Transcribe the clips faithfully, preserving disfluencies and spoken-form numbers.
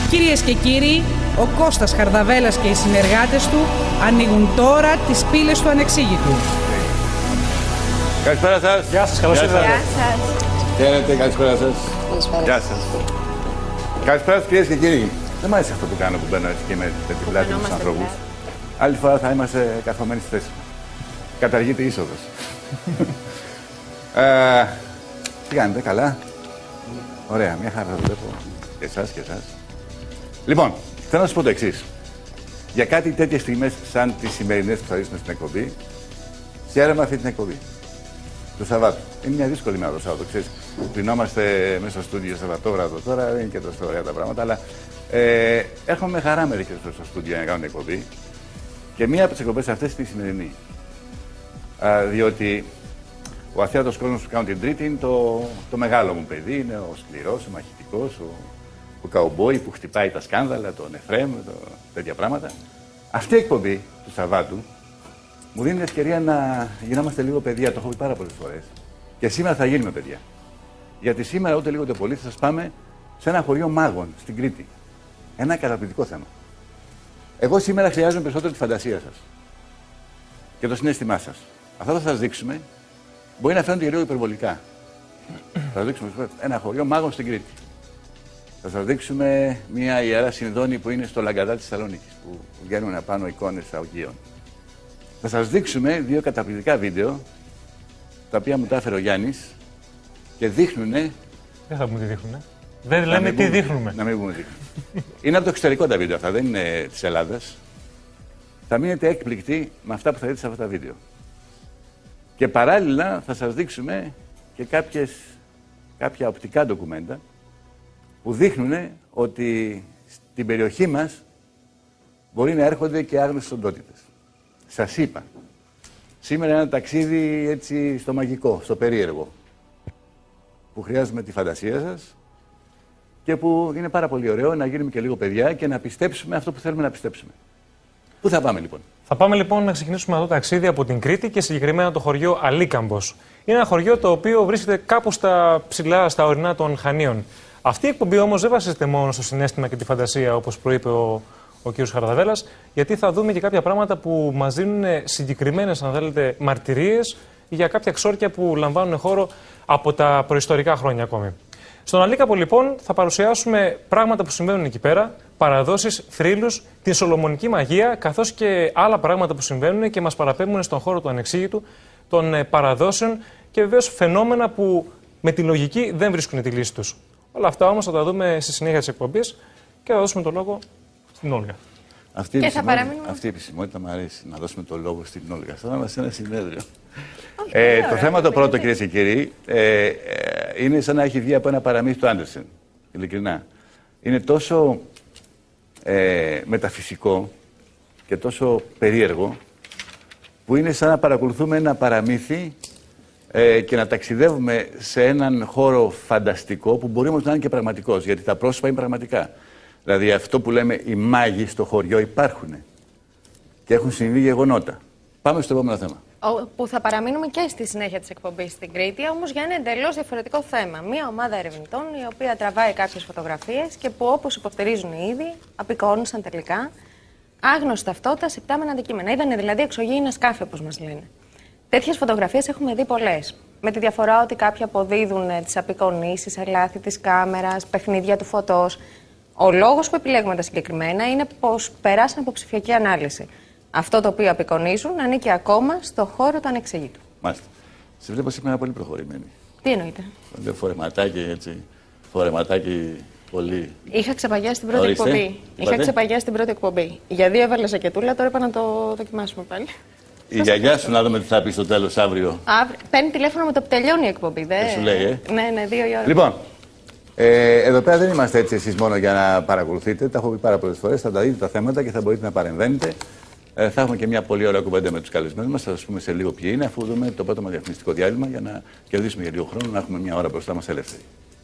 Κυρίες και κύριοι, ο Κώστας Χαρδαβέλας και οι συνεργάτες του ανοίγουν τώρα τις πύλες του ανεξήγητου. Καλησπέρα σας. Γεια σας, καλώς ήρθατε. Γεια σας. Χαίρετε, καλησπέρα σας. Καλησπέρα. Γεια σας. Καλησπέρα σας, κυρίες και κύριοι. Δεν μ' άρεσε αυτό που κάνω που μπαίνω έτσι και με την πλάτη τους ανθρώπους. Άλλη φορά θα είμαστε καθομένοι στη θέση μου. Καταργείται η είσοδος. ε, τι κάνετε, καλά? Ωραία, μια χαρά θα βλέπω. Και εσάς και εσάς. Λοιπόν, θέλω να σας πω το εξής. Για κάτι τέτοιες στιγμές σαν τις σημερινές που θα ζήσουμε στην εκπομπή, χαίρομαι αυτή την εκπομπή. Το Σαββάτο. Είναι μια δύσκολη μέρα το Σάββατο, ξέρεις. Κρινόμαστε μέσα στο στούντιο Σαββατόβραδο τώρα, δεν είναι και τόσο ωραία τα πράγματα, αλλά ε, έρχομαι με χαρά μερικές φορές στο στούντιο να κάνω την εκπομπή. Και μία από τις εκπομπές αυτές είναι η σημερινή. Α, διότι ο αθέατος κόσμος που κάνω την Τρίτη είναι το, το μεγάλο μου παιδί, είναι ο σκληρός, ο μαχητικός, ο, ο καουμπόι που χτυπάει τα σκάνδαλα, τον Εφραίμ, το, τέτοια πράγματα. Αυτή η εκπομπή του Σαββάτου μου δίνει την ευκαιρία να γινόμαστε λίγο παιδιά, το έχω πει πάρα πολλές φορές. Και σήμερα θα γίνουμε παιδιά. Γιατί σήμερα ούτε λίγο ούτε πολύ θα σας πάμε σε ένα χωριό μάγων στην Κρήτη. Ένα καταπληκτικό θέμα. Εγώ σήμερα χρειάζομαι περισσότερο τη φαντασία σας και το συναίσθημά σας. Αυτό θα σας δείξουμε. Μπορεί να φαίνονται λίγο υπερβολικά. Θα σας δείξουμε ένα χωριό μάγων στην Κρήτη. Θα σας δείξουμε μια ιερά συνδόνη που είναι στο Λαγκαδά της Θεσσαλονίκης, που βγαίνουν απάνω εικόνες αγγείων. Θα σας δείξουμε δύο καταπληκτικά βίντεο, τα οποία μου τα έφερε ο Γιάννης και δείχνουνε. Δεν θα μου τη δείχνουνε. Δεν λέμε τι δείχνουμε. Να μην πούμε δείχνουμε. Είναι από το εξωτερικό τα βίντεο αυτά, δεν είναι της Ελλάδας. Θα μείνετε έκπληκτοι με αυτά που θα δείτε σε αυτά τα βίντεο. Και παράλληλα θα σας δείξουμε και κάποιες, κάποια οπτικά ντοκουμέντα που δείχνουν ότι στην περιοχή μας μπορεί να έρχονται και άγνωστες οντότητες. Σας είπα, σήμερα ένα ταξίδι έτσι στο μαγικό, στο περίεργο, που χρειάζομαι τη φαντασία σας και που είναι πάρα πολύ ωραίο να γίνουμε και λίγο παιδιά και να πιστέψουμε αυτό που θέλουμε να πιστέψουμε. Πού θα πάμε λοιπόν? Θα πάμε λοιπόν να ξεκινήσουμε αυτό το ταξίδι από την Κρήτη και συγκεκριμένα το χωριό Αλίκαμπος. Είναι ένα χωριό το οποίο βρίσκεται κάπου στα ψηλά, στα ορεινά των Χανίων. Αυτή η εκπομπή όμως δεν βασίζεται μόνο στο συναίσθημα και τη φαντασία, όπως προείπε ο, ο κ. Χαρδαβέλας, γιατί θα δούμε και κάποια πράγματα που μας δίνουν συγκεκριμένες, αν θέλετε, μαρτυρίες για κάποια ξόρκια που λαμβάνουν χώρο από τα προϊστορικά χρόνια ακόμη. Στον Αλίκαμπο, λοιπόν, θα παρουσιάσουμε πράγματα που συμβαίνουν εκεί πέρα, παραδόσεις, θρύλους, την σολομονική μαγεία, καθώς και άλλα πράγματα που συμβαίνουν και μας παραπέμπουν στον χώρο του ανεξήγητου, των παραδόσεων και βεβαίως φαινόμενα που με τη λογική δεν βρίσκουν τη λύση τους. Όλα αυτά όμως θα τα δούμε στη συνέχεια της εκπομπής και θα δώσουμε το λόγο στην Όλγα. Αυτή η, επισημότητα, αυτή η επισημότητα μου αρέσει, να δώσουμε το λόγο στην Όλγα. Θα είμαστε ένα συνέδριο. Okay, ε, ωραία, το θέμα το πρώτο, κυρίες και κύριοι, ε, ε, είναι σαν να έχει βγει από ένα παραμύθι του Άντερσεν. Ειλικρινά. Είναι τόσο ε, μεταφυσικό και τόσο περίεργο, που είναι σαν να παρακολουθούμε ένα παραμύθι ε, και να ταξιδεύουμε σε έναν χώρο φανταστικό, που μπορεί όμως να είναι και πραγματικός, γιατί τα πρόσωπα είναι πραγματικά. Δηλαδή αυτό που λέμε οι μάγοι στο χωριό υπάρχουν και έχουν συμβεί γεγονότα. Πάμε στο επόμενο θέμα. Που θα παραμείνουμε και στη συνέχεια της εκπομπής στην Κρήτη, όμως για ένα εντελώς διαφορετικό θέμα. Μία ομάδα ερευνητών η οποία τραβάει κάποιες φωτογραφίες και που, όπως υποστηρίζουν ήδη, απεικόνισαν τελικά άγνωστη ταυτότητα σε πτάμενα αντικείμενα. Είδανε δηλαδή εξωγήινα σκάφη, όπως μας λένε. Τέτοιες φωτογραφίες έχουμε δει πολλές. Με τη διαφορά ότι κάποιοι αποδίδουν τις απεικονίσεις, ελάθη της κάμερας, παιχνίδια του φωτός. Ο λόγος που επιλέγουμε τα συγκεκριμένα είναι πως περάσαν από ψηφιακή ανάλυση. Αυτό το οποίο απεικονίζουν ανήκει ακόμα στο χώρο του ανεξήγητου. Μάλιστα. Σε βλέπω σήμερα πολύ προχωρημένη. Τι εννοείται? Λέω φορεματάκι έτσι. Φορεματάκι πολύ. Είχα ξεπαγιάσει την πρώτη Ορίστε. εκπομπή. Είχα ξεπαγιάσει την πρώτη εκπομπή. Για δύο έβαλα ζακετούλα, τώρα είπα να το δοκιμάσουμε πάλι. Η γιαγιά σου να δούμε τι θα πει στο τέλος αύριο. Αύριο. Παίρνει τηλέφωνο με το που τελειώνει η εκπομπή. Δε... Δεν σου λέει, ε. Ναι, ναι, δύο η ώρα. Λοιπόν, ε, εδώ πέρα δεν είμαστε έτσι εσείς μόνο για να παρακολουθείτε. Τα έχω πει πάρα πολλές φορές. Θα τα δείτε τα θέματα και θα μπορείτε να παρεμβαίνετε. Ε, θα έχουμε και μια πολύ ωραία κουβέντα με τους καλεσμένους μας. Θα σας πούμε σε λίγο ποιοι είναι, αφού δούμε το πρώτο διαφημιστικό διάλειμμα για να κερδίσουμε για λίγο χρόνο, να έχουμε μια ώρα μπροστά μας ελεύθερη.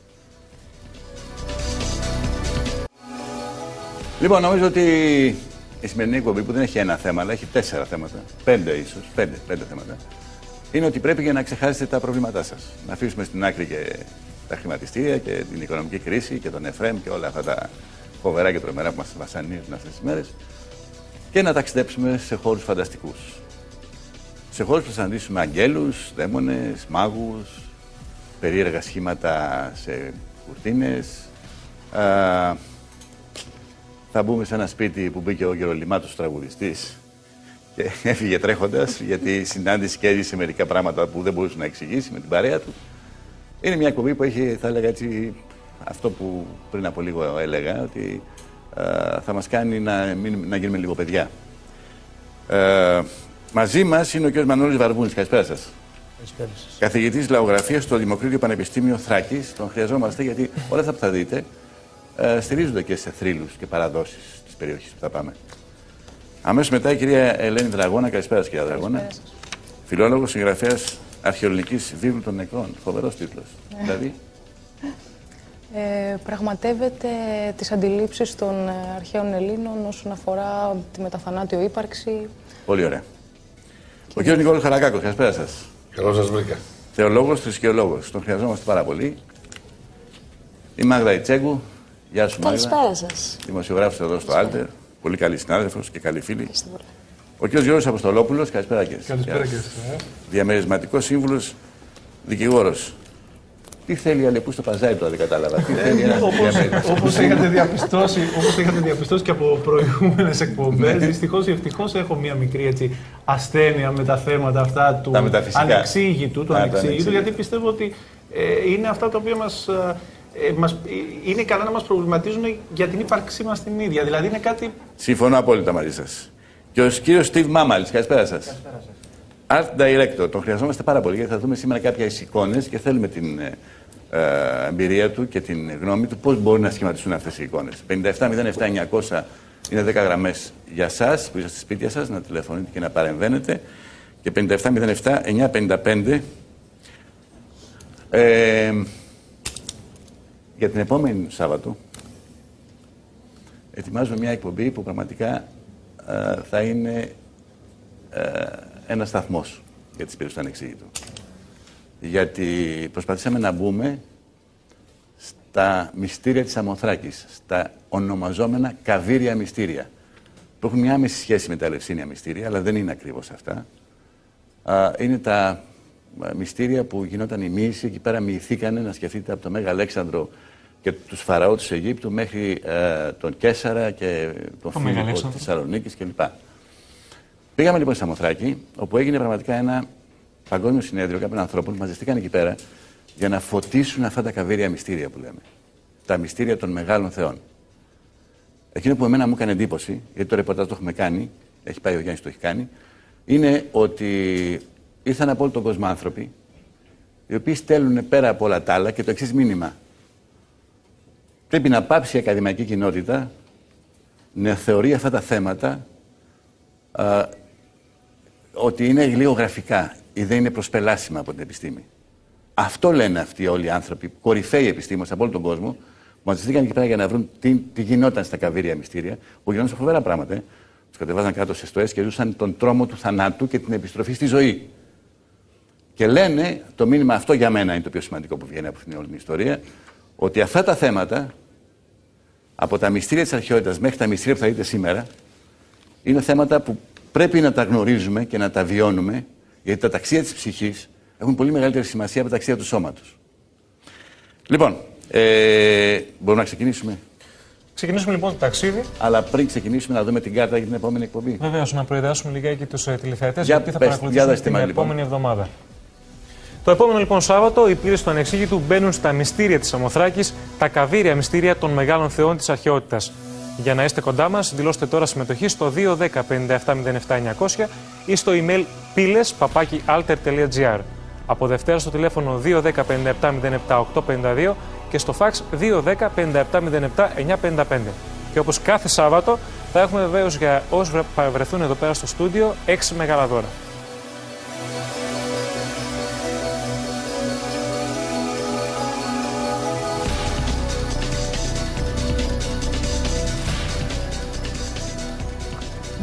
Λοιπόν, νομίζω ότι η σημερινή εκπομπή, που δεν έχει ένα θέμα, αλλά έχει τέσσερα θέματα, πέντε ίσως, πέντε, πέντε θέματα, είναι ότι πρέπει για να ξεχάσετε τα προβλήματά σας. Να αφήσουμε στην άκρη και τα χρηματιστήρια και την οικονομική κρίση και τον Εφραίμ και όλα αυτά τα φοβερά και τρομερά που μας βασανίζουν αυτές τις μέρες και να ταξιδέψουμε σε χώρους φανταστικούς. Σε χώρους που θα συναντήσουμε αγγέλους, δαίμονες, μάγους, περίεργα σχήματα σε κουρτίνες. Α, θα μπούμε σε ένα σπίτι που μπήκε ο Γερολυμάτος τραγουδιστής και έφυγε τρέχοντας γιατί συνάντησε και έζησε μερικά πράγματα που δεν μπορούσε να εξηγήσει με την παρέα του. Είναι μια εκπομπή που έχει, θα έλεγα έτσι, αυτό που πριν από λίγο έλεγα, ότι α, θα μας κάνει να, μην, να γίνουμε λίγο παιδιά. Ε, μαζί μας είναι ο κ. Μανώλης Βαρβούνης. Καλησπέρα σας. Καλησπέρα σας. Καθηγητής λαογραφίας στο Δημοκρίτιο Πανεπιστήμιο Θράκης. Τον χρειαζόμαστε γιατί όλα αυτά που θα δείτε ε, στηρίζονται και σε θρύλους και παραδόσεις της περιοχής που θα πάμε. Αμέσως μετά η κυρία Ελένη Δραγώνα. Καλησπέρα σας, κυρία Δραγώνα. Φιλόλογος, συγγραφέας αρχαιολογικής βίβλου των νεκρών. Φοβερός τίτλος. Ε. Δηλαδή. Ε, πραγματεύεται τις αντιλήψεις των αρχαίων Ελλήνων όσον αφορά τη μεταθανάτιο ύπαρξη. Πολύ ωραία. Ο κ. Νικόλαος Χαρακάκος. Καλησπέρα σας. Καλώς σας βρήκα. Θεολόγος, θρησκεολόγος. Τον χρειαζόμαστε πάρα πολύ. Η Μάγδα Ιτσέγκου. Γεια σου, Μάγδα. Καλησπέρα σας. Δημοσιογράφος εδώ στο Άλτερ. Πολύ καλή συνάδελφος και καλή φίλη. Ο κ. Γιώργος Αποστολόπουλος. Καλησπέρα και εσείς. Καλησπέρα και εσείς. Διαμερισματικός σύμβουλος, δικηγόρος. Τι θέλει η Αλεπού στο παζάρι τώρα, δεν κατάλαβα. Τι θέλει ένας διαμερισμάτικος. Όπως είχατε διαπιστώσει, όπως είχατε διαπιστώσει και από προηγούμενες εκπομπές, δυστυχώς ή ευτυχώς έχω μία μικρή έτσι, ασθένεια με τα θέματα αυτά του ανεξήγητου, του ανεξήγητου, γιατί πιστεύω ότι ε, είναι αυτά τα οποία μας, ε, μας, είναι καλά να μας προβληματίζουν για την ύπαρξή μας την ίδια. Δηλαδή είναι κάτι... Συμφωνώ απόλυτα μαζί σας. Και ο κύριος Steve Μάμαλης, καλησπέρα σας. Art Director, τον χρειαζόμαστε πάρα πολύ γιατί θα δούμε σήμερα κάποιες εικόνες και θέλουμε την ε, ε, εμπειρία του και την γνώμη του πώς μπορούν να σχηματιστούν αυτές οι εικόνες. πέντε επτά μηδέν επτά εννιακόσια είναι δέκα γραμμές για σας που είστε στη σπίτια σας να τηλεφωνείτε και να παρεμβαίνετε και πέντε επτά μηδέν επτά εννιακόσια πενήντα πέντε. Ε, για την επόμενη Σάββατο ετοιμάζουμε μια εκπομπή που πραγματικά ε, θα είναι ε, ένας σταθμός για τις περιοχές του ανεξήγητου. Γιατί προσπαθήσαμε να μπούμε στα μυστήρια της Σαμοθράκης, στα ονομαζόμενα καβύρια μυστήρια, που έχουν μια άμεση σχέση με τα Ελευσίνια μυστήρια, αλλά δεν είναι ακριβώς αυτά. Είναι τα μυστήρια που γινόταν η μοίηση, εκεί πέρα μοιηθήκανε, να σκεφτείτε, από τον Μέγα Αλέξανδρο και τους Φαραώ της Αιγύπτου μέχρι ε, τον Καίσαρα και τον Φίλιππο της Θεσσαλονίκης κλπ. Πήγαμε λοιπόν στη Σαμοθράκη, όπου έγινε πραγματικά ένα παγκόσμιο συνέδριο κάποιων ανθρώπων που μαζευτήκαν εκεί πέρα για να φωτίσουν αυτά τα καβύρια μυστήρια που λέμε. Τα μυστήρια των μεγάλων θεών. Εκείνο που εμένα μου έκανε εντύπωση, γιατί το ρεπορτάζ το έχουμε κάνει, έχει πάει ο Γιάννης το έχει κάνει, είναι ότι ήρθαν από όλο τον κόσμο άνθρωποι, οι οποίοι στέλνουν πέρα από όλα τα άλλα και το εξής μήνυμα. Πρέπει να πάψει η ακαδημαϊκή κοινότητα να θεωρεί αυτά τα θέματα α, ότι είναι γλυογραφικά ή δεν είναι προσπελάσιμα από την επιστήμη. Αυτό λένε αυτοί όλοι οι άνθρωποι, κορυφαίοι επιστήμονες από όλο τον κόσμο, που μαζευτήκαν εκεί πέρα για να βρουν τι, τι γινόταν στα καβύρια μυστήρια, που γινόταν φοβερά πράγματα. Ε. Τους κατεβάζαν κάτω σε στοές και ζούσαν τον τρόμο του θανάτου και την επιστροφή στη ζωή. Και λένε, το μήνυμα αυτό για μένα είναι το πιο σημαντικό που βγαίνει από αυτήν όλη την ιστορία, ότι αυτά τα θέματα, από τα μυστήρια της αρχαιότητας μέχρι τα μυστήρια που θα δείτε σήμερα, είναι θέματα που πρέπει να τα γνωρίζουμε και να τα βιώνουμε, γιατί τα ταξίδια της ψυχής έχουν πολύ μεγαλύτερη σημασία από τα ταξίδια του σώματος. Λοιπόν, ε, μπορούμε να ξεκινήσουμε. Ξεκινήσουμε λοιπόν το ταξίδι. Αλλά πριν ξεκινήσουμε, να δούμε την κάρτα για την επόμενη εκπομπή. Βεβαίως, να προειδεάσουμε λιγάκι τους ε, τηλεθεατές, Για γιατί θα πες, παρακολουθήσουμε την λοιπόν. επόμενη εβδομάδα. Το επόμενο λοιπόν Σάββατο, οι πύρες του Ανεξήγητου μπαίνουν στα μυστήρια της Σαμοθράκης, τα καβύρια μυστήρια των μεγάλων θεών της αρχαιότητας. Για να είστε κοντά μας, δηλώστε τώρα συμμετοχή στο δύο ένα μηδέν πέντε επτά μηδέν επτά εννιακόσια ή στο email piles παπάκι alter τελεία gr. Από Δευτέρα στο τηλέφωνο δύο ένα μηδέν πέντε επτά μηδέν επτά οκτώ πέντε δύο και στο fax δύο ένα μηδέν πέντε επτά μηδέν επτά εννιακόσια πενήντα πέντε. Και όπως κάθε Σάββατο, θα έχουμε βεβαίως για όσους βρεθούν εδώ πέρα στο στούντιο έξι μεγάλα δώρα.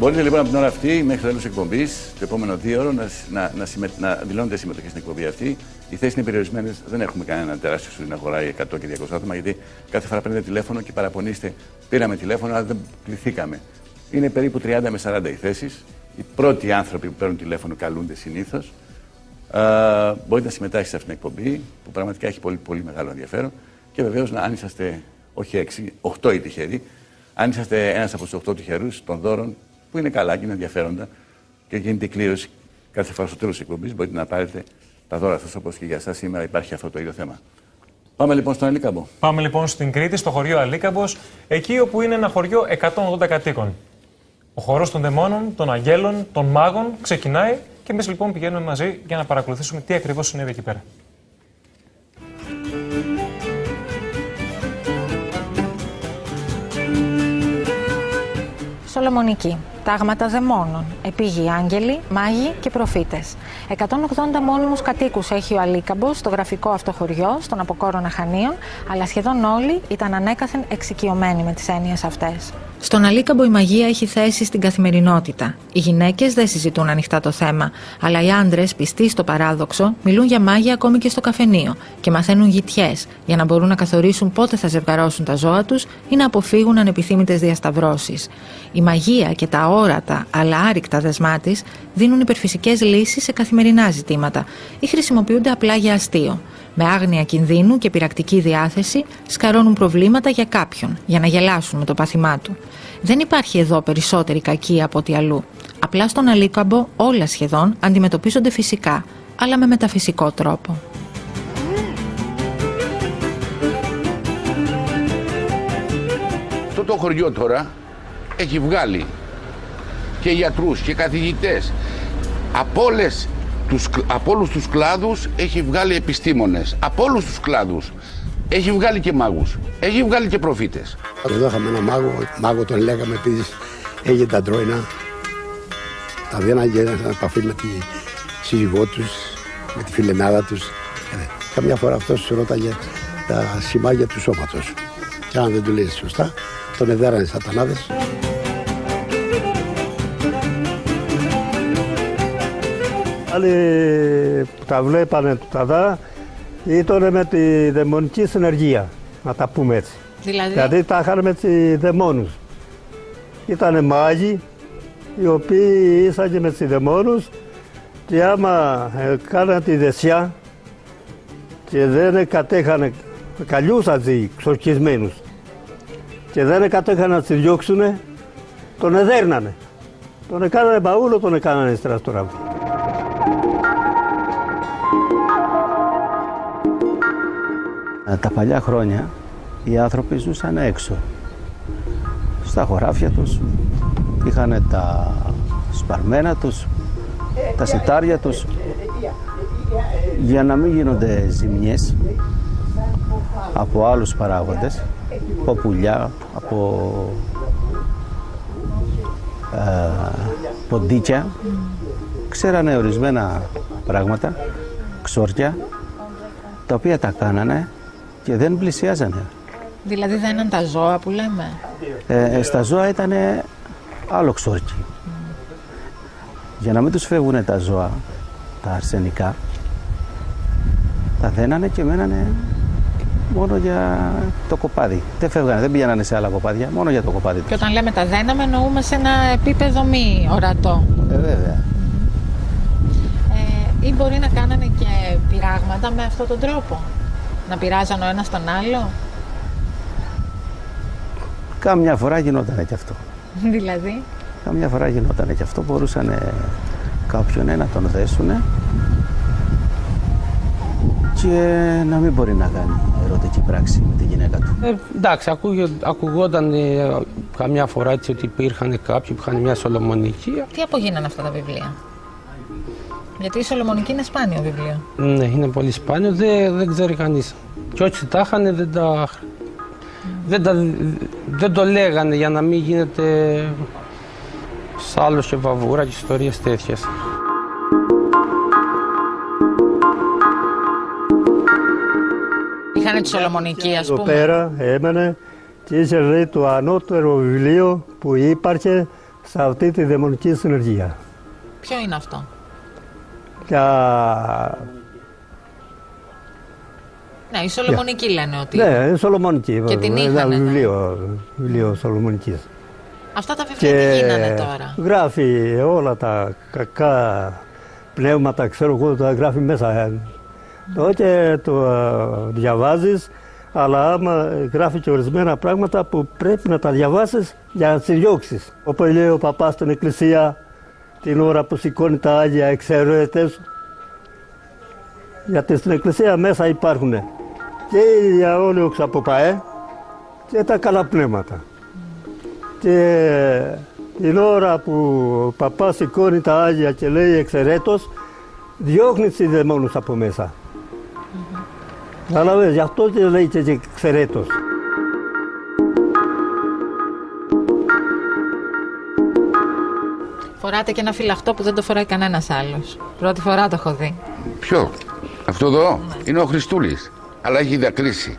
Μπορείτε λοιπόν από την ώρα αυτή μέχρι το τέλος εκπομπής, το επόμενο δύο ώρο, να, να, να, συμμε, να δηλώνετε συμμετοχή στην εκπομπή αυτή. Οι θέσεις είναι περιορισμένες, δεν έχουμε κανένα τεράστιο στούντιο να χωράει εκατό και διακόσια άτομα, γιατί κάθε φορά παίρνετε τηλέφωνο και παραπονείστε. Πήραμε τηλέφωνο, αλλά δεν πληθήκαμε. Είναι περίπου τριάντα με σαράντα οι θέσεις. Οι πρώτοι άνθρωποι που παίρνουν τηλέφωνο καλούνται συνήθως. Uh, μπορείτε να συμμετάσχετε σε αυτήν την εκπομπή, που πραγματικά έχει πολύ, πολύ μεγάλο ενδιαφέρον. Και βεβαίως, αν είσαστε, όχι έξι, οχτώ οι τυχεροί, αν είσαστε ένας από τους οχτώ τυχερούς των δώρων, που είναι καλά και είναι ενδιαφέροντα και γίνεται η κλήρωση κάθε φορά στο τέλος της εκπομπής, μπορείτε να πάρετε τα δώρα σας, όπως και για εσάς σήμερα υπάρχει αυτό το ίδιο θέμα. Πάμε λοιπόν στον Αλίκαμπο. Πάμε λοιπόν στην Κρήτη, στο χωριό Αλίκαμπος, εκεί όπου είναι ένα χωριό εκατόν ογδόντα κατοίκων. Ο χορός των δαιμόνων, των αγγέλων, των μάγων ξεκινάει και εμείς λοιπόν πηγαίνουμε μαζί για να παρακολουθήσουμε τι ακριβώς συνέβη εκεί πέρα. Σολομονική. Τάγματα δαιμόνων, επίγειοι άγγελοι, μάγοι και προφήτες. εκατόν ογδόντα μόνιμους κατοίκους έχει ο Αλίκαμπος στο γραφικό αυτό χωριό, στον Αποκόρονα Χανίων, αλλά σχεδόν όλοι ήταν ανέκαθεν εξοικειωμένοι με τις έννοιες αυτές. Στον Αλίκαμπο η μαγεία έχει θέση στην καθημερινότητα. Οι γυναίκες δεν συζητούν ανοιχτά το θέμα, αλλά οι άντρες, πιστοί στο παράδοξο, μιλούν για μάγεια ακόμη και στο καφενείο και μαθαίνουν γητιές για να μπορούν να καθορίσουν πότε θα ζευγαρώσουν τα ζώα τους ή να αποφύγουν ανεπιθύμητες διασταυρώσεις. Η μαγεία και τα αόρατα αλλά άρρηκτα δεσμά της δίνουν υπερφυσικές λύσεις σε καθημερινά ζητήματα ή χρησιμοποιούνται απλά για αστείο. Με άγνοια κινδύνου και πειρακτική διάθεση σκαρώνουν προβλήματα για κάποιον, για να γελάσουν με το πάθημά του. Δεν υπάρχει εδώ περισσότερη κακία από ό,τι αλλού. Απλά στον Αλίκαμπο όλα σχεδόν αντιμετωπίζονται φυσικά, αλλά με μεταφυσικό τρόπο. Αυτό το χωριό τώρα έχει βγάλει και γιατρούς και καθηγητές. Από, όλες, τους, από όλους τους κλάδους έχει βγάλει επιστήμονες. Από όλους τους κλάδους έχει βγάλει και μάγους. Έχει βγάλει και προφήτες. Εδώ είχαμε ένα μάγο, μάγο τον λέγαμε επίσης, έγινε τα τρόινα. Τα δένα γίνανε σε επαφή με τη σύζυγό τους, με τη φιλενάδα τους. Καμιά φορά αυτός σου ρώταγε τα σημάδια του σώματος. Και αν δεν του λέει σωστά, τον εδέρανε σατανάδες. Άλλοι που τα βλέπανε τα δά ήταν με τη δαιμονική συνεργία, να τα πούμε έτσι. Δηλαδή, δηλαδή τα είχαν με τις δαιμόνους. Ήτανε μάγοι οι οποίοι ήσαν και με τις δαιμόνους και άμα ε, κάναν τη δεσιά και δεν κατέχανε καλιούς αντί ξορκισμένους και δεν κατέχανε να τις διώξουνε, τον εδέρνανε. Τον έκανανε μπαούλο, τον έκανανε στραστοράβη. Τα παλιά χρόνια οι άνθρωποι ζούσαν έξω, στα χωράφια τους, είχαν τα σπαρμένα τους, τα σιτάρια τους, για να μην γίνονται ζημιές από άλλους παράγοντες, από πουλιά, από ε, ποντίκια. Ξέρανε ορισμένα πράγματα, ξόρκια, τα οποία τα κάνανε και δεν πλησιάζανε. Δηλαδή δεν ήταν τα ζώα που λέμε. Ε, στα ζώα ήταν άλλο ξόρκι. Mm. Για να μην τους φεύγουν τα ζώα, τα αρσενικά, τα δένανε και μένανε μόνο για το κοπάδι. Δεν φεύγανε, δεν πηγαίνανε σε άλλα κοπάδια, μόνο για το κοπάδι τους. Και όταν λέμε τα δέναμε εννοούμε σε ένα επίπεδο μη ορατό. Ε, βέβαια. Ε, ή μπορεί να κάνανε και πειράγματα με αυτόν τον τρόπο. Να πειράζαν ο ένας τον άλλο. Κάμια φορά γινότανε και αυτό. Δηλαδή. Κάμια φορά γινότανε και αυτό. Μπορούσαν κάποιον να τον δέσουνε και να μην μπορεί να κάνει ερωτική πράξη με τη γυναίκα του. Ε, εντάξει, ακουγόταν ε, καμιά φορά έτσι ότι υπήρχαν κάποιοι που είχαν μια σολομονική. Τι απογίνανε αυτά τα βιβλία? Γιατί η Σολομονική είναι σπάνιο βιβλίο. Ναι, είναι πολύ σπάνιο, δεν, δεν ξέρει κανείς. Και όσοι τα είχαν δεν τα, mm. δεν, τα, δεν το λέγανε για να μην γίνεται σάλος και βαβούρα και ιστορίες τέτοιες. Είχανε τη Σολομονική, ας πούμε. Εδώ πέρα έμενε και είχε λέει το ανώτερο βιβλίο που υπάρχει σε αυτή τη δαιμονική συνεργία. Ποιο είναι αυτό? Για... Ναι, η Σολομονική yeah. λένε ότι... Ναι, η Σολομονική. Και την είχανε, ένα βιβλίο, ναι. βιβλίο Σολομονικής. Αυτά τα βιβλία και τι γίνανε τώρα? Γράφει όλα τα κακά πνεύματα, ξέρω εγώ, τα γράφει μέσα. Τότε το διαβάζεις, αλλά άμα γράφει και ορισμένα πράγματα που πρέπει να τα διαβάσεις για να τις διώξεις. Όπως λέει ο παπάς στην εκκλησία, την ώρα που σηκώνει τα Άγια εξαιρέτες, γιατί στην εκκλησία μέσα υπάρχουν και οι διαόλιοι από ΠΑΕ και τα καλά πνεύματα. Και την ώρα που ο παπάς σηκώνει τα Άγια και λέει εξαιρέτως, διώχνει τις δαιμόνους από μέσα. Mm-hmm. Αλλά γι' αυτό και λέει και εξαιρέτως. Φοράτε και ένα φυλαχτό που δεν το φοράει κανένας άλλος. Πρώτη φορά το έχω δει. Ποιο? Αυτό εδώ ναι. Είναι ο Χριστούλης, αλλά έχει δακρύσει.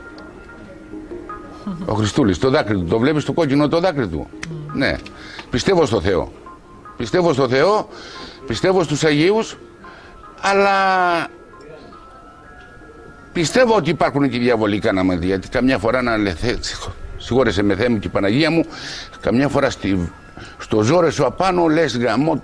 Ο Χριστούλης, το δάκρυ του, το βλέπεις το κόκκινο το δάκρυ του. Mm. Ναι, πιστεύω στο Θεό. Πιστεύω στο Θεό, πιστεύω στους Αγίους, αλλά πιστεύω ότι υπάρχουν και διαβολικά να με δει, γιατί καμιά φορά να λεθε... συγχώρεσαι με Θεέ μου και η Παναγία μου, καμιά φορά στη... στο ζόρε σου απάνω λες γαμό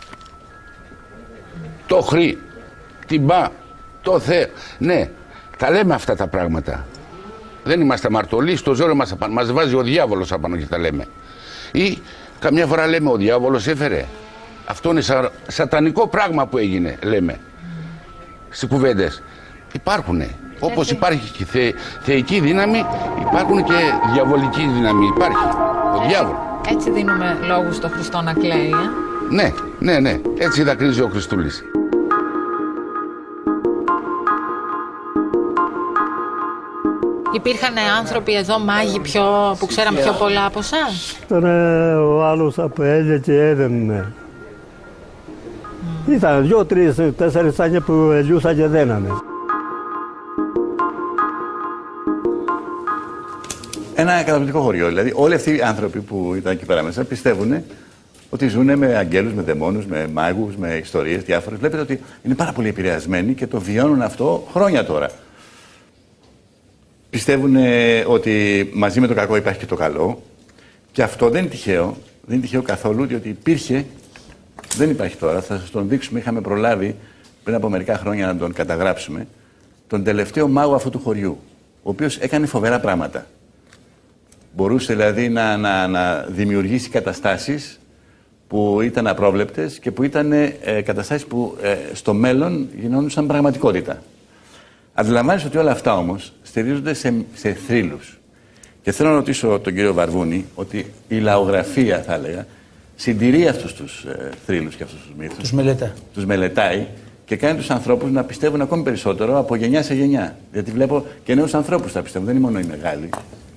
το χρή, την πά, το Θεό. Ναι, τα λέμε αυτά τα πράγματα. Δεν είμαστε αμαρτωλοί, στο ζόρε μας, μας βάζει ο διάβολος απάνω και τα λέμε. Ή καμιά φορά λέμε ο διάβολος έφερε. Αυτό είναι σα, σατανικό πράγμα που έγινε, λέμε. Στις κουβέντες. Υπάρχουνε. Όπως υπάρχει και θε, θεϊκή δύναμη, υπάρχουν και διαβολική δύναμη. Υπάρχει. Ο διάβολος. Έτσι δίνουμε λόγους στο Χριστό να κλαίει, ε? Ναι, ναι, ναι. Έτσι δακρύζει ο Χριστούλης. Υπήρχαν άνθρωποι εδώ, μάγοι, πιο, που ξέραν πιο πολλά από εσάς? Ήταν ο άλλος από έλια και έδαινε. Mm. Ήταν δυο, τρεις, τέσσερις άγια που ελιούσαν και δένανε. Ένα καταπληκτικό χωριό. Δηλαδή, όλοι αυτοί οι άνθρωποι που ήταν εκεί πέρα μέσα πιστεύουν ότι ζουν με αγγέλους, με δαιμόνους, με μάγους, με ιστορίες διάφορες. Βλέπετε ότι είναι πάρα πολύ επηρεασμένοι και το βιώνουν αυτό χρόνια τώρα. Πιστεύουν ότι μαζί με το κακό υπάρχει και το καλό. Και αυτό δεν είναι τυχαίο. Δεν είναι τυχαίο καθόλου, διότι υπήρχε. Δεν υπάρχει τώρα. Θα σας τον δείξουμε. Είχαμε προλάβει πριν από μερικά χρόνια να τον καταγράψουμε. Τον τελευταίο μάγο αυτού του χωριού. Ο οποίος έκανε φοβερά πράγματα. Μπορούσε δηλαδή να, να, να δημιουργήσει καταστάσεις που ήταν απρόβλεπτες και που ήταν ε, καταστάσεις που ε, στο μέλλον γινόντουσαν πραγματικότητα. Αντιλαμβάνεσαι ότι όλα αυτά όμως στηρίζονται σε, σε θρύλους. Και θέλω να ρωτήσω τον κύριο Βαρβούνη ότι η λαογραφία, θα έλεγα, συντηρεί αυτούς τους ε, θρύλους και αυτούς τους μύθους. Τους μελετά. Τους μελετάει και κάνει τους ανθρώπους να πιστεύουν ακόμη περισσότερο από γενιά σε γενιά. Γιατί βλέπω και νέους ανθρώπους θα πιστεύουν, δεν είναι μόνο οι μεγάλοι.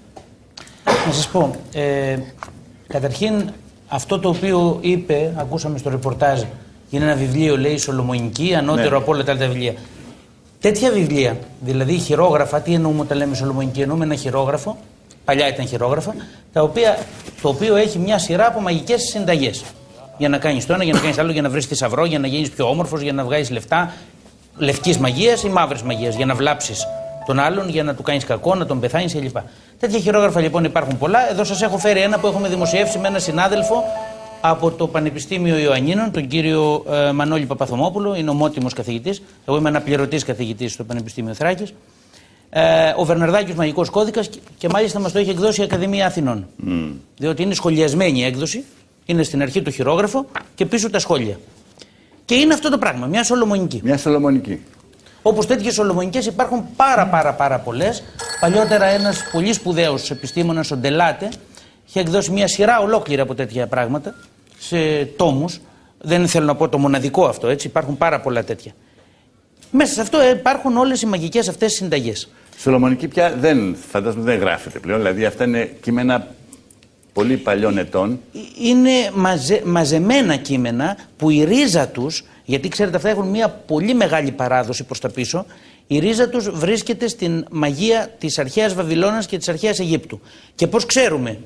Να σας πω, ε, καταρχήν αυτό το οποίο είπε, ακούσαμε στο ρεπορτάζ, είναι ένα βιβλίο, λέει, Σολομονική, ανώτερο ναι. από όλα τα άλλα βιβλία. Τέτοια βιβλία, δηλαδή χειρόγραφα, τι εννοούμε όταν λέμε Σολομονική, εννοούμε ένα χειρόγραφο, παλιά ήταν χειρόγραφα, τα οποία, το οποίο έχει μια σειρά από μαγικές συνταγές. Για να κάνεις το ένα, για να κάνεις άλλο, για να βρεις θησαυρό, για να γίνεις πιο όμορφος, για να βγάλεις λεφτά, λευκής μαγείας ή μαύρης μαγείας, για να βλάψεις τον άλλον, για να του κάνεις κακό, να τον πεθάνεις κλπ. Τέτοια χειρόγραφα λοιπόν υπάρχουν πολλά. Εδώ σας έχω φέρει ένα που έχουμε δημοσιεύσει με έναν συνάδελφο από το Πανεπιστήμιο Ιωαννίνων, τον κύριο ε, Μανώλη Παπαθωμόπουλο, είναι ομότιμος καθηγητής. Εγώ είμαι αναπληρωτής καθηγητής στο Πανεπιστήμιο Θράκης. Ε, ο Βερναρδάκης Μαγικός Κώδικας και, και μάλιστα μας το έχει εκδώσει η Ακαδημία Αθηνών. Mm. Διότι είναι σχολιασμένη η έκδοση, είναι στην αρχή το χειρόγραφο και πίσω τα σχόλια. Και είναι αυτό το πράγμα, μια Σολομονική. Μια Σολομονική. Όπως τέτοιες Σολομονικές υπάρχουν πάρα πάρα πάρα πολλές. Παλιότερα ένας πολύ σπουδαίος επιστήμονας, ο Ντελάτε, είχε εκδώσει μια σειρά ολόκληρη από τέτοια πράγματα σε τόμους. Δεν θέλω να πω το μοναδικό αυτό, έτσι, υπάρχουν πάρα πολλά τέτοια. Μέσα σε αυτό υπάρχουν όλες οι μαγικές αυτές συνταγές. Σολομονική πια δεν, φαντάζομαι δεν γράφεται πλέον, δηλαδή αυτά είναι κείμενα πολύ παλιών ετών. Είναι μαζε, μαζεμένα κείμενα που η ρίζα τους, γιατί ξέρετε αυτά έχουν μια πολύ μεγάλη παράδοση προς τα πίσω, η ρίζα τους βρίσκεται στην μαγεία της αρχαίας Βαβυλώνας και της αρχαίας Αιγύπτου. Και πώς ξέρουμε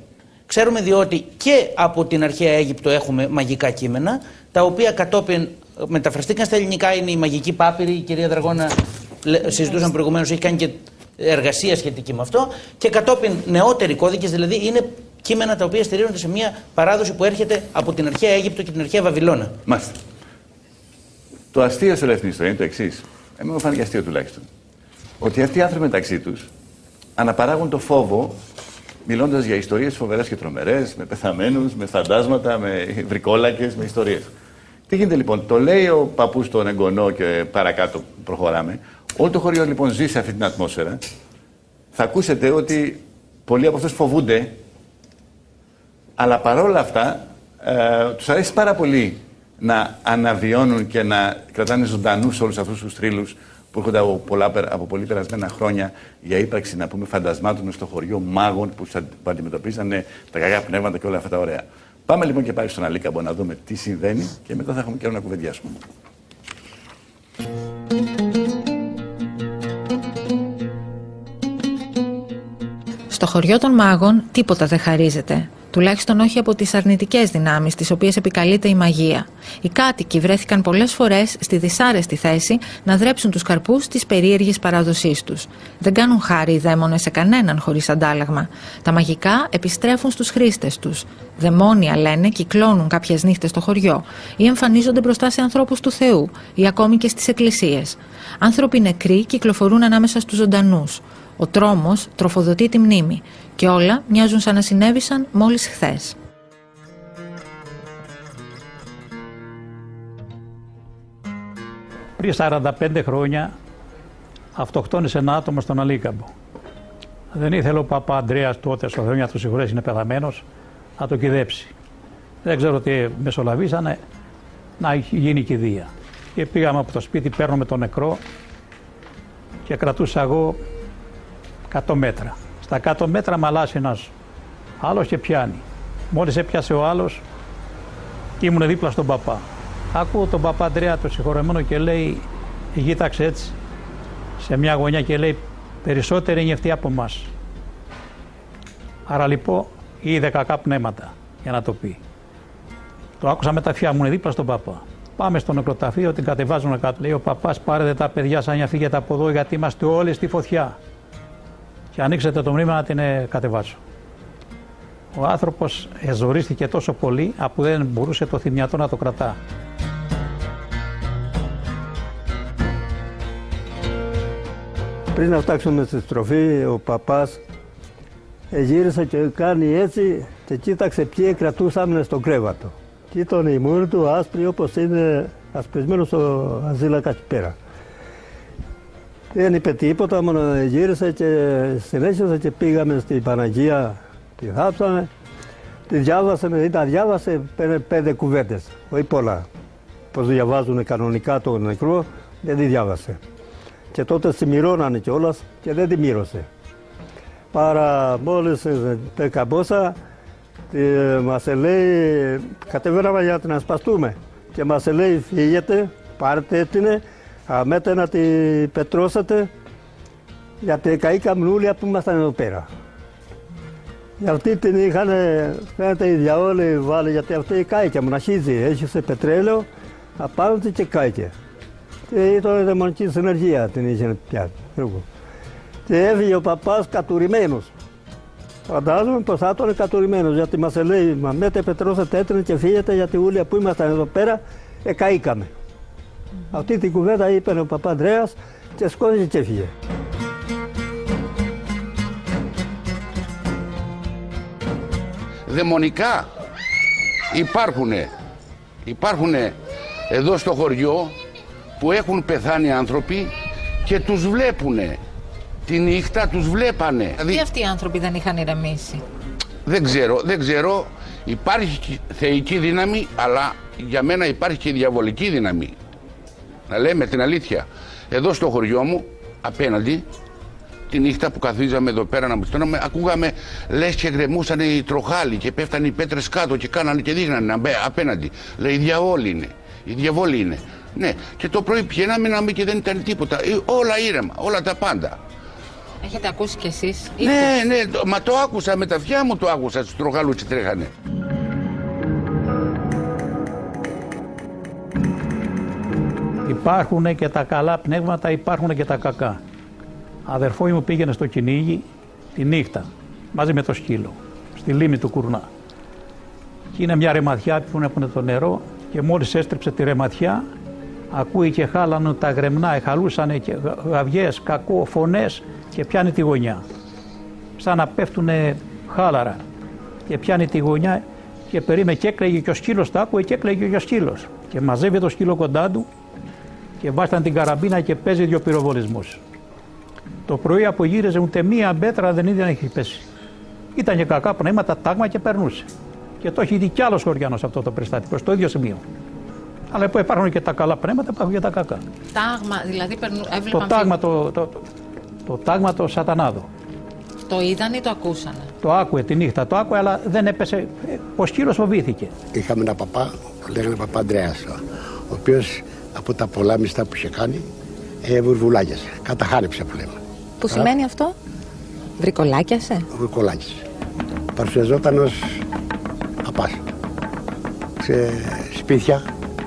Ξέρουμε διότι και από την αρχαία Αίγυπτο έχουμε μαγικά κείμενα, τα οποία κατόπιν μεταφραστήκαν στα ελληνικά. Είναι η μαγική πάπυρη, η κυρία Δραγώνα συζητούσαν προηγουμένως, έχει κάνει και εργασία σχετική με αυτό. Και κατόπιν νεότεροι κώδικες, δηλαδή είναι κείμενα τα οποία στηρίζονται σε μια παράδοση που έρχεται από την αρχαία Αίγυπτο και την αρχαία Βαβυλώνα. Μάλιστα. Το αστείο σε όλη αυτή την ιστορία είναι το εξής. Εμένα μου φάνηκε αστείο τουλάχιστον. Ότι αυτοί οι άνθρωποι μεταξύ τους αναπαράγουν το φόβο, μιλώντας για ιστορίες φοβερές και τρομερές, με πεθαμένους, με φαντάσματα, με βρικόλακες, με ιστορίες. Τι γίνεται λοιπόν, το λέει ο παππούς στον εγγονό και παρακάτω προχωράμε. Όλο το χωριό λοιπόν ζει σε αυτή την ατμόσφαιρα. Θα ακούσετε ότι πολλοί από αυτούς φοβούνται, αλλά παρόλα αυτά ε, τους αρέσει πάρα πολύ να αναβιώνουν και να κρατάνε ζωντανούς όλους αυτούς τους θρύλους που έρχονται από, πολλά, από πολύ περασμένα χρόνια για ύπαρξη, να πούμε, φαντασμάτων στο χωριό, μάγων που, που αντιμετωπίζανε τα κακά πνεύματα και όλα αυτά τα ωραία. Πάμε λοιπόν και πάλι στον Αλίκαμπο να δούμε τι συμβαίνει και μετά θα έχουμε καιρό να κουβεντιάσουμε. Στο χωριό των μάγων τίποτα δεν χαρίζεται. Τουλάχιστον όχι από τις αρνητικές δυνάμεις τις οποίες επικαλείται η μαγεία. Οι κάτοικοι βρέθηκαν πολλές φορές στη δυσάρεστη θέση να δρέψουν τους καρπούς της περίεργης παράδοσής τους. Δεν κάνουν χάρη οι δαίμονες σε κανέναν χωρίς αντάλλαγμα. Τα μαγικά επιστρέφουν στους χρήστες τους. Δαιμόνια, λένε, κυκλώνουν κάποιες νύχτες στο χωριό ή εμφανίζονται μπροστά σε ανθρώπους του Θεού ή ακόμη και στις εκκλησίες. Άνθρωποι νεκροί κυκλοφορούν ανάμεσα στους ζωντανούς. Ο τρόμος τροφοδοτεί τη μνήμη και όλα μοιάζουν σαν να συνέβησαν μόλις χθες. Πριν σαράντα πέντε χρόνια αυτοκτόνησε ένα άτομο στον Αλίκαμπο. Δεν ήθελε ο Παπά Ανδρέας τότε, στο Θεό να του συγχωρέσει, είναι πεθαμένος, να το κυδέψει. Δεν ξέρω τι μεσολαβήσανε να γίνει κηδεία. Και πήγαμε από το σπίτι, παίρνουμε τον νεκρό και κρατούσα εγώ εκατό μέτρα. Στα εκατό μέτρα μαλάσει ένας άλλος και πιάνει. Μόλις έπιασε ο άλλος και ήμουν δίπλα στον παπά. Ακούω τον Παπά Ανδρέα, το συγχωρεμένο, και λέει, γύταξε έτσι σε μια γωνιά και λέει, περισσότεροι είναι αυτοί από εμάς. Άρα λοιπόν είδε κακά πνεύματα, για να το πει. Το άκουσα με τα αυτιά μου, δίπλα στον παπά. Πάμε στο νεκροταφείο, την κατεβάζουν κάτω. Λέει ο παπάς, πάρετε τα παιδιά σαν να φύγετε από εδώ, γιατί είμαστε όλοι στη φωτιά. Και ανοίξετε το μνήμα να την κατεβάσω. Ο άνθρωπος εζωρίστηκε τόσο πολύ, που δεν μπορούσε το θυμιατό να το κρατά. Πριν να φτάξουμε στη στροφή, ο παπάς γύρισε και κάνει έτσι και κοίταξε ποιοι κρατούσαν στο κρέβατο. Και ήταν η μούρη του άσπρη όπως είναι ασπρισμένος ο Αζήλακας εκεί πέρα. Δεν είπε τίποτα, μόνο γύρισε και συνέχισε και πήγαμε στην Παναγία, τη θάψαμε, τη διάβασε, ή τα διάβασε πέντε, πέντε κουβέντες, όχι πολλά. Πώς διαβάζουν κανονικά το νεκρό, δεν τη διάβασε. Και τότε σημειρώνανε κιόλας και δεν τη μύρωσε. Παρά μόλις καμπόσα, μας λέει, κατεβαίναμε για να σπαστούμε και μας λέει, φύγετε, πάρτε την, αμέτε να την πετρώσετε, γιατί καήκαμε όλοι που ήμασταν εδώ πέρα. Για αυτή την είχαν, φαίνεται οι διαόλοι βάλει, γιατί αυτή κάηκε, μοναχίζει, έχει σε πετρέλαιο, απάνω της και κάηκε. Και ήταν η δαιμονική συνεργεία την είχε πια. Και έφυγε ο παπάς κατουρημένος. Φαντάζομαι πως θα ήταν κατουρημένος, γιατί μας λέει, μα μέτε πετρώσετε έτρινε και φύγετε, γιατί όλοι που ήμασταν εδώ πέρα, εκαήκαμε. Mm-hmm. Αυτή την κουβέντα είπε ο Παπά Ανδρέας και σκότωσε και έφυγε. Δαιμονικά υπάρχουνε, υπάρχουνε εδώ στο χωριό που έχουν πεθάνει άνθρωποι και τους βλέπουνε. Τη νύχτα τους βλέπανε. Γιατί αυτοί οι άνθρωποι δεν είχαν ηρεμήσει? Δεν ξέρω, δεν ξέρω. Υπάρχει θεϊκή δύναμη, αλλά για μένα υπάρχει και διαβολική δύναμη. Να λέμε την αλήθεια. Εδώ στο χωριό μου, απέναντι, τη νύχτα που καθίζαμε εδώ πέρα να μπουστώναμε, ακούγαμε λες και γκρεμούσαν οι τροχάλοι και πέφτανε οι πέτρες κάτω και κάνανε και δείχνανε απέναντι. Λέει, οι διαβόλοι είναι, οι διαβόλοι είναι. Ναι, και το πρωί πηγαίναμε να και δεν ήταν τίποτα. Όλα ήρεμα, όλα τα πάντα. Έχετε ακούσει κι εσείς? Ναι, ναι, το, μα το άκουσα με τα αυτιά μου, το άκουσα, στους τροχαλούτσι τρέχανε. Υπάρχουν και τα καλά πνεύματα, υπάρχουν και τα κακά. Αδερφό μου πήγαινε στο κυνήγι τη νύχτα, μαζί με το σκύλο, στη λίμνη του Κουρνά. Και είναι μια ρεματιά που έχουν το νερό και μόλις έστριψε τη ρεματιά, ακούει και χάλανε τα γρεμνά, εχαλούσανε και γαβιές, κακό, φωνές και πιάνει τη γωνιά. Σαν να πέφτουνε χάλαρα και πιάνει τη γωνιά και περίμενε και έκλαιγε και ο σκύλος, τα άκουε και έκλαιγε και ο σκύλος. Και μαζεύει το σκύλο κοντά του και βάσταν την καραμπίνα και παίζει δύο πυροβολισμούς. Το πρωί απογύριζε, ούτε μία μπέτρα δεν είδε να έχει πέσει. Ήταν και κακά πνεύματα, τάγμα και περνούσε. Και το έχει δει κι άλλος χωριανός αυτό το περιστατικό, στο ίδιο σημείο. Αλλά που υπάρχουν και τα καλά πνεύματα, υπάρχουν και τα κακά. Τάγμα, δηλαδή περνού, έβλεπαν... Το τάγμα, το, το, το, το τάγμα το σατανάδο. Το είδαν ή το ακούσανε? Το άκουε τη νύχτα, το άκουε, αλλά δεν έπεσε. Ο σκύλος φοβήθηκε. Είχαμε ένα παπά, λέγανε παπά Ανδρέας, ο οποίος από τα πολλά μιστά που είχε κάνει, ε, βουρβουλάκιασε. Καταχάρεψε που λέμε. Που σημαίνει αυτό? Βρικολάκιασε? Βρικολάκιασε. Παρουσιαζόταν ως παπάς. Σε σπίτια,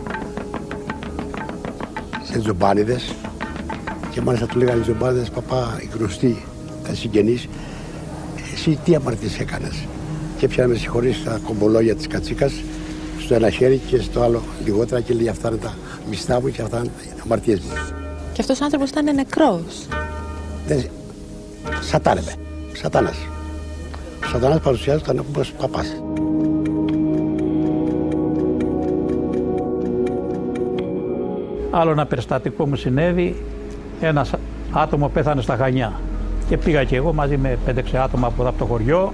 σε τζομπάνιδες, και μάλιστα του λέγανε οι τζομπάνιδες, παπά, οι γνωστοί, τα συγγενείς, εσύ τι αμαρτίες έκανες? Και έπιανε με συγχωρείς τα κομπολόγια της κατσίκας στο ένα χέρι και στο άλλο λιγότερα και λέει αυτά είναι τα μιστά μου και αυτά είναι τα αμαρτίες μου. Και αυτός ο άνθρωπος ήταν νεκρός. Δεν... Σατάνευε. Σατάνας. Ο Σατάνας παρουσιάζονταν όπως παπάς. Άλλο ένα περιστατικό μου συνέβη, ένα άτομο πέθανε στα Χανιά και πήγα και εγώ μαζί με πέντε έξι άτομα από εδώ από το χωριό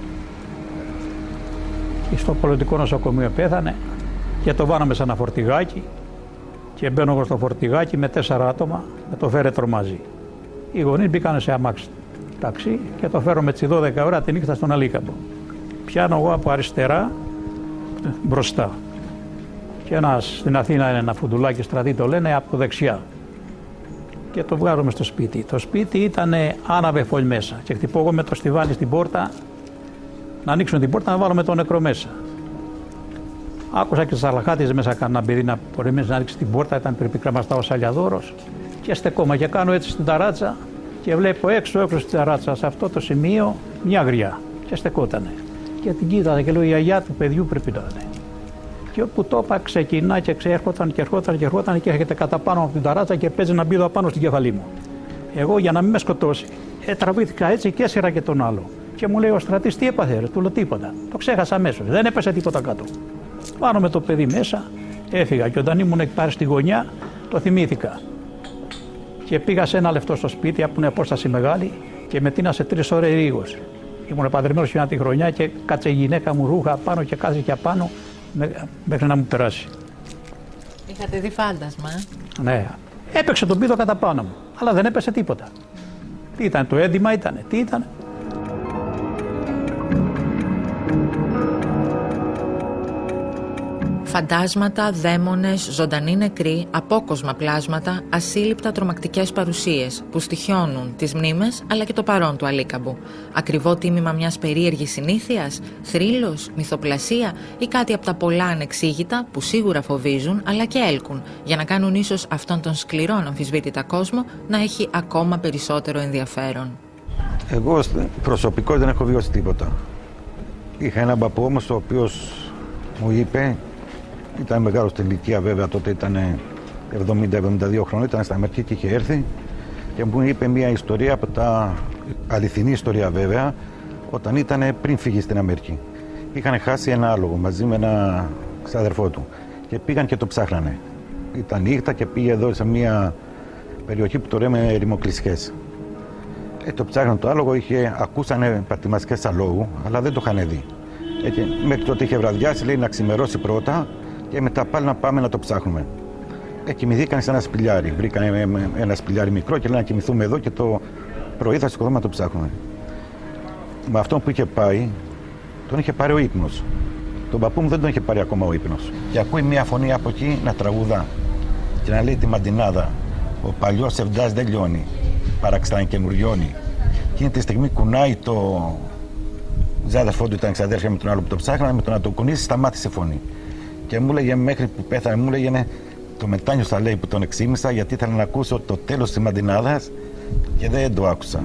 και στο πολιτικό νοσοκομείο πέθανε και το βάλαμε σε ένα φορτηγάκι και μπαίνω εγώ στο φορτηγάκι με τέσσερα άτομα με το φέρετρο μαζί. Οι γονείς μπήκαν σε αμάξι ταξί και το φέρω με τις δώδεκα ώρα τη νύχτα στον Αλίκαμπο. Πιάνω εγώ από αριστερά μπροστά. Και ένας στην Αθήνα είναι ένα φουντουλάκι στρατή, το λένε, από δεξιά. Και το βγάζουμε στο σπίτι. Το σπίτι ήταν άναβε φωλ μέσα. Και χτυπώ εγώ με το στιβάνι στην πόρτα, να ανοίξουν την πόρτα να βάλουμε το νεκρό μέσα. Άκουσα και σαλαχάτιζε μέσα κανένα παιδί να πολεμήσει να ανοίξει την πόρτα, ήταν περιπικραμαστά ο Σαλιαδόρος. Και στεκόμαι και κάνω έτσι στην ταράτσα και βλέπω έξω έξω στην ταράτσα σε αυτό το σημείο μια γριά. Και στεκότανε. Και την κοίταζα και λέω η γιαγιά του παιδιού πρέπει να είναι. Και όπου το είπα ξεκινά και ξέρχονταν και ερχόταν και ερχόταν και έρχεται κατά πάνω από την ταράτσα και παίζει να μπει εδώ πάνω στην κεφαλή μου. Εγώ για να μην με σκοτώσει, ε, τραβήθηκα έτσι και έσυρα και τον άλλο. Και μου λέει ο στρατής τι έπαθε, ρε, του λέω τίποτα. Το ξέχασα αμέσως, δεν έπεσε τίποτα κάτω. Πάνω με το παιδί μέσα, έφυγα και όταν ήμουν εκεί στη γωνιά, το θυμήθηκα. Και πήγα σε ένα λεπτό στο σπίτι, που είναι απόσταση μεγάλη, και με τίνασε τρεις ώρες ρίγος. Ήμουν παντρεμένος για τη χρονιά και κάτσε η γυναίκα μου ρούχα πάνω και κάτσε και απάνω μέχρι να μου περάσει. Είχατε δει φάντασμα, ε? Ναι. Έπαιξε τον πίδο κατά πάνω μου, αλλά δεν έπεσε τίποτα. Τι ήταν, το έντυμα ήτανε, τι ήτανε. Φαντάσματα, δαίμονες, ζωντανοί νεκροί, απόκοσμα πλάσματα, ασύλληπτα τρομακτικές παρουσίες που στοιχιώνουν τις μνήμες αλλά και το παρόν του Αλίκαμπου. Ακριβό τίμημα μιας περίεργης συνήθειας, θρύλος, μυθοπλασία ή κάτι από τα πολλά ανεξήγητα που σίγουρα φοβίζουν αλλά και έλκουν για να κάνουν ίσως αυτόν τον σκληρόν αμφισβήτητα κόσμο να έχει ακόμα περισσότερο ενδιαφέρον. Εγώ προσωπικώς δεν έχω βιώσει τίποτα. Είχα έναν παππού όμως ο οποίος μου είπε, ήταν μεγάλο στην ηλικία βέβαια, τότε ήταν εβδομήντα εβδομήντα δύο χρόνια, ήταν στα Αμερική και είχε έρθει και μου είπε μια ιστορία από τα αληθινή ιστορία βέβαια, όταν ήταν πριν φύγει στην Αμερική. Είχαν χάσει ένα άλογο μαζί με ένα ξαδερφό του και πήγαν και το ψάχνανε. Ήταν νύχτα και πήγε εδώ σε μια περιοχή που το λέμε ερημοκλεισιές. Ε, το ψάχναν το άλογο, είχε, ακούσανε πατημασιές αλόγου, αλλά δεν το είχαν δει. Ε, και μέχρι τότε είχε βραδιάσει, λέει να ξημερώσει πρώτα και μετά πάλι να πάμε να το ψάχνουμε. Ε, κοιμηθήκαν σε ένα σπηλιάρι. Βρήκαν ένα σπηλιάρι μικρό και λέει να κοιμηθούμε εδώ και το πρωί θα σηκωθούμε να το ψάχνουμε. Με αυτόν που είχε πάει, τον είχε πάρει ο ύπνος. Τον παππού μου δεν τον είχε πάρει ακόμα ο ύπνος. Και ακούει μια φωνή από εκεί να τραγουδά και να λέει τη μαντινάδα. Ο παλιός Σεβδάς δεν λιώνει, παραξτάνει καινουριώνει. Εκείνη τη στιγμή κουνάει το. Ζάδερφό του ήταν ξαδέρφια με τον άλλο που το ψάχνανε, με το να το κουνήσει σταμάτησε φωνή. Και μου έλεγε μέχρι που πέθανε, μου έλεγε το μετάνιωσα λέει που τον εξήμισα γιατί ήθελα να ακούσω το τέλος της Μαντινάδας και δεν το άκουσα.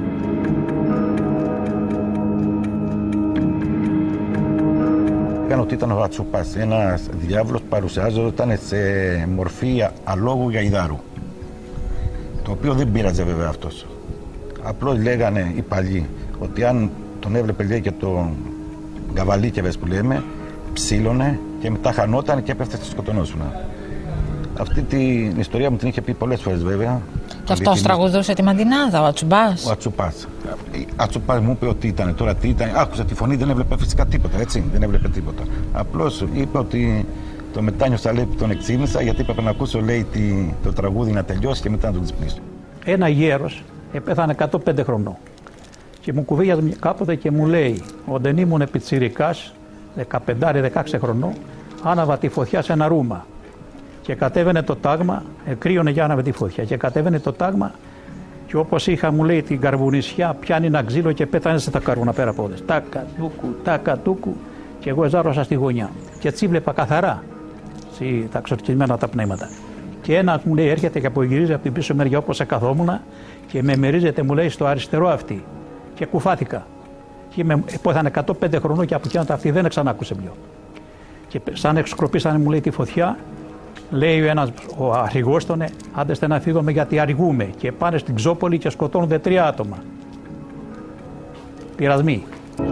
Έκανε ότι ήταν ο Ατσουπάς, ένας διάβολος που παρουσιάζονταν σε μορφή αλόγου γαϊδάρου. Το οποίο δεν πείραζε βέβαια αυτός. Απλώς λέγανε οι παλιοί ότι αν τον έβλεπε λέει και τον γκαβαλίκευες που λέμε, ψήλωνε και μετά χανόταν και έπεφτε στη σκοτωνόσουνα. Αυτή την ιστορία μου την είχε πει πολλές φορές βέβαια. Και αυτός τραγουδούσε τη Μαντινάδα, ο Ατσουπάς. Ο Ατσουπάς. Ο Ατσουπάς μου είπε ότι ήταν, τώρα τι ήταν. Άκουσα τη φωνή, δεν έβλεπε φυσικά τίποτα, έτσι. Δεν έβλεπε τίποτα. Απλώς είπε ότι το μετάνιωσα λέει που τον εξήμισα γιατί έπρεπε να ακούσω λέει το τραγούδι να τελειώσει και μετά να τον ξυπνήσω. Ένα γέρος πέθανε εκατόν πέντε χρονών. Και μου κουβίγιαζε κάποτε και μου λέει, όταν ήμουν πιτσιρικάς, δεκαπέντε δεκαέξι χρονών, άναβα τη φωτιά σε ένα ρούμα. Και κατέβαινε το τάγμα, κρύωνε για άναβε τη φωτιά. Και κατέβαινε το τάγμα, και όπως είχα, μου λέει, την καρβουνισιά, πιάνει ένα ξύλο και πέτανε σε τα καρβούνα πέρα από όλες. Τάκα, τούκου, τάκα, τούκου. Και εγώ εζάρωσα στη γωνιά. Και έτσι βλέπα καθαρά τα ξορκισμένα τα πνεύματα. Και ένα μου λέει, έρχεται και απογυρίζει από την πίσω μεριά όπως καθόμουνα και με μερίζεται, μου λέει, στο αριστερό αυτή. Και κουφάθηκα. Και είμαι, που ήταν εκατόν πέντε χρονών και από εκείνα τα αυτή δεν ξανάκουσε πιο. Και σαν εξκροπήσανε, μου λέει, τη φωτιά, λέει ο ένας, ο αρχηγός τον, άντε να φύγουμε γιατί αργούμε. Και πάνε στην Ξόπολη και σκοτώνονται τρία άτομα. Πειρασμοί.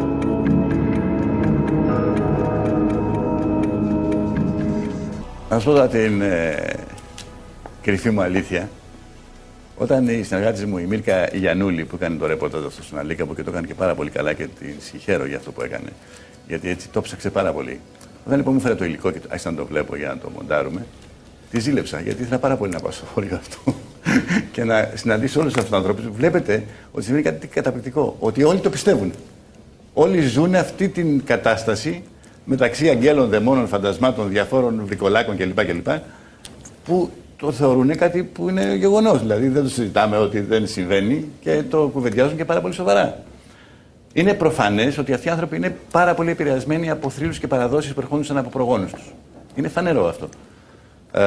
Να σας πω τώρα την ε, κρυφή μου αλήθεια. Όταν η συνεργάτης μου, η Μίρκα Γιαννούλη, που έκανε το ρεπορτάζ αυτό στον Αλίκαμπο και το έκανε και πάρα πολύ καλά και την συγχαίρω για αυτό που έκανε, γιατί έτσι το ψάξε πάρα πολύ. Όταν λοιπόν μου έφερε το υλικό και άρχισα να το βλέπω για να το μοντάρουμε, τη ζήλεψα γιατί ήθελα πάρα πολύ να πάω στο χώριο αυτό και να συναντήσω όλους αυτούς τους ανθρώπους. Βλέπετε ότι συμβαίνει κάτι καταπληκτικό, ότι όλοι το πιστεύουν. Όλοι ζουν αυτή την κατάσταση μεταξύ αγγέλων, δαιμόνων, φαντασμάτων, διαφόρων βρικολάκων κλπ. κλπ που το θεωρούν κάτι που είναι γεγονός. Δηλαδή δεν το συζητάμε ότι δεν συμβαίνει και το κουβεντιάζουν και πάρα πολύ σοβαρά. Είναι προφανές ότι αυτοί οι άνθρωποι είναι πάρα πολύ επηρεασμένοι από θρύλους και παραδόσεις που ερχόντουσαν από προγόνους τους. Είναι φανερό αυτό. Ε,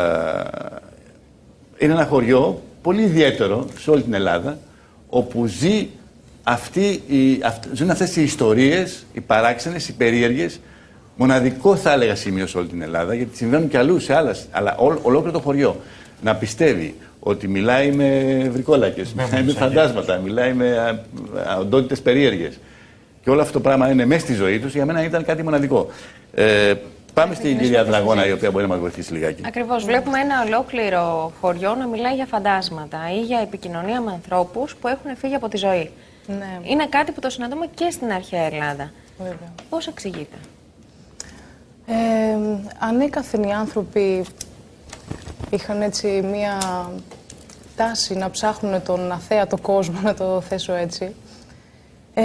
είναι ένα χωριό πολύ ιδιαίτερο σε όλη την Ελλάδα, όπου ζει αυτή η, αυ, ζουν αυτές οι ιστορίες, οι παράξενες, οι περίεργες, μοναδικό θα έλεγα σημείο σε όλη την Ελλάδα, γιατί συμβαίνουν και αλλού σε άλλα, αλλά ό, ολόκληρο το χωριό να πιστεύει ότι μιλάει με βρικόλακες, μιλάει με φαντάσματα, μιλάει με οντότητες περίεργες και όλο αυτό το πράγμα είναι μέσα στη ζωή τους, για μένα ήταν κάτι μοναδικό. Ε, πάμε στην κυρία Δραγώνα, η οποία μπορεί να μας βοηθήσει λιγάκι. Ακριβώς. Βλέπουμε ένα ολόκληρο χωριό να μιλάει για φαντάσματα ή για επικοινωνία με ανθρώπους που έχουν φύγει από τη ζωή. Ναι. Είναι κάτι που το συναντούμε και στην αρχαία Ελλάδα. Βέβαια. Πώς εξηγείται? Ε, ανέκαθεν οι άνθρωποι είχαν έτσι μία τάση να ψάχνουν τον αθέατο κόσμο, να το θέσω έτσι. Ε,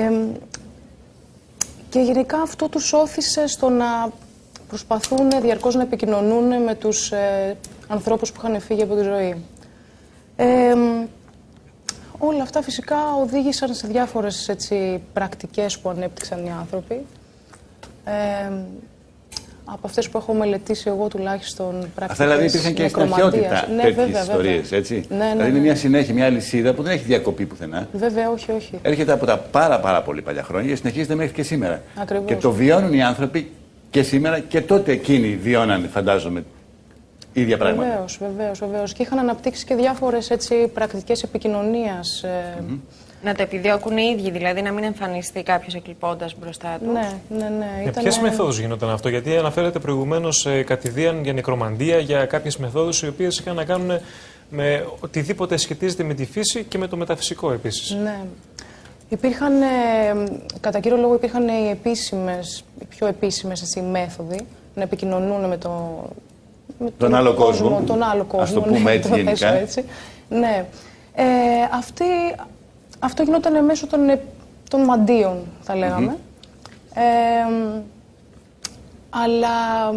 και γενικά αυτό τους όθησε στο να προσπαθούν διαρκώς να επικοινωνούν με τους ε, ανθρώπους που είχαν φύγει από τη ζωή. Ε, όλα αυτά φυσικά οδήγησαν σε διάφορες έτσι, πρακτικές που ανέπτυξαν οι άνθρωποι. Ε, από αυτές που έχω μελετήσει εγώ τουλάχιστον πρακτικές. Αυτά δηλαδή υπήρχαν και στην αρχαιότητα ναι, τέτοιες ιστορίες, έτσι. Ναι, ναι, ναι. Δηλαδή είναι μια συνέχεια, μια αλυσίδα που δεν έχει διακοπή πουθενά. Βέβαια, όχι, όχι. Έρχεται από τα πάρα πάρα πολύ παλιά χρόνια και συνεχίζεται μέχρι και σήμερα. Ακριβώς. Και το βιώνουν οι άνθρωποι και σήμερα και τότε εκείνοι βιώναν, φαντάζομαι, ίδια πράγματα. Βεβαίως, βεβαίως, βεβαίως. Και είχαν αναπτύξει και διάφορες έτσι πρακτικές επικοινωνίας. Mm-hmm. Να το επιδιώκουν οι ίδιοι, δηλαδή να μην εμφανιστεί κάποιος εκλειπώντας μπροστά τους. Ναι, ναι, ναι. Με Ήταν... ποιες μεθόδους γινόταν αυτό? Γιατί αναφέρατε προηγουμένως ε, κατηδίαν για νεκρομαντία, για κάποιες μεθόδους οι οποίες είχαν να κάνουν με οτιδήποτε σχετίζεται με τη φύση και με το μεταφυσικό επίσης. Ναι. Υπήρχαν, ε, κατά κύριο λόγο υπήρχαν οι επίσημες, οι πιο επίσημες έτσι, μέθοδοι να επικοινωνούν με, το, με τον, τον άλλο κόσμο, κόσμο. Τον άλλο κόσμο, ας το πούμε ναι, έτσι το γενικά. Έτσι. Ναι. Ε, αυτή, αυτό γινόταν μέσω των, των μαντίων, θα λέγαμε. Mm-hmm. ε, αλλά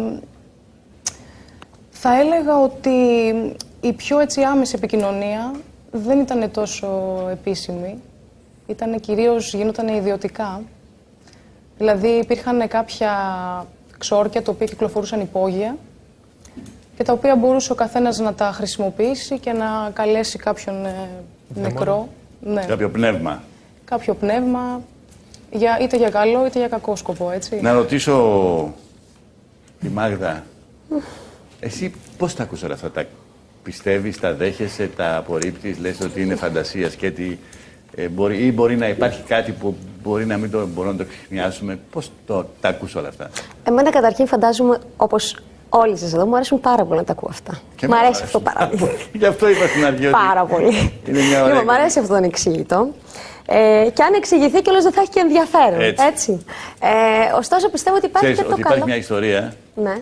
θα έλεγα ότι η πιο έτσι άμεση επικοινωνία δεν ήταν τόσο επίσημη. ήταν κυρίως, γινόταν ιδιωτικά. Δηλαδή υπήρχαν κάποια ξόρκια τα οποία κυκλοφορούσαν υπόγεια και τα οποία μπορούσε ο καθένας να τα χρησιμοποιήσει και να καλέσει κάποιον ε, νεκρό. Ναι. Κάποιο πνεύμα. Κάποιο πνεύμα, για, είτε για καλό είτε για κακό σκοπό, έτσι. Να ρωτήσω τη Μάγδα, εσύ πώς τα ακούς όλα αυτά, τα πιστεύεις, τα δέχεσαι, τα απορρίπτεις, λες ότι είναι φαντασία σκέτη, ε, μπορεί, ή μπορεί να υπάρχει κάτι που μπορεί να μην το, μπορούμε να το ξεχνιάσουμε, πώς το, τα ακούς όλα αυτά? Εμένα καταρχήν φαντάζομαι, όπως όλοι σας εδώ, μου αρέσουν πάρα πολύ να τα ακούω αυτά. Μ' αρέσει αυτό πάρα πολύ. Γι' αυτό είπα στην αρχή ότι πάρα πολύ. Είναι μια ωραία. Λοιπόν, μ' αρέσει αυτό το ανεξήγητο. Ε, και αν εξηγηθεί κιόλας δεν θα έχει και ενδιαφέρον. Έτσι. έτσι. Ε, ωστόσο πιστεύω ότι υπάρχει. Ξέρεις, και το ότι καλό. Υπάρχει μια ιστορία. Ναι.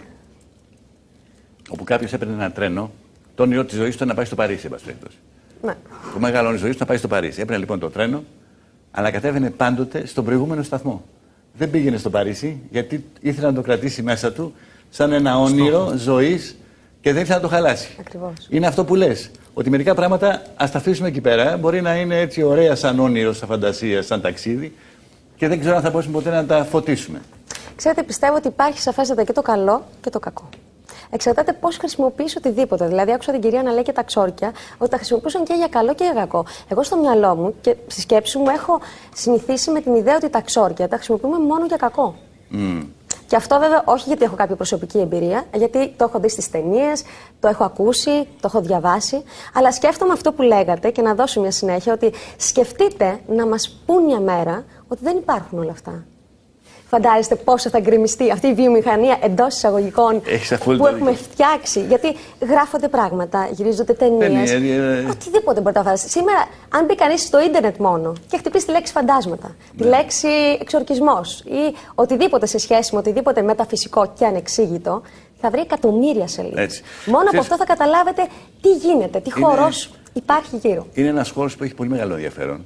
Όπου κάποιος έπαιρνε ένα τρένο, το όνειρο της ζωής του να πάει στο Παρίσι, εν πάση περιπτώσει. Ναι. Το μεγάλο όνειρο της ζωής του να πάει στο Παρίσι. Έπαιρνε λοιπόν το τρένο, αλλά κατέβαινε πάντοτε στον προηγούμενο σταθμό. Δεν πήγαινε στο Παρίσι, γιατί ήθελε να το κρατήσει μέσα του σαν ένα όνειρο ζωής και δεν ήθελε να το χαλάσει. Ακριβώς. Είναι αυτό που λες. Ότι μερικά πράγματα ας τα αφήσουμε εκεί πέρα. Μπορεί να είναι έτσι ωραία σαν όνειρο, σαν φαντασία, σαν ταξίδι και δεν ξέρω αν θα μπορέσουμε ποτέ να τα φωτίσουμε. Ξέρετε, πιστεύω ότι υπάρχει σαφέστατα και το καλό και το κακό. Εξαρτάται πώς χρησιμοποιείς οτιδήποτε. Δηλαδή, άκουσα την κυρία να λέει και τα ξόρκια ότι τα χρησιμοποιούσαν και για καλό και για κακό. Εγώ στο μυαλό μου και στη σκέψη μου έχω συνηθίσει με την ιδέα ότι τα ξόρκια τα χρησιμοποιούμε μόνο για κακό. Mm. Και αυτό βέβαια όχι γιατί έχω κάποια προσωπική εμπειρία, γιατί το έχω δει στις ταινίες, το έχω ακούσει, το έχω διαβάσει. Αλλά σκέφτομαι αυτό που λέγατε και να δώσω μια συνέχεια ότι σκεφτείτε να μας πούν μια μέρα ότι δεν υπάρχουν όλα αυτά. Φαντάζεστε πόσο θα γκρεμιστεί αυτή η βιομηχανία εντός εισαγωγικών που έχουμε φτιάξει. Γιατί γράφονται πράγματα, γυρίζονται ταινίες. Οτιδήποτε μπορεί να φανταστεί. Σήμερα, αν μπει κανείς στο ίντερνετ μόνο και χτυπήσει τη λέξη φαντάσματα, τη λέξη εξορκισμός ή οτιδήποτε σε σχέση με οτιδήποτε μεταφυσικό και ανεξήγητο, θα βρει εκατομμύρια σελίδες. Μόνο από αυτό θα καταλάβετε τι γίνεται, τι χώρος υπάρχει γύρω. Είναι ένας χώρος που έχει πολύ μεγάλο ενδιαφέρον.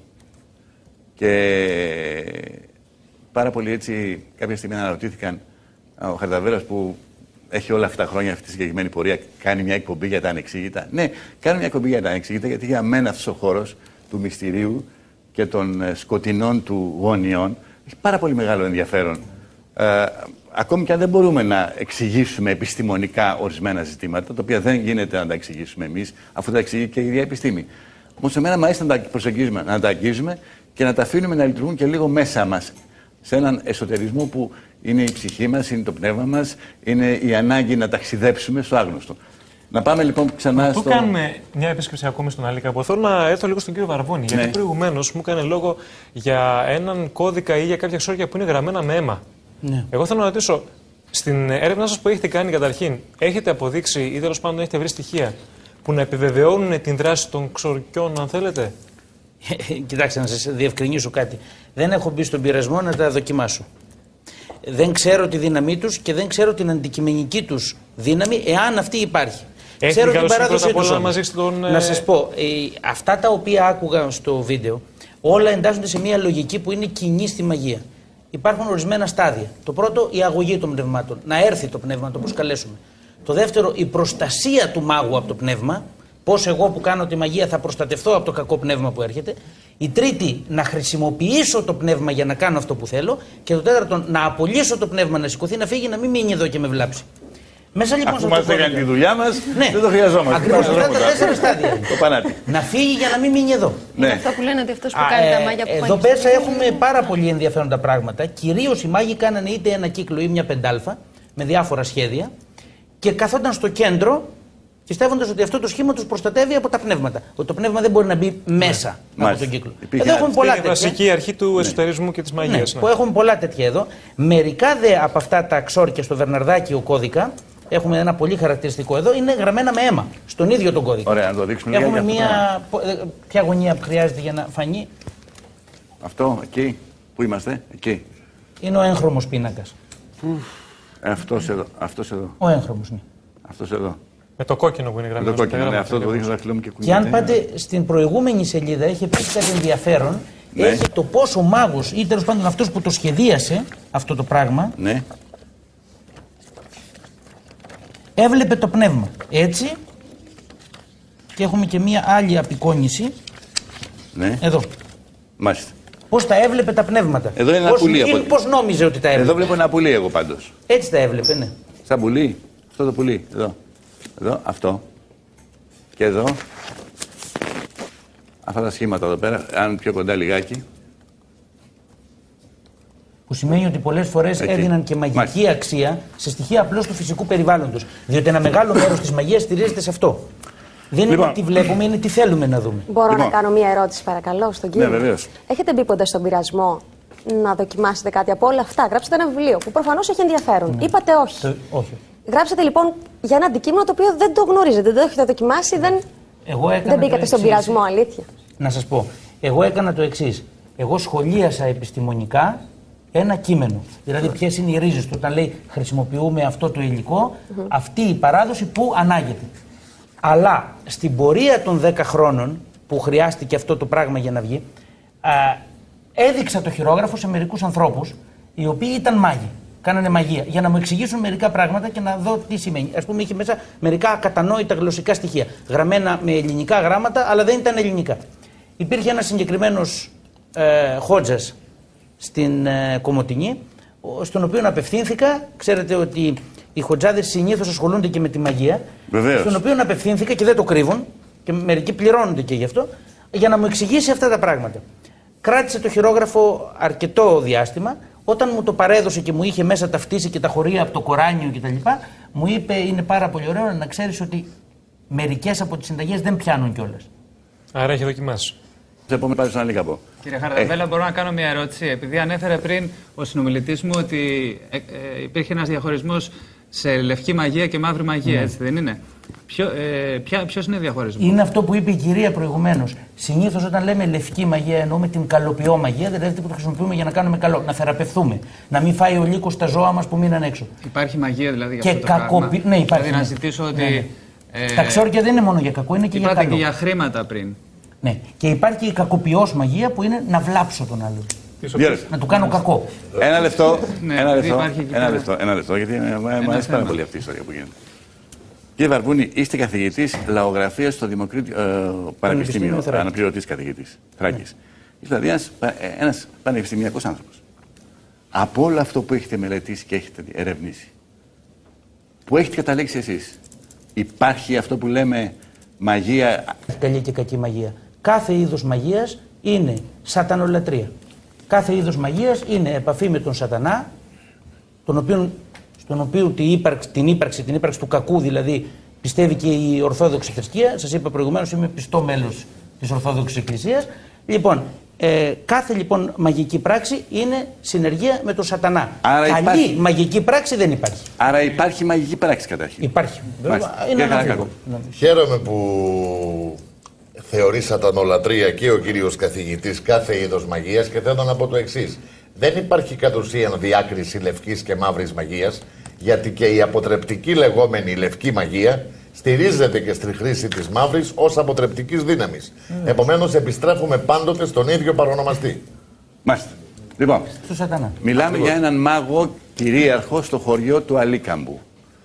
Και πάρα πολύ έτσι, κάποια στιγμή αναρωτήθηκαν, ο Χαρδαβέλας που έχει όλα αυτά τα χρόνια αυτή τη συγκεκριμένη πορεία, κάνει μια εκπομπή για τα ανεξήγητα. Ναι, κάνει μια εκπομπή για τα ανεξήγητα, γιατί για μένα αυτός ο χώρος του μυστηρίου και των σκοτεινών του γωνιών έχει πάρα πολύ μεγάλο ενδιαφέρον. Ε, ακόμη και αν δεν μπορούμε να εξηγήσουμε επιστημονικά ορισμένα ζητήματα, τα οποία δεν γίνεται να τα εξηγήσουμε εμείς, αφού τα εξηγεί και η ίδια επιστήμη. Όμως, εμένα μου αρέσει να τα προσεγγίζουμε, να τα αγγίζουμε και να τα αφήνουμε να λειτουργούν και λίγο μέσα μας. Σε έναν εσωτερισμό που είναι η ψυχή μας, είναι το πνεύμα μας, είναι η ανάγκη να ταξιδέψουμε στο άγνωστο. Να πάμε λοιπόν ξανά στο. Πού κάνουμε μια επίσκεψη ακόμη στον Αλίκαμπο. Θέλω να έρθω λίγο στον κύριο Βαρβώνη. Ναι. Γιατί προηγουμένως μου έκανε λόγο για έναν κώδικα ή για κάποια ξόρκια που είναι γραμμένα με αίμα. Ναι. Εγώ θέλω να ρωτήσω, στην έρευνά σας που έχετε κάνει καταρχήν, έχετε αποδείξει ή τέλος πάντων έχετε βρει στοιχεία που να επιβεβαιώνουν την δράση των ξορκιών, αν θέλετε? Κοιτάξτε, να σας διευκρινίσω κάτι. Δεν έχω μπει στον πειρασμό να τα δοκιμάσω. Δεν ξέρω τη δύναμή τους και δεν ξέρω την αντικειμενική τους δύναμη, εάν αυτή υπάρχει. Έχει ξέρω την παράδοσή τους. Να, τον... να σας πω, ε, αυτά τα οποία άκουγα στο βίντεο, όλα εντάσσονται σε μια λογική που είναι κοινή στη μαγεία. Υπάρχουν ορισμένα στάδια. Το πρώτο, η αγωγή των πνευμάτων. Να έρθει το πνεύμα, να το προσκαλέσουμε. Το δεύτερο, η προστασία του μάγου από το πνεύμα. Πώς εγώ που κάνω τη μαγεία θα προστατευτώ από το κακό πνεύμα που έρχεται. Η τρίτη, να χρησιμοποιήσω το πνεύμα για να κάνω αυτό που θέλω. Και το τέταρτο, να απολύσω το πνεύμα, να σηκωθεί, να φύγει, να μην μείνει εδώ και με βλάψει. Μέσα λοιπόν αφού μας έκανε τη δουλειά μας, ναι, δεν το χρειαζόμαστε. Ακριβώς αυτά τα τέσσερα στάδια. Το πανάτι. Να φύγει για να μην μείνει εδώ. Είναι ναι. αυτό που λένε ότι αυτός που κάνει Α, τα μάγια που εδώ πέρα έχουμε πάρα πολύ ενδιαφέροντα πράγματα. Κυρίως οι μάγοι κάνανε είτε ένα κύκλο ή μια πεντάλφα με διάφορα σχέδια και καθόταν στο κέντρο. Πιστεύοντας ότι αυτό το σχήμα τους προστατεύει από τα πνεύματα. Ότι το πνεύμα δεν μπορεί να μπει μέσα Μάλιστα. από τον κύκλο. Υπήρχε εδώ έχουμε πολλά τέτοια. Είναι η βασική αρχή του εσωτερισμού ναι. και της μαγείας. Ναι, ναι. Που έχουμε πολλά τέτοια εδώ. Μερικά δε από αυτά τα ξόρκια στο Βερναρδάκι ο κώδικα, έχουμε ένα πολύ χαρακτηριστικό εδώ, είναι γραμμένα με αίμα. Στον ίδιο τον κώδικα. Ωραία, να το δείξουμε έχουμε για μία. Αυτό. Ποια γωνία χρειάζεται για να φανεί? Αυτό, εκεί. Πού είμαστε, εκεί. Είναι ο έγχρωμος πίνακας. Αυτός εδώ. Αυτός εδώ. Ο έγχρωμος, ναι. Αυτός εδώ. Με το κόκκινο που είναι γραμμένο. Με το κόκκινο, ναι, αυτό το δείχνω δάχτυλό μου και κουνιέται. Και αν πάτε στην προηγούμενη σελίδα, έχει επίσης κάτι ενδιαφέρον. Ναι. Έχει το πόσο ο μάγος ή τέλος πάντων αυτός που το σχεδίασε αυτό το πράγμα. Ναι. Έβλεπε το πνεύμα. Έτσι. Και έχουμε και μία άλλη απεικόνηση. Ναι. Εδώ. Μάλιστα. Πώς τα έβλεπε τα πνεύματα. Εδώ είναι ένα πώς, πουλί. Από... Πώς νόμιζε ότι τα έβλεπε. Εδώ βλέπω ένα πουλί εγώ πάντως. Έτσι τα έβλεπε, ναι. Σαν πουλί. Αυτό το πουλί. Εδώ. Εδώ. Αυτό. Και εδώ. Αυτά τα σχήματα εδώ πέρα. Αν πιο κοντά λιγάκι. Που σημαίνει ότι πολλές φορές εκεί έδιναν και μαγική Μάλιστα. αξία σε στοιχεία απλώς του φυσικού περιβάλλοντος. Διότι ένα μεγάλο μέρος της μαγείας στηρίζεται σε αυτό. Δεν λοιπόν. είναι τι βλέπουμε, είναι τι θέλουμε να δούμε. Μπορώ λοιπόν. να κάνω μία ερώτηση, παρακαλώ, στον κύριο. Ναι, βεβαίως. Έχετε μπει ποτέ στον πειρασμό να δοκιμάσετε κάτι από όλα αυτά? Γράψατε ένα βιβλίο που προφανώς έχει ενδιαφέρον. Ναι. Είπατε όχι. Το, όχι. Γράψατε λοιπόν για ένα αντικείμενο το οποίο δεν το γνωρίζετε, δεν το έχετε δοκιμάσει, δεν, Εγώ δεν μπήκατε στον πειρασμό, αλήθεια. Να σας πω, εγώ έκανα το εξής. Εγώ σχολίασα επιστημονικά ένα κείμενο. Δηλαδή, ποιες είναι οι ρίζες του. Όταν λέει χρησιμοποιούμε αυτό το υλικό, mm-hmm. αυτή η παράδοση που ανάγεται. Αλλά στην πορεία των δέκα χρόνων που χρειάστηκε αυτό το πράγμα για να βγει, α, έδειξα το χειρόγραφο σε μερικούς ανθρώπους οι οποίοι ήταν μάγοι. Κάνανε μαγεία για να μου εξηγήσουν μερικά πράγματα και να δω τι σημαίνει. Ας πούμε, είχε μέσα μερικά ακατανόητα γλωσσικά στοιχεία. Γραμμένα με ελληνικά γράμματα, αλλά δεν ήταν ελληνικά. Υπήρχε ένας συγκεκριμένος ε, χότζας στην ε, Κομοτηνή, στον οποίο απευθύνθηκα. Ξέρετε ότι οι χοτζάδες συνήθως ασχολούνται και με τη μαγεία. Βεβαίως. Στον οποίο απευθύνθηκα και δεν το κρύβουν, και μερικοί πληρώνονται και γι' αυτό, για να μου εξηγήσει αυτά τα πράγματα. Κράτησε το χειρόγραφο αρκετό διάστημα. Όταν μου το παρέδωσε και μου είχε μέσα ταυτίσει και τα χωρία από το Κοράνιο κτλ., μου είπε: είναι πάρα πολύ ωραίο να ξέρεις ότι μερικές από τις συνταγές δεν πιάνουν κιόλας. Άρα έχει δοκιμάσει. Σε επόμενο πάλι στον Αλίκαμπο. Κύριε Χαρδαβέλα, μπορώ να κάνω μια ερώτηση. Επειδή ανέφερε πριν ο συνομιλητής μου ότι ε, ε, υπήρχε ένας διαχωρισμός σε λευκή μαγεία και μαύρη μαγεία, ναι. έτσι δεν είναι? Ποιο, ε, ποια, ποιος είναι ο διαχωρισμός? Είναι αυτό που είπε η κυρία προηγουμένως. Συνήθως όταν λέμε λευκή μαγεία εννοούμε την καλοποιό μαγεία, δηλαδή που το χρησιμοποιούμε για να κάνουμε καλό, να θεραπευθούμε. Να μην φάει ο λύκος τα ζώα μας που μείναν έξω. Υπάρχει μαγεία δηλαδή για και αυτό το κακοπι... πράγμα? Ναι, υπάρχει. Δηλαδή να ζητήσω ότι... Ναι, ναι. Ε... Τα ξόρκια δεν είναι μόνο για κακό, είναι και για καλό. Είπατε και για χρήματα πριν. Ναι. Και υπάρχει και η κακοποιός μαγεία που είναι να βλάψω τον άλλον. Να του κάνω κακό. Ένα λεπτό, ναι, ένα, λεπτό ένα, λεπτό ένα λεπτό, γιατί μου αρέσει πάρα πολύ αυτή η ιστορία που γίνεται. Κύριε Βαρβούνη, είστε καθηγητής λαογραφίας στο Δημοκρίτιο ε, Πανεπιστήμιο, αναπληρωτής καθηγητής Θράκης. Είστε δηλαδή ένας, ένας πανεπιστημιακός άνθρωπος. Από όλο αυτό που έχετε μελετήσει και έχετε ερευνήσει, που έχετε καταλήξει εσείς, υπάρχει αυτό που λέμε μαγεία? Καλή και κακή μαγεία. Κάθε είδος μαγείας είναι σατανολατρία. Κάθε είδος μαγείας είναι επαφή με τον σατανά, τον οποίο, στον οποίο την ύπαρξη, την ύπαρξη, την ύπαρξη του κακού δηλαδή πιστεύει και η Ορθόδοξη θρησκεία. Σας είπα προηγουμένως, είμαι πιστό μέλος της Ορθόδοξης Εκκλησίας. Λοιπόν, ε, κάθε λοιπόν μαγική πράξη είναι συνεργεία με τον σατανά. Άρα καλή υπάρχει... μαγική πράξη δεν υπάρχει. Άρα υπάρχει μαγική πράξη καταρχήν. Υπάρχει. Είναι ένα κακό. Χαίρομαι που θεωρεί σατανολατρία και ο κύριος καθηγητής κάθε είδος μαγείας και θέλω να πω το εξής. Δεν υπάρχει κατ' ουσίαν διάκριση λευκής και μαύρης μαγείας, γιατί και η αποτρεπτική λεγόμενη λευκή μαγεία στηρίζεται και στη χρήση της μαύρης ως αποτρεπτικής δύναμης. Mm. Επομένως επιστρέφουμε πάντοτε στον ίδιο παρονομαστή. Μάλιστα. Λοιπόν, στο σατανά. Μιλάμε Ακριβώς. για έναν μάγο κυρίαρχο στο χωριό του Αλίκαμπου.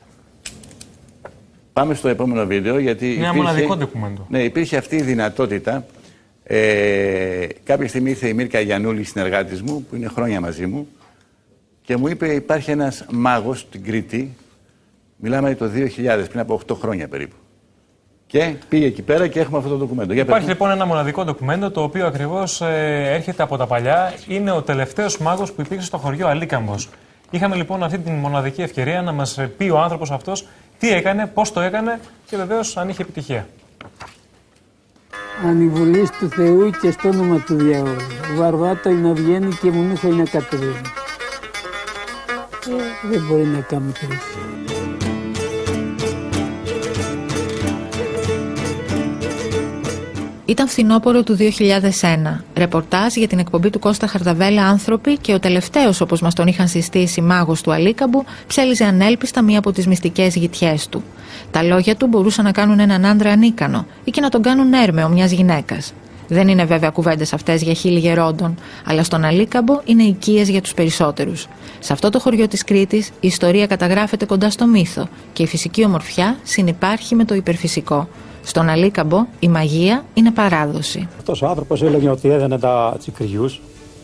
Πάμε στο επόμενο βίντεο, γιατί μια υπήρχε, μοναδικό ντοκουμέντο. Ναι, υπήρχε αυτή η δυνατότητα. Ε, κάποια στιγμή ήρθε η Μίρκα Γιαννούλη, συνεργάτης μου, που είναι χρόνια μαζί μου, και μου είπε: υπάρχει ένας μάγος στην Κρήτη. Μιλάμε το δύο χιλιάδες, πριν από οκτώ χρόνια περίπου. Και πήγε εκεί πέρα και έχουμε αυτό το ντοκουμέντο. Για Υπάρχει λοιπόν ένα μοναδικό ντοκουμέντο, το οποίο ακριβώς ε, έρχεται από τα παλιά. Είναι ο τελευταίος μάγος που υπήρξε στο χωριό Αλίκαμπος. Είχαμε λοιπόν αυτή τη μοναδική ευκαιρία να μας πει ο άνθρωπος αυτός τι έκανε, πώς το έκανε και βεβαίως αν είχε επιτυχία. Ανιβολής του Θεού και στο όνομα του διάβολου. Βαρβάτο να βγαίνει και μονούχο να κατεβαίνει. Δεν μπορεί να κάνει κρίση. Ήταν φθινόπωρο του δύο χιλιάδες ένα. Ρεπορτάζ για την εκπομπή του Κώστα Χαρδαβέλα «Άνθρωποι» και ο τελευταίος, όπως μας τον είχαν συστήσει, μάγος του Αλίκαμπου, ψέλιζε ανέλπιστα μία από τις μυστικές γητιές του. Τα λόγια του μπορούσαν να κάνουν έναν άντρα ανίκανο ή και να τον κάνουν έρμεο μιας γυναίκας. Δεν είναι βέβαια κουβέντες αυτές για χίλι γερόντων, αλλά στον Αλίκαμπο είναι οικίες για τους περισσότερους. Σε αυτό το χωριό της Κρήτης η ιστορία καταγράφεται κοντά στο μύθο και η φυσική ομορφιά συνυπάρχει με το υπερφυσικό. Στον Αλίκαμπο η μαγεία είναι παράδοση. Αυτός ο άνθρωπος έλεγε ότι έδαινε τα τσικριούς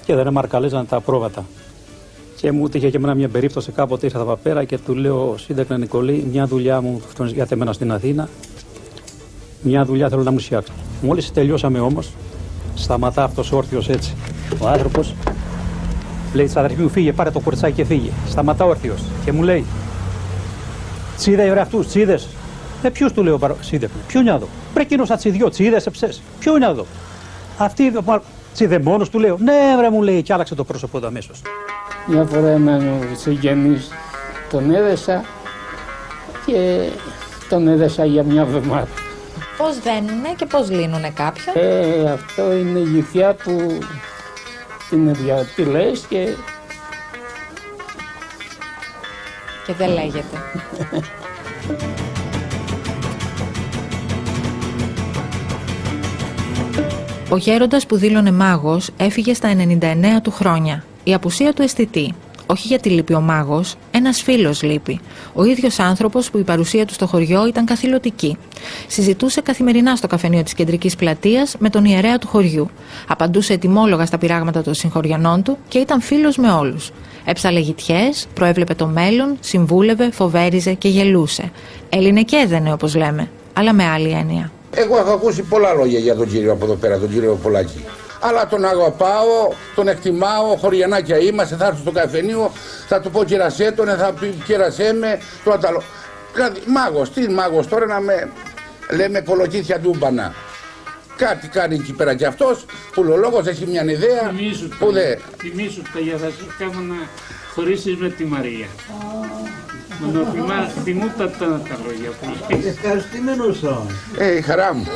και δεν μαρκαλίζανε τα πρόβατα. Και μου είχε και εμένα μια περίπτωση, κάποτε ήρθα από πέρα και του λέω: Σύντεκνα Νικολή, μια δουλειά μου, γιατί έμενα στην Αθήνα, μια δουλειά θέλω να μου φτιάξω. Μόλις τελειώσαμε όμως, σταματά αυτός όρθιος έτσι. Ο άνθρωπος λέει: της αδερφή μου, φύγε, πάρε το κοριτσάκι και φύγε. Σταματά όρθιος και μου λέει: Τσίδε, ρε αυτούς, τσίδες. Ε, ποιους του λέω, Σύντεκνα, ποιο είναι εδώ. Πρέ εκείνος θα τσιδιώ, τσίδες, εψές. Ποιο είναι εδώ. Αυτή τσίδε μόνος του λέω. Ναι, βρε μου λέει, και άλλαξε το πρόσωπο του αμέσως. Μια φορά έναν συγγενής τον έδεσα και τον έδεσα για μια εβδομάδα. Πώς δένουνε και πώς λύνουνε κάποιον? Ε, αυτό είναι η γυφιά που την διατηλές και... Και δεν λέγεται. Ο γέροντας που δήλωνε μάγος έφυγε στα ενενήντα εννέα του χρόνια. Η απουσία του αισθητή. Όχι γιατί λείπει ο μάγος, ένας φίλος λείπει. Ο ίδιος άνθρωπος που η παρουσία του στο χωριό ήταν καθηλωτική. Συζητούσε καθημερινά στο καφενείο της κεντρικής πλατείας με τον ιερέα του χωριού. Απαντούσε ετοιμόλογα στα πειράγματα των συγχωριανών του και ήταν φίλος με όλους. Έψαλε γητιές, προέβλεπε το μέλλον, συμβούλευε, φοβέριζε και γελούσε. Έλυνε και έδαινε, όπως λέμε, αλλά με άλλη έννοια. Εγώ έχω ακούσει πολλά λόγια για τον κύριο από εδώ πέρα, τον κύριο Πολάκη. Αλλά τον αγαπάω, τον εκτιμάω, χωριανάκια είμαστε, θα έρθω στο καφενείο, θα του πω κυρασέ τον, θα πει κυρασέ με, το ανταλώ. Δηλαδή, μάγος, τι μάγος τώρα να με λέμε κολοκύθια ντούμπανα. Κάτι κάνει εκεί πέρα κι αυτός, πουλολόγος, έχει μια ιδέα, που δε. Θυμήσου τα για θα σου κάνω να χωρίσεις με τη Μαρία. Θυμούτατα τα λόγια που λες. Ευχαριστημένος όμως. Ε, η χαρά μου.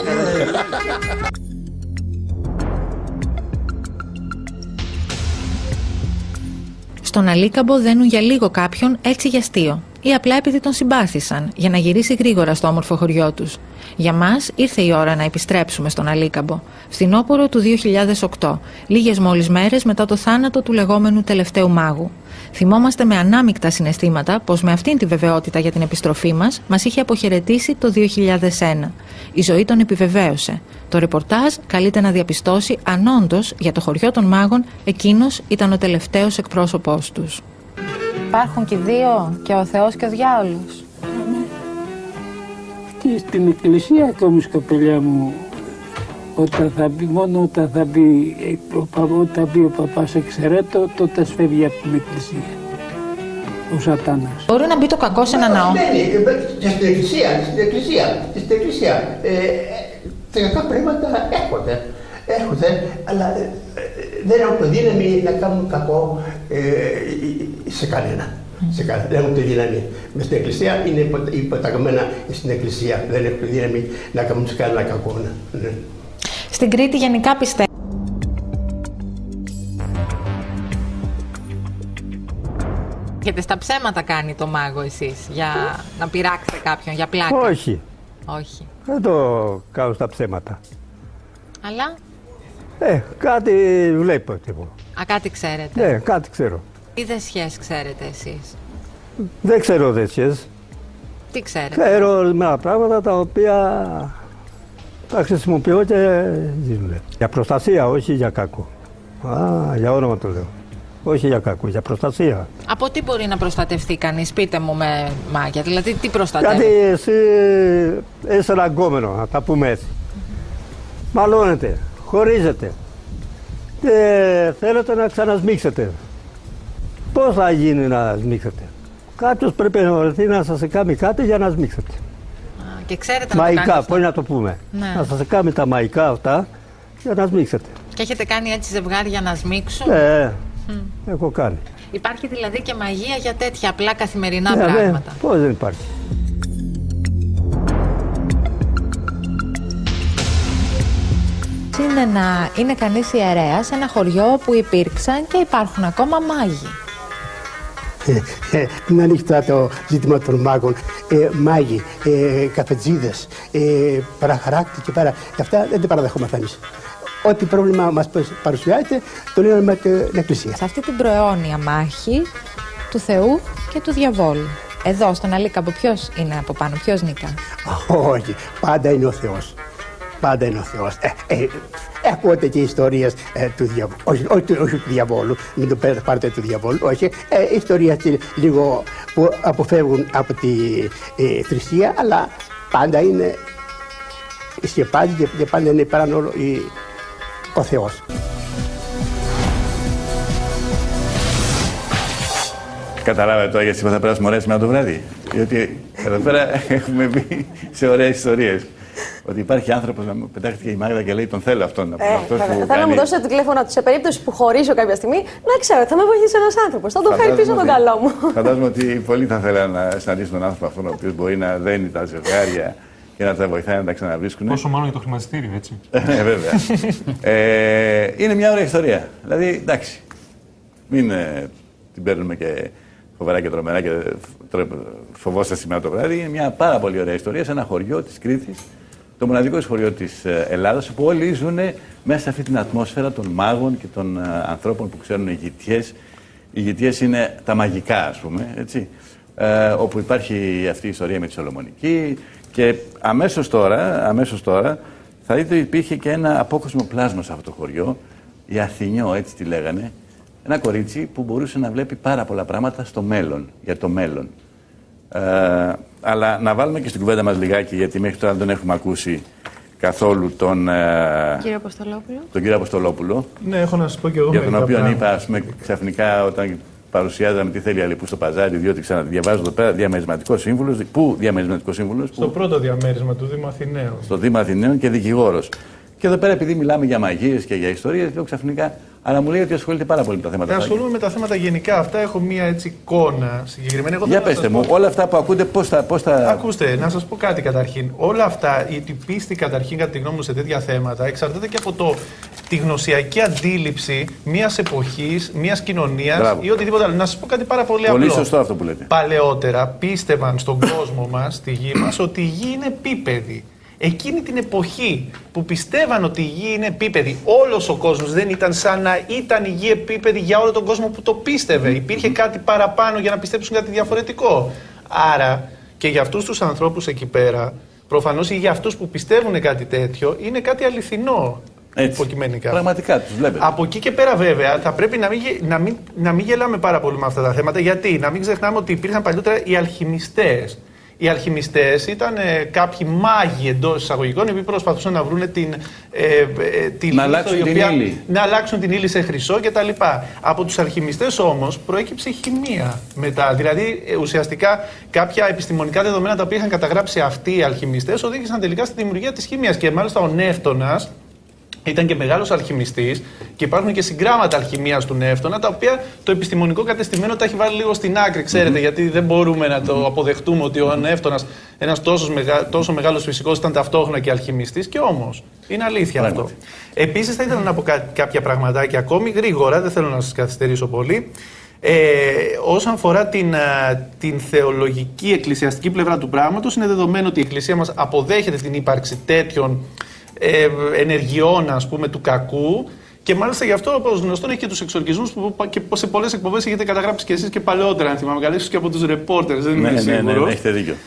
Στον Αλίκαμπο δένουν για λίγο κάποιον έτσι για αστείο ή απλά επειδή τον συμπάθησαν για να γυρίσει γρήγορα στο όμορφο χωριό τους. Για μας ήρθε η ώρα να επιστρέψουμε στον Αλίκαμπο. Φθινόπωρο του δύο χιλιάδες οκτώ, λίγες μόλις μέρες μετά το θάνατο του λεγόμενου τελευταίου μάγου. Θυμόμαστε με ανάμεικτα συναισθήματα πως με αυτήν τη βεβαιότητα για την επιστροφή μας μας είχε αποχαιρετήσει το δύο χιλιάδες ένα. Η ζωή τον επιβεβαίωσε. Το ρεπορτάζ καλείται να διαπιστώσει αν όντως για το χωριό των μάγων εκείνος ήταν ο τελευταίος εκπρόσωπός τους. Υπάρχουν και δύο, και ο Θεός και ο διάολος. Και στην εκκλησία ακόμη, κοπελιά μου, όταν θα μπει, μόνο όταν θα μπει, όταν μπει ο παπάς εξαιρέτω, τότε σφεύγει από την εκκλησία. Ο σατάνας. Μπορεί να μπει το κακό σε ένα ναό. Και στην εκκλησία, στην εκκλησία, στην εκκλησία. Ε, τα κακά πράγματα έρχονται, έρχονται, αλλά ε, δεν έχουν τη δύναμη να κάνουν κακό ε, σε κανένα. Σε κανένα. Δεν έχουν τη δύναμη. Μες στην εκκλησία είναι υποταγμένα στην εκκλησία. Δεν έχουν τη δύναμη να κάνουν σε κανένα κακό. Ναι. Στην Κρήτη γενικά πιστεύω. Γιατί στα ψέματα κάνει το μάγο εσείς, για να πειράξετε κάποιον, για πλάκα. Όχι. Όχι. Δεν το κάνω στα ψέματα. Αλλά. Ε, κάτι βλέπω. Τύπο. Α, κάτι ξέρετε. Ναι, κάτι ξέρω. Τι δεσιές ξέρετε εσείς? Δεν ξέρω δεσιές. Τι ξέρετε? Ξέρω ορισμένα πράγματα τα οποία τα χρησιμοποιώ και ζουν. Για προστασία, όχι για κακό. Α, για όνομα το λέω. Όχι για κακό, για προστασία. Από τι μπορεί να προστατευτεί κανείς, πείτε μου με μάγια, δηλαδή τι προστατεύει? Γιατί εσύ είσαι ένα γκόμενο, να τα πούμε έτσι. Μαλώνετε, χωρίζετε και θέλετε να ξανασμίξετε. Πώς θα γίνει να σμίξετε? Κάποιος πρέπει να βρεθεί να σας κάνει κάτι για να σμίξετε. Και ξέρετε να μαϊκά, το κάνετε πώς να το πούμε. Ναι. Να σας κάνει τα μαϊκά αυτά για να σμίξετε. Και έχετε κάνει έτσι ζευγάρια να σμίξουν? Ναι, mm. έχω κάνει. Υπάρχει δηλαδή και μαγεία για τέτοια απλά καθημερινά ναι, πράγματα? Ναι, πώς δεν υπάρχει. Είναι να είναι κανείς ιερέας σε ένα χωριό που υπήρξαν και υπάρχουν ακόμα μάγοι. Είναι ανοιχτά το ζήτημα των μάγων. Ε, μάγοι, ε, καφετζίδες, ε, παραχαράκτη και παρά. Και αυτά δεν τα παραδεχόμαστε εμείς. Ό,τι πρόβλημα μας παρουσιάζεται, το λύνουμε με την εκκλησία. Σε αυτή την προαιώνια μάχη του Θεού και του διαβόλου. Εδώ στον Αλίκαμπο ποιος είναι από πάνω, ποιος νικά? Όχι, πάντα είναι ο Θεός. πάντα είναι ο Θεός. Ε, ε, ακούτε και ιστορίες ε, του διαβόλου, όχι, όχι, όχι του διαβόλου, μην το πάρετε του διαβόλου, όχι, ε, ιστορίες λίγο που αποφεύγουν από τη ε, θρησκεία, αλλά πάντα είναι σκεπάζει και, και πάντα είναι πέραν όλο η, ο Θεός. Καταλάβατε τώρα γιατί θα περάσουμε ωραία σήμερα το βράδυ. Γιατί εδώ πέρα έχουμε μπει σε ωραίες ιστορίες. Ότι υπάρχει άνθρωπος να μου πετάχτηκε η Μάγδα και λέει τον θέλω αυτόν. Ε, αυτός που θέλω κάνει... να μου δώσετε το τηλέφωνο του σε περίπτωση που χωρίσω κάποια στιγμή, να ξέρω, θα με βοηθήσει ένας άνθρωπος. Θα τον φέρει πίσω τον καλό μου. Φαντάζομαι ότι πολλοί θα θέλαν να συναντήσουν τον άνθρωπο αυτόν ο οποίος μπορεί να δένει τα ζευγάρια και να τα βοηθάει να τα ξαναβρίσκουν. Πόσο μάλλον για το χρηματιστήριο, έτσι. Ναι, βέβαια. ε, είναι μια ωραία ιστορία. Δηλαδή, εντάξει, μην ε, την παίρνουμε και φοβερά και τρομερά και φοβόσαστε σήμερα το βράδυ. Είναι μια πάρα πολύ ωραία ιστορία σε ένα χωριό της Κρήτης, το μοναδικό χωριό της Ελλάδας, όπου όλοι ζουν μέσα σε αυτή την ατμόσφαιρα των μάγων και των ανθρώπων που ξέρουν οι γητιές. Οι γητιές είναι τα μαγικά, ας πούμε, έτσι, ε, όπου υπάρχει αυτή η ιστορία με τη Σολομονική και αμέσως τώρα, αμέσως τώρα θα δείτε ότι υπήρχε και ένα απόκοσμο πλάσμα σε αυτό το χωριό, η Αθηνιό, έτσι τη λέγανε, ένα κορίτσι που μπορούσε να βλέπει πάρα πολλά πράγματα στο μέλλον, για το μέλλον. Ε, αλλά να βάλουμε και στην κουβέντα μας λιγάκι, γιατί μέχρι τώρα δεν τον έχουμε ακούσει καθόλου τον, ε, κύριο Αποστολόπουλο. τον κύριο Αποστολόπουλο. Ναι, έχω να σας πω και εγώ. Για τον οποίο είπα, ας πούμε, ξαφνικά όταν παρουσιάζαμε τι θέλει αλληλεπού στο παζάρι, διότι ξαναδιαβάζω εδώ πέρα διαμερισματικό σύμβουλο. Πού διαμερισματικό σύμβουλο? Στο που... πρώτο διαμέρισμα του Δήμου Αθηναίων. Στο Δήμο Αθηναίων και δικηγόρος. Και εδώ πέρα, επειδή μιλάμε για μαγείες και για ιστορίες, λέω ξαφνικά, αλλά μου λέει ότι ασχολείται πάρα πολύ με τα θέματα αυτά. Ασχολούμαι με τα θέματα γενικά. Αυτά έχω μία έτσι εικόνα συγκεκριμένη. Εγώ για πέστε μου, πω... όλα αυτά που ακούτε, πώς τα, πώς τα. Ακούστε, να σας πω κάτι καταρχήν. Όλα αυτά, η πίστη καταρχήν, κατά τη γνώμη μου, σε τέτοια θέματα, εξαρτάται και από το, τη γνωσιακή αντίληψη μιας εποχής, μιας κοινωνίας ή οτιδήποτε άλλο. Να σας πω κάτι πάρα πολύ, πολύ απλό. Πολύ σωστό αυτό που λέτε. Παλαιότερα πίστευαν στον κόσμο μας, στη γη μας, ότι η γη είναι επίπεδη. Εκείνη την εποχή που πιστεύαν ότι η γη είναι επίπεδη, όλος ο κόσμος δεν ήταν σαν να ήταν η γη επίπεδη για όλο τον κόσμο που το πίστευε. Υπήρχε κάτι παραπάνω για να πιστέψουν κάτι διαφορετικό. Άρα και για αυτούς τους ανθρώπους εκεί πέρα, προφανώς ή για αυτούς που πιστεύουν κάτι τέτοιο, είναι κάτι αληθινό. Έτσι. Υποκειμενικά. Πραγματικά τους βλέπετε. Από εκεί και πέρα, βέβαια, θα πρέπει να μην, να, μην, να μην γελάμε πάρα πολύ με αυτά τα θέματα. Γιατί να μην ξεχνάμε ότι υπήρχαν παλιότερα οι αλχημιστές. Οι αλχημιστές ήταν ε, κάποιοι μάγοι εντός εισαγωγικών, οι οποίοι προσπαθούσαν να βρουν την, ε, ε, τη να, λίθο, αλλάξουν η οποία, την ύλη. να αλλάξουν την ύλη σε χρυσό κτλ. Από τους αλχημιστές όμως προέκυψε η χημεία μετά. Δηλαδή ε, ουσιαστικά κάποια επιστημονικά δεδομένα τα οποία είχαν καταγράψει αυτοί οι αλχημιστές οδήγησαν τελικά στη δημιουργία της χημείας. Και μάλιστα ο Νεύτωνας ήταν και μεγάλος αλχημιστής και υπάρχουν και συγγράμματα αλχημίας του Νεύτωνα, τα οποία το επιστημονικό κατεστημένο τα έχει βάλει λίγο στην άκρη, ξέρετε, mm-hmm. γιατί δεν μπορούμε να το αποδεχτούμε ότι ο Νεύτωνας, ένας τόσο, μεγα, τόσο μεγάλος φυσικός, ήταν ταυτόχρονα και αλχημιστής, και όμως είναι αλήθεια Πράγματι. αυτό. Επίσης θα ήθελα να πω κά, κάποια πραγματάκια ακόμη γρήγορα, δεν θέλω να σας καθυστερήσω πολύ. Ε, όσον αφορά την, την θεολογική εκκλησιαστική πλευρά του πράγματος, είναι δεδομένο ότι η Εκκλησία μας αποδέχεται την ύπαρξη τέτοιων Ε, ενεργειών, ας πούμε, του κακού, και μάλιστα γι' αυτό, όπως γνωστόν, έχει και τους εξορκισμούς που και σε πολλές εκπομπές έχετε καταγράψει και εσείς και παλαιότερα, αν θυμάμαι καλά, ίσως και από τους ρεπόρτερς, δεν είμαι ναι, σίγουρος. Ναι, ναι, ναι, έχετε δίκιο.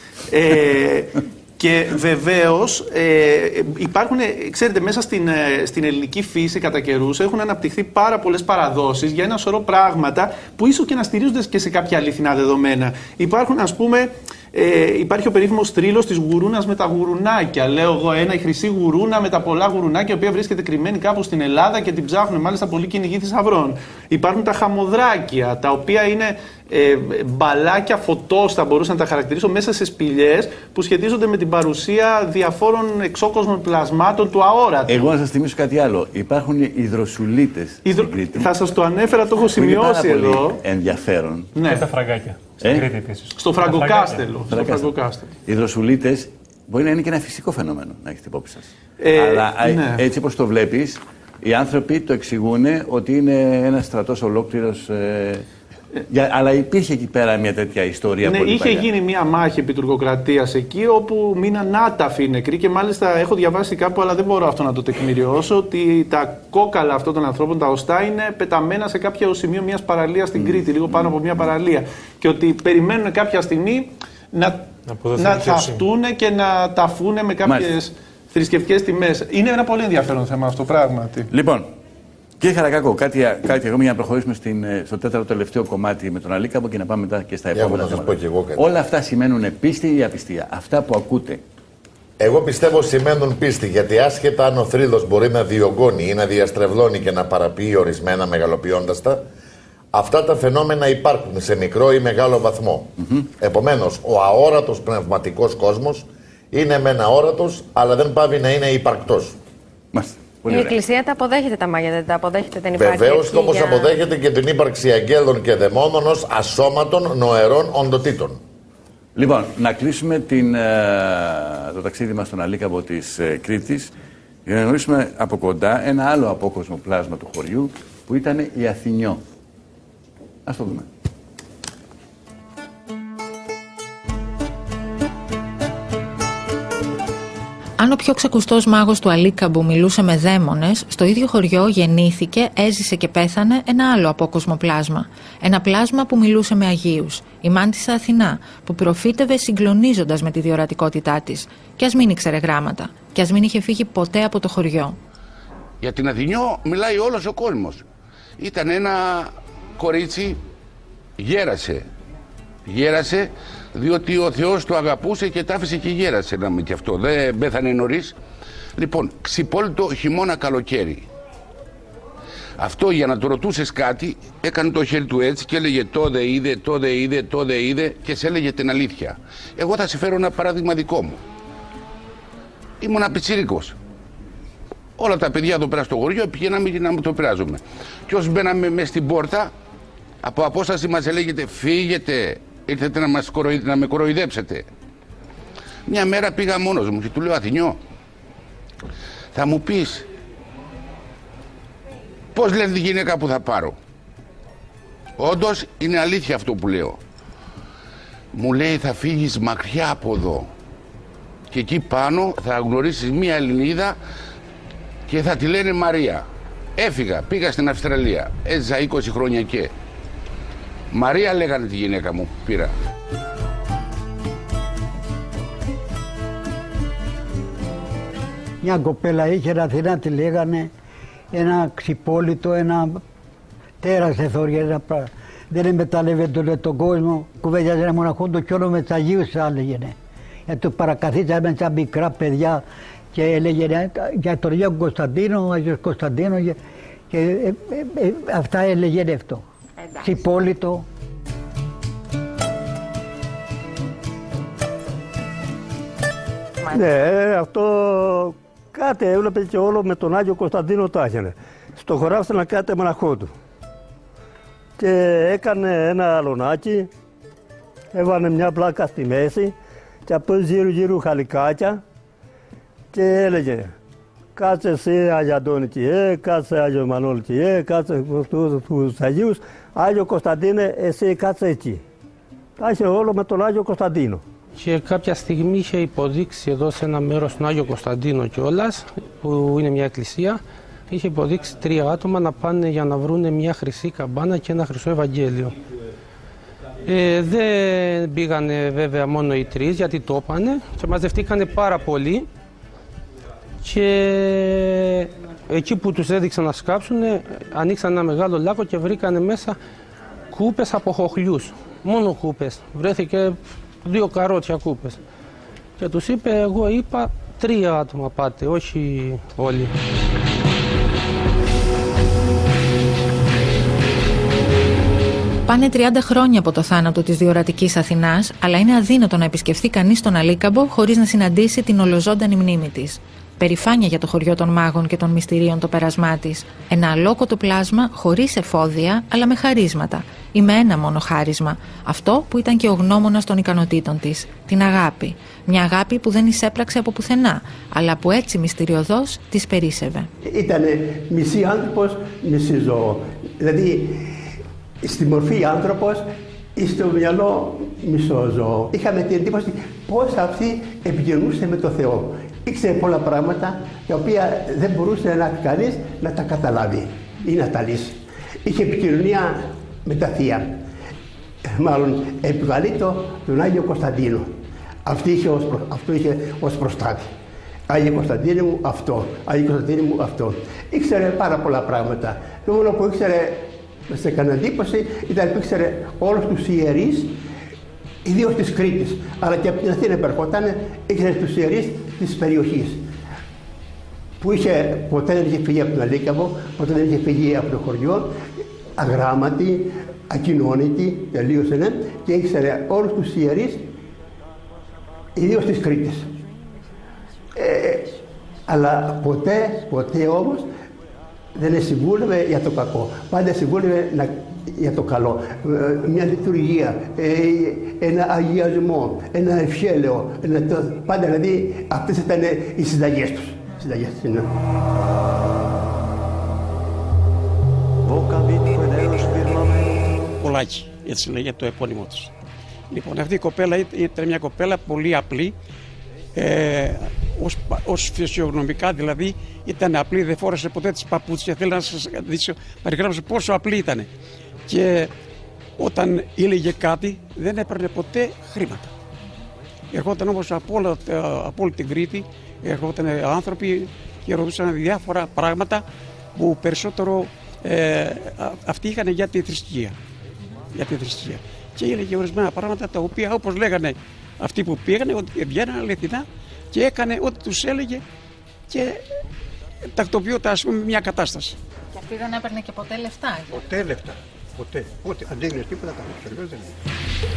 Ε, και βεβαίως ε, υπάρχουν, ξέρετε, μέσα στην, στην ελληνική φύση κατά καιρούς έχουν αναπτυχθεί πάρα πολλές παραδόσεις για ένα σωρό πράγματα που ίσως και να στηρίζονται και σε κάποια αληθινά δεδομένα. Υπάρχουν, ας πούμε, Ε, υπάρχει ο περίφημος θρύλος της γουρούνας με τα γουρουνάκια. Λέω εγώ, ένα η χρυσή γουρούνα με τα πολλά γουρουνάκια, η οποία βρίσκεται κρυμμένη κάπου στην Ελλάδα και την ψάχνουν μάλιστα πολλοί κυνηγοί θησαυρών. Υπάρχουν τα χαμοδράκια, τα οποία είναι ε, μπαλάκια φωτός, θα μπορούσα να τα χαρακτηρίσω, μέσα σε σπηλιές που σχετίζονται με την παρουσία διαφόρων εξώκοσμων πλασμάτων του αόρατου. Εγώ να σας θυμίσω κάτι άλλο. Υπάρχουν υδροσουλίτες. Υδρο... στην Κρήτη. Θα σας το ανέφερα, το έχω σημειώσει είναι πάρα εδώ. Πολύ ενδιαφέρον. Ναι. Και τα φραγκάκια. Ε? Κρήτη, επίσης. Στο Φραγκοκάστελο. Στο Φραγκοκάστελο. Οι υδροσουλίτες μπορεί να είναι και ένα φυσικό φαινόμενο, να έχετε υπόψη σας. Ε, Αλλά ναι. έτσι όπως το βλέπεις, οι άνθρωποι το εξηγούν ότι είναι ένας στρατός ολόκληρος. Ε, για, αλλά υπήρχε εκεί πέρα μια τέτοια ιστορία. Ναι, πολύ είχε παλιά. γίνει μια μάχη επί τουρκοκρατίας εκεί, όπου μείναν άταφοι νεκροί, και μάλιστα έχω διαβάσει κάπου, αλλά δεν μπορώ αυτό να το τεκμηριώσω, ότι τα κόκαλα αυτών των ανθρώπων, τα οστά, είναι πεταμένα σε κάποιο σημείο μιας παραλίας στην mm. Κρήτη, λίγο πάνω από μια παραλία. Και ότι περιμένουν κάποια στιγμή να, να, να θαυτούν και να ταφούν με κάποιες θρησκευτικές τιμές. Είναι ένα πολύ ενδιαφέρον θέμα αυτό, πράγματι. Λοιπόν, κύριε Χαρακάκο, κάτι, κάτι εγώ για να προχωρήσουμε στην, στο τέταρτο τελευταίο κομμάτι με τον Αλίκαμπο και να πάμε μετά και στα επόμενα θέματα. Όλα αυτά σημαίνουν πίστη ή απιστία, αυτά που ακούτε? Εγώ πιστεύω σημαίνουν πίστη, γιατί άσχετα αν ο θρύλος μπορεί να διωγγώνει ή να διαστρεβλώνει και να παραποιεί ορισμένα μεγαλοποιώντας τα, αυτά τα φαινόμενα υπάρχουν σε μικρό ή μεγάλο βαθμό. Mm-hmm. Επομένως, ο αόρατος πνευματικός κόσμος είναι μεν αόρατος, αλλά δεν πάβει να είναι υπαρκτός. Μάλιστα. Η Εκκλησία τα αποδέχεται τα μάγια, δεν τα αποδέχεται την ύπαρξη. Βεβαίως, και όπως για... αποδέχεται και την ύπαρξη αγγέλων και δαιμόνων ως ασώματων νοερών οντοτήτων. Λοιπόν, να κλείσουμε την, το ταξίδι μας στον Αλίκαμπο της ε, Κρήτης για να γνωρίσουμε από κοντά ένα άλλο απόκοσμο πλάσμα του χωριού που ήταν η Αθηνιό. Ας το δούμε. Αν ο πιο ξεκουστός μάγος του Αλίκαμπου μιλούσε με δαίμονες, στο ίδιο χωριό γεννήθηκε, έζησε και πέθανε ένα άλλο απόκοσμο πλάσμα. Ένα πλάσμα που μιλούσε με Αγίους, η μάντισσα Αθηνά, που προφήτευε συγκλονίζοντας με τη διορατικότητά της, κι ας μην ήξερε γράμματα, κι ας μην είχε φύγει ποτέ από το χωριό. Για την Αθηνιό μιλάει όλος ο κόσμος. Ήταν ένα κορίτσι, γέρασε. Γέρασε διότι ο Θεός το αγαπούσε και τ' άφησε και γέρασε να με κι αυτό. Δεν πέθανε νωρίς. Λοιπόν, ξυπόλυτο χειμώνα καλοκαίρι. Αυτό για να το ρωτούσες κάτι, έκανε το χέρι του έτσι και έλεγε τότε είδε, τότε είδε, τότε είδε και σε έλεγε την αλήθεια. Εγώ θα σε φέρω ένα παράδειγμα δικό μου. Ήμουν πιτσιρίκος. Όλα τα παιδιά εδώ πέρα στο χωριό πηγαίναμε και να με το πειράζουμε. Και όσοι μπαίναμε μέσα στην πόρτα, από απόσταση μας έλεγε φύγετε, ήρθετε να, μας κοροϊ... να με κοροϊδέψετε. Μια μέρα πήγα μόνος μου και του λέω Αθηνιό, θα μου πεις πώς λένε τη γυναίκα που θα πάρω? Όντως είναι αλήθεια αυτό που λέω. Μου λέει θα φύγεις μακριά από εδώ και εκεί πάνω θα γνωρίσεις μια Ελληνίδα και θα τη λένε Μαρία. Έφυγα, πήγα στην Αυστραλία, έζησα είκοσι χρόνια και Μαρία λέγανε τη γυναίκα μου, πήρα. Μια κοπέλα είχε Αθηνά, τη λέγανε ένα ξυπόλυτο, ένα τέρας εθόρια, ένα πράγμα. Δεν εμπετάλευε τον, τον κόσμο, κουβέντιαζε ένα μοναχόντο κι όλο με τους Αγίους θα έλεγε. Γιατί το παρακαθίσαμε σαν μικρά παιδιά και έλεγε για τον Αγίο Κωνσταντίνο, ο Αγίος Κωνσταντίνο και, και ε, ε, ε, αυτά έλεγε αυτό. Ξυπόλυτο. Ναι, αυτό κάτι έβλεπε και όλο με τον Άγιο Κωνσταντίνο τα έκανε. Στο χωράφι να κάτι μοναχό του. Και έκανε ένα αλωνάκι, έβανε μια πλάκα στη μέση και από γύρω γύρω χαλικάκια και έλεγε κάτσε εσύ Άγιο Αντώνη Κιέ, κάτσε Άγιο Μανώλη Κιέ, κάτσε τους Αγίους, Άγιο Κωνσταντίνε εσύ κάτσε εκεί. Τα είχε όλο με τον Άγιο Κωνσταντίνο. Και κάποια στιγμή είχε υποδείξει εδώ σε ένα μέρος τον Άγιο Κωνσταντίνο κιόλας, που είναι μια εκκλησία, είχε υποδείξει τρία άτομα να πάνε για να βρούνε μια χρυσή καμπάνα και ένα χρυσό Ευαγγέλιο. Ε, δεν πήγανε βέβαια μόνο οι τρεις γιατί το έπανε και μαζευτήκανε πάρα πολύ και εκεί που τους έδειξαν να σκάψουν ανοίξαν ένα μεγάλο λάκκο και βρήκανε μέσα κούπες από χοχλιούς. Μόνο κούπες. Βρέθηκε δύο καρότσια κούπες. Και τους είπε, εγώ είπα τρία άτομα πάτε, όχι όλοι. Πάνε τριάντα χρόνια από το θάνατο της διορατικής Αθηνάς, αλλά είναι αδύνατο να επισκεφθεί κανείς τον Αλίκαμπο χωρίς να συναντήσει την ολοζώντανη μνήμη της. Περηφάνεια για το χωριό των μάγων και των μυστηρίων το πέρασμά της. Ένα αλόκοτο πλάσμα χωρίς εφόδια, αλλά με χαρίσματα. Ή με ένα μόνο χάρισμα. Αυτό που ήταν και ο γνώμονας των ικανοτήτων της. Την αγάπη. Μια αγάπη που δεν εισέπραξε από πουθενά, αλλά που έτσι μυστηριωδώς της περίσσευε. Ήταν μισή άνθρωπος, μισή ζώο. Δηλαδή, στη μορφή άνθρωπος ή στο μυαλό μισό ζώο. Είχαμε την εντύπωση πώς αυτή επικοινωνούσε με τον Θεό. Ήξερε πολλά πράγματα τα οποία δεν μπορούσε να κανείς να τα καταλάβει ή να τα λύσει. Είχε επικοινωνία με τα θεία. Μάλλον επικαλεί το τον Άγιο Κωνσταντίνο. Αυτό είχε ως, προ, αυτό είχε ως προστάτη. Άγιε Κωνσταντίνε μου αυτό, Άγιε Κωνσταντίνε μου αυτό. Ήξερε πάρα πολλά πράγματα. Το μόνο που ήξερε, σε έκανε εντύπωση, ήταν που ήξερε όλους τους ιερείς, ιδίως της Κρήτης, αλλά και από την Αθήνα περχόταν, ήξερε τους ιερείς της περιοχής. Που είχε, ποτέ δεν είχε φύγει από τον Αλίκαβο, ποτέ δεν είχε φύγει από το χωριό, αγράμματη, ακοινώνητη, τελείωσε, ναι, και ήξερε όλους τους ιερείς, ιδίως της Κρήτης. Ε, αλλά ποτέ, ποτέ όμως δεν συμβούλευε για το κακό. Πάντα συμβούλευε να, για το καλό. Ε, μια λειτουργία, ε, ένα αγιασμό, ένα ευχέλαιο. Ένα, το, πάντα δηλαδή αυτές ήταν οι συνταγές τους. Συνταγές τους, ναι. Πολάκη, έτσι λέγεται το επώνυμό της. Λοιπόν, αυτή η κοπέλα ήταν μια κοπέλα πολύ απλή, ε, ως, ως φυσιογνωμικά δηλαδή ήταν απλή, δεν φόρεσε ποτέ τις παπούτσια. Θέλω να σας περιγράψω πόσο απλή ήταν. Και όταν έλεγε κάτι δεν έπαιρνε ποτέ χρήματα. Ερχόταν όμως από, όλα, από όλη την Κρήτη, ερχόταν άνθρωποι και ρωτούσαν διάφορα πράγματα που περισσότερο ε, αυτοί είχαν για τη θρησκεία. Για τη θρησκεία. Και έλεγε ορισμένα πράγματα τα οποία, όπως λέγανε αυτοί που πήγανε, ότι βγαίνανε αληθινά και έκανε ό,τι τους έλεγε και τακτοποιόταν, ας πούμε, μια κατάσταση. Και αυτή δεν έπαιρνε και ποτέ λεφτά. Ποτέ λεφτά. Ποτέ. Ποτέ. Αν δεν είναι τίποτα, κανένα. Δεν είναι.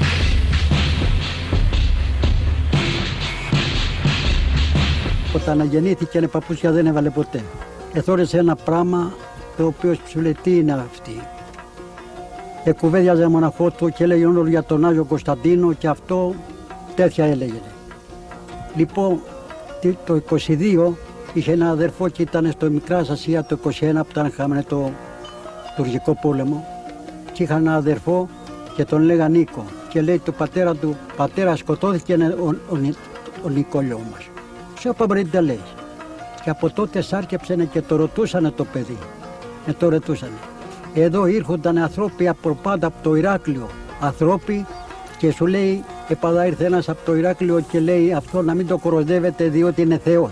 Όταν γεννήθηκε παπούτσια δεν έβαλε ποτέ. Εθώρεσε ένα πράγμα το οποίο σου λέει τι είναι αυτή. Εκουβέδιαζε μοναχό του και έλεγε όλο για τον Άγιο Κωνσταντίνο και αυτό τέτοια έλεγε. Λοιπόν, το είκοσι δύο είχε ένα αδερφό και ήταν στο Μικράς Ασία το είκοσι ένα που ήταν είχαμε το τουρκικό πόλεμο και είχα ένα αδερφό και τον λέγα Νίκο και λέει του πατέρα του, πατέρα σκοτώθηκε ο, ο, ο, ο Νικόλιο μας. Σε όπα μπορεί να λέει. Και από τότε σάρκεψανε και το ρωτούσανε το παιδί. Ε, το ρωτούσανε. Εδώ ήρχονταν ανθρώποι από πάντα από το Ηράκλειο. Ανθρώποι και σου λέει, επαδά ήρθε ένας από το Ηράκλειο και λέει αυτό να μην το κοροϊδεύετε διότι είναι Θεός.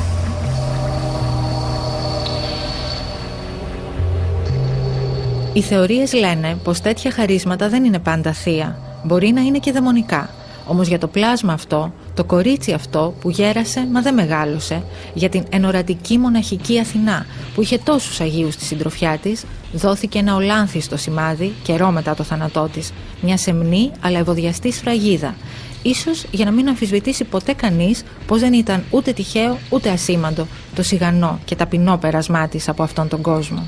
Οι θεωρίες λένε πως τέτοια χαρίσματα δεν είναι πάντα θεία. Μπορεί να είναι και δαιμονικά. Όμως για το πλάσμα αυτό, το κορίτσι αυτό που γέρασε μα δεν μεγάλωσε, για την ενορατική μοναχική Αθηνά που είχε τόσους Αγίους στη συντροφιά της, δόθηκε ένα ολάνθιστο σημάδι καιρό μετά το θάνατό της, μια σεμνή αλλά ευωδιαστή σφραγίδα. Ίσως για να μην αμφισβητήσει ποτέ κανείς πως δεν ήταν ούτε τυχαίο ούτε ασήμαντο το σιγανό και ταπεινό πέρασμά της από αυτόν τον κόσμο.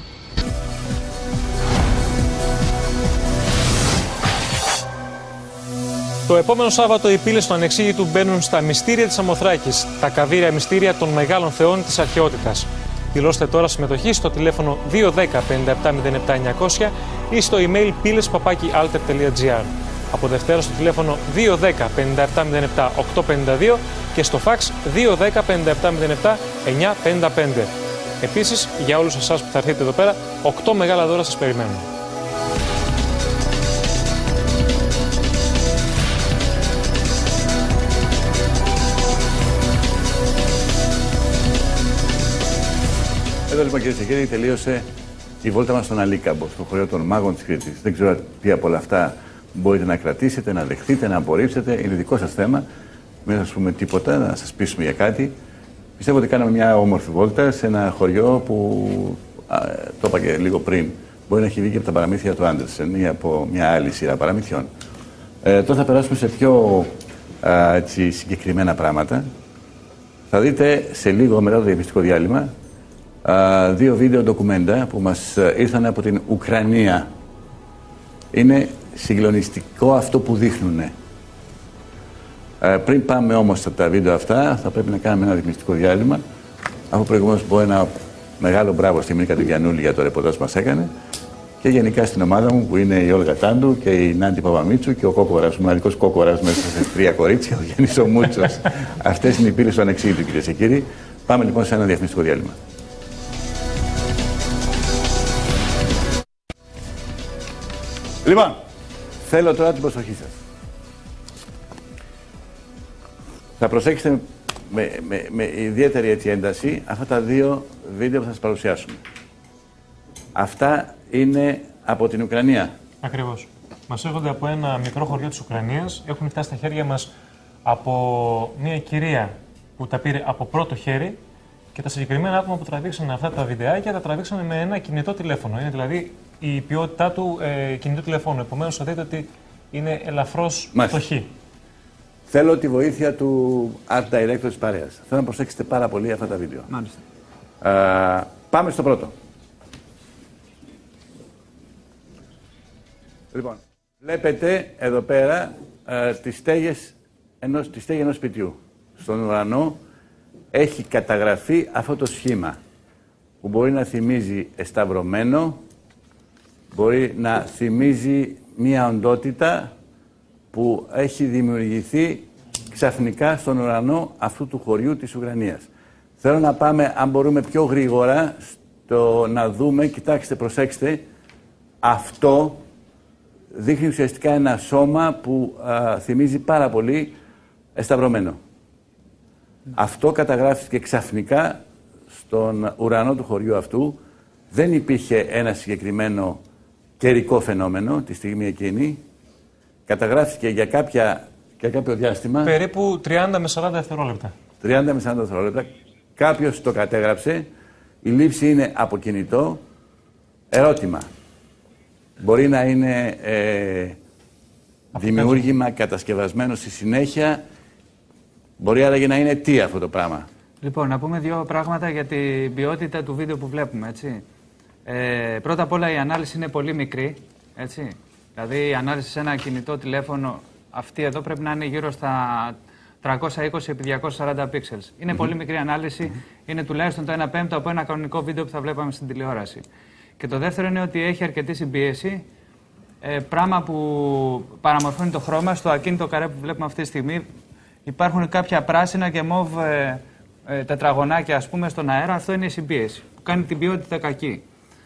Το επόμενο Σάββατο οι πύλες του Ανεξήγητου μπαίνουν στα μυστήρια της Αμοθράκης, τα καβήρια μυστήρια των μεγάλων θεών της αρχαιότητας. Δηλώστε τώρα συμμετοχή στο τηλέφωνο δύο ένα μηδέν πέντε επτά μηδέν επτά εννιακόσια ή στο email πύλες παπάκι alter τελεία gr. Από Δευτέρα στο τηλέφωνο δύο ένα μηδέν πέντε επτά μηδέν επτά οκτώ πέντε δύο και στο fax δύο ένα μηδέν πέντε επτά μηδέν επτά εννιά πέντε πέντε. Επίσης, για όλους εσάς που θα έρθετε εδώ πέρα, οκτώ μεγάλα δώρα σας περιμένουν. Εδώ λοιπόν, κυρίες και κύριοι, τελείωσε η βόλτα μας στον Αλίκαμπο, στο χωριό των μάγων της Κρήτης. Δεν ξέρω τι από όλα αυτά μπορείτε να κρατήσετε, να δεχτείτε, να απορρίψετε. Είναι δικό σας θέμα. Μην σας πούμε τίποτα, να σας πείσουμε για κάτι. Πιστεύω ότι κάναμε μια όμορφη βόλτα σε ένα χωριό που, α, το είπα και λίγο πριν, μπορεί να έχει βγει και από τα παραμύθια του Άντερσεν ή από μια άλλη σειρά παραμυθιών. Ε, τώρα θα περάσουμε σε πιο α, έτσι, συγκεκριμένα πράγματα. Θα δείτε σε λίγο μετά το διαφημιστικό διάλειμμα Uh, δύο βίντεο ντοκουμέντα που μας uh, ήρθαν από την Ουκρανία. Είναι συγκλονιστικό αυτό που δείχνουν. Uh, πριν πάμε όμως από τα βίντεο αυτά, θα πρέπει να κάνουμε ένα διαφημιστικό διάλειμμα. Αφού προηγουμένως πω ένα μεγάλο μπράβο στη Μίκα του Γιαννούλη για το ρεπορτάζ που μας έκανε και γενικά στην ομάδα μου που είναι η Όλγα Τάντου και η Νάντι Παπαμίτσου και ο Κόκορας, ο μοναδικός Κόκορας μέσα σε τρία κορίτσια, ο Γιάννης ο Μούτσος. Αυτές είναι οι πύλες του Ανεξήγητου, κυρίες και κύριοι. Πάμε λοιπόν σε ένα διαφημιστικό διάλειμμα. Λοιπόν, θέλω τώρα την προσοχή σας. Θα προσέξετε με, με, με ιδιαίτερη έτσι ένταση αυτά τα δύο βίντεο που θα σας παρουσιάσουμε. Αυτά είναι από την Ουκρανία. Ακριβώς. Μας έρχονται από ένα μικρό χωριό της Ουκρανίας. Έχουν φτάσει στα χέρια μας από μια κυρία που τα πήρε από πρώτο χέρι και τα συγκεκριμένα άτομα που τραβήξαν αυτά τα βιντεάκια τα τραβήξαν με ένα κινητό τηλέφωνο. Είναι δηλαδή η ποιότητά του ε, κινητού τηλεφώνου. Επομένως, θα δείτε ότι είναι ελαφρώς φτωχή. Θέλω τη βοήθεια του Art Director της παρέας. Θέλω να προσέξετε πάρα πολύ αυτά τα βίντεο. Μάλιστα. Uh, πάμε στο πρώτο. Λοιπόν, βλέπετε εδώ πέρα uh, τις στέγες ενός, τη στέγη ενός σπιτιού. Στον ουρανό έχει καταγραφεί αυτό το σχήμα που μπορεί να θυμίζει εσταυρωμένο, μπορεί να θυμίζει μία οντότητα που έχει δημιουργηθεί ξαφνικά στον ουρανό αυτού του χωριού της Ουκρανίας. Θέλω να πάμε, αν μπορούμε, πιο γρήγορα στο να δούμε, κοιτάξτε, προσέξτε, αυτό δείχνει ουσιαστικά ένα σώμα που α, θυμίζει πάρα πολύ εσταυρωμένο. Mm. Αυτό καταγράφηκε ξαφνικά στον ουρανό του χωριού αυτού. Δεν υπήρχε ένα συγκεκριμένο καιρικό φαινόμενο τη στιγμή εκείνη. Καταγράφηκε για, κάποια, για κάποιο διάστημα. Περίπου τριάντα με σαράντα δευτερόλεπτα. τριάντα με σαράντα δευτερόλεπτα. Κάποιος το κατέγραψε. Η λήψη είναι από κινητό. Ερώτημα. Μπορεί να είναι ε, δημιούργημα κατασκευασμένο στη συνέχεια. Μπορεί άραγε να είναι τι αυτό το πράγμα. Λοιπόν, να πούμε δύο πράγματα για την ποιότητα του βίντεο που βλέπουμε, έτσι. Ε, πρώτα απ' όλα η ανάλυση είναι πολύ μικρή, έτσι. Δηλαδή η ανάλυση σε ένα κινητό τηλέφωνο, αυτή εδώ πρέπει να είναι γύρω στα τριακόσια είκοσι επί διακόσια σαράντα πίξελς. Είναι mm-hmm. πολύ μικρή ανάλυση, mm-hmm. είναι τουλάχιστον το ένα πέμπτο από ένα κανονικό βίντεο που θα βλέπαμε στην τηλεόραση. Και το δεύτερο είναι ότι έχει αρκετή συμπίεση, ε, πράγμα που παραμορφώνει το χρώμα. Στο ακίνητο καρέ που βλέπουμε αυτή τη στιγμή υπάρχουν κάποια πράσινα και μοβ ε, ε, τετραγωνάκια, ας πούμε, στον αέρα. Αυτό είναι η συμπίεση που κάνει την ποιότητα κακή.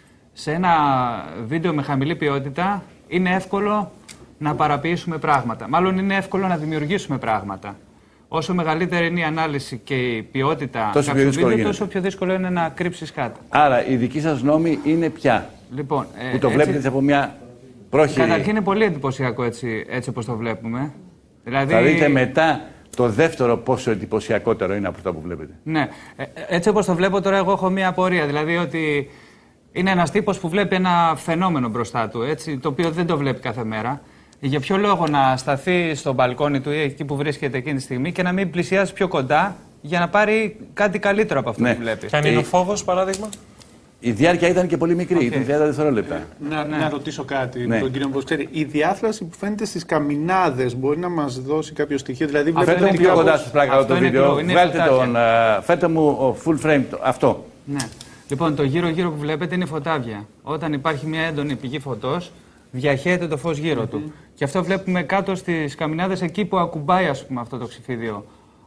Σε ένα βίντεο με χαμηλή ποιότητα είναι εύκολο να παραποιήσουμε πράγματα. Μάλλον είναι εύκολο να δημιουργήσουμε πράγματα. Όσο μεγαλύτερη είναι η ανάλυση και η ποιότητα κάποιου βίντεο, τόσο πιο δύσκολο είναι να κρύψεις κάτι. Άρα η δική σας γνώμη είναι ποια? Λοιπόν, που το έτσι, βλέπετε από μια πρόχειρη... Καταρχήν είναι πολύ εντυπωσιακό έτσι, έτσι όπως το βλέπουμε. Δηλαδή... Θα δείτε μετά το δεύτερο πόσο εντυπωσιακότερο είναι από αυτό που βλέπετε. Ναι. Ε, έτσι όπως το βλέπω τώρα, εγώ έχω μια απορία. Δηλαδή ότι είναι ένας τύπος που βλέπει ένα φαινόμενο μπροστά του, έτσι, το οποίο δεν το βλέπει κάθε μέρα. Για ποιο λόγο να σταθεί στο μπαλκόνι του ή εκεί που βρίσκεται εκείνη τη στιγμή και να μην πλησιάσει πιο κοντά για να πάρει κάτι καλύτερο από αυτό ναι. που βλέπει. Και αν είναι ο φόβος, παράδειγμα. Η διάρκεια ήταν και πολύ μικρή, okay. ήταν τριάντα δευτερόλεπτα. Να, ναι. να ρωτήσω κάτι ναι. τον κύριο Μποσκέρη. Η διάφραση που φαίνεται στις καμινάδες μπορεί να μας δώσει κάποιο στοιχείο? Δηλαδή, φέρτε μου πιο κοντά σας παρακαλώ το βίντεο. Βγάλτε τον, uh, φέρτε μου full frame αυτό. Ναι. Λοιπόν, το γύρω-γύρω που βλέπετε είναι φωτάβια. Όταν υπάρχει μια έντονη πηγή φωτός, διαχέεται το φως γύρω mm-hmm. του. Και αυτό βλέπουμε κάτω στις καμινάδες, εκεί που ακουμπάει, ας πούμε, αυτό το ξυφίδιο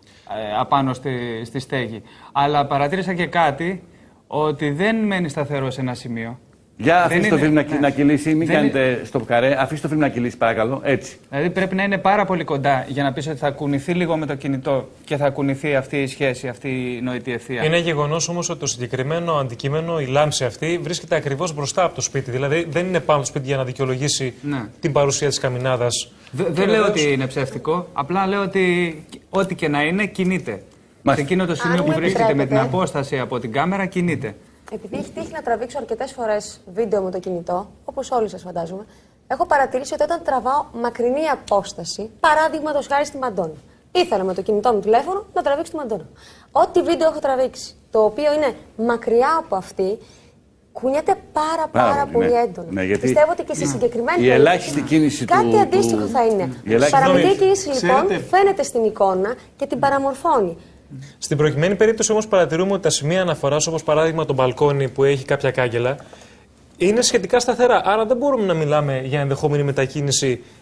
ε, απάνω στη, στη στέγη. Αλλά παρατήρησα και κάτι, ότι δεν μένει σταθερό σε ένα σημείο. Για αφήστε το φιλμ να, ναι. να κυλήσει, μην δεν κάνετε είναι... στο καρέ, αφήστε το φιλμ να κυλήσει παρακαλώ, έτσι. Δηλαδή πρέπει να είναι πάρα πολύ κοντά για να πεις ότι θα κουνηθεί λίγο με το κινητό και θα κουνηθεί αυτή η σχέση, αυτή η νοητή ευθεία. Είναι γεγονός όμως ότι το συγκεκριμένο αντικείμενο, η λάμψη αυτή, βρίσκεται ακριβώς μπροστά από το σπίτι. Δηλαδή δεν είναι πάνω στο σπίτι για να δικαιολογήσει ναι. την παρουσία της καμινάδας. Δεν λέω ότι είναι ψεύτικο, απλά λέω ότι ό,τι και να είναι κινείται. Σε εκείνο το σημείο που βρίσκεται με την απόσταση από την κάμερα κινείται. Επειδή έχει τύχει να τραβήξω αρκετές φορές βίντεο με το κινητό, όπως όλοι σας φαντάζομαι, έχω παρατηρήσει ότι όταν τραβάω μακρινή απόσταση, παράδειγματος χάρη στη Μαντόνα, ήθελα με το κινητό μου τηλέφωνο να τραβήξω τη Μαντόνα. Ό,τι βίντεο έχω τραβήξει, το οποίο είναι μακριά από αυτή, κουνιέται πάρα πάρα, πάρα πολύ ναι. έντονα. Ναι, γιατί πιστεύω ότι και στη συγκεκριμένη η ελάχιστη κίνηση κάτι του, αντίστοιχο του... θα είναι. Η παραμικρή κίνηση λοιπόν Ξέρετε... φαίνεται στην εικόνα και την παραμορφώνει. Στην προκειμένη περίπτωση όμως παρατηρούμε ότι τα σημεία αναφοράς, όπως παράδειγμα το μπαλκόνι που έχει κάποια κάγκελα, είναι σχετικά σταθερά. Άρα δεν μπορούμε να μιλάμε για ενδεχόμενη μετακίνηση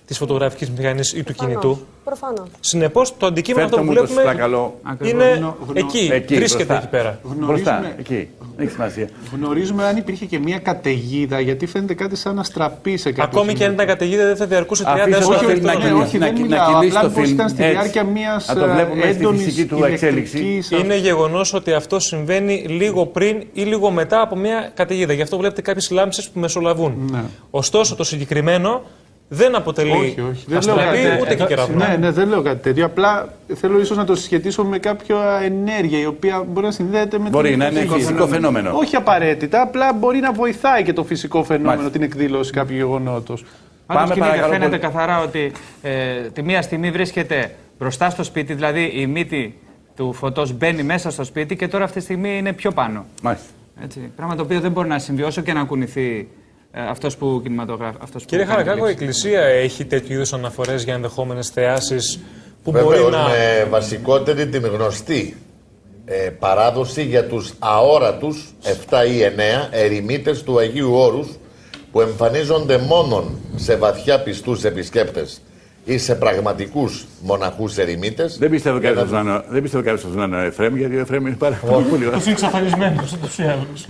της φωτογραφικής μηχανής ή του Προφανώς. κινητού. Προφανώς. Συνεπώς, το αντικείμενο αυτό που βλέπουμε είναι εκεί, εκεί, βρίσκεται μπροστά. εκεί πέρα. Μπροστά, εκεί. Έχει σημασία. Γνωρίζουμε αν υπήρχε και μια καταιγίδα, γιατί φαίνεται κάτι σαν να στραπεί σε κάποιο Ακόμη και αν ήταν καταιγίδα, δεν θα διαρκούσε τριάντα Αφήστε το ώρες. φιλμ να κυλήσει, όχι, να, δεν να μιλάω, κυλήσει απλά το πώς φιλμ. ήταν στη Έτσι. διάρκεια μιας, Να το βλέπουμε στη έντονης φυσική του εξέλιξη. ηλεκτρικής- Είναι γεγονός ότι αυτό συμβαίνει λίγο πριν ή λίγο μετά από μια καταιγίδα. Γι' αυτό βλέπετε κάποιες λάμψες που μεσολαβούν. Ναι. Ωστόσο, το συγκεκριμένο δεν αποτελεί Όχι, όχι. Δεν λέω αστραπή κάτι- ούτε και κεραυνό. Ναι, ναι, δεν λέω κάτι τέτοιο. Απλά θέλω ίσως να το συσχετίσω με κάποια ενέργεια η οποία μπορεί να συνδέεται με Μπορεί το να είναι φυσικό φαινόμενο. Όχι απαραίτητα, απλά μπορεί να βοηθάει και το φυσικό φαινόμενο Μάλιστα. την εκδήλωση κάποιου γεγονότος. Πάντως, Πάμε κύριε, φαίνεται πολύ. καθαρά ότι ε, τη μία στιγμή βρίσκεται μπροστά στο σπίτι, δηλαδή η μύτη του φωτός μπαίνει μέσα στο σπίτι και τώρα αυτή τη στιγμή είναι πιο πάνω. Μάλιστα. Έτσι, πράγμα το οποίο δεν μπορεί να συμβεί όσο και να κουνηθεί ε, αυτός που κινηματογράφει. Αυτός που Κύριε κάνει Χαρακάκο, η τη λήψη. Εκκλησία έχει τέτοιου είδους αναφορές για ενδεχόμενες θεάσεις που Βεβαίως, μπορεί να. με βασικότερη την γνωστή ε, παράδοση για τους αόρατους επτά ή εννέα ερημίτες του Αγίου Όρους που εμφανίζονται μόνον σε βαθιά πιστούς επισκέπτες ή σε πραγματικούς μοναχούς ερημίτες. Δεν πιστεύω κάποιος να είναι- δεν πιστεύω κάποιος να είναι ο Εφραίμ, γιατί ο Εφραίμ είναι πάρα πολύ πολύ Τους είναι εξαφανισμένους, ούτως ή άλλως.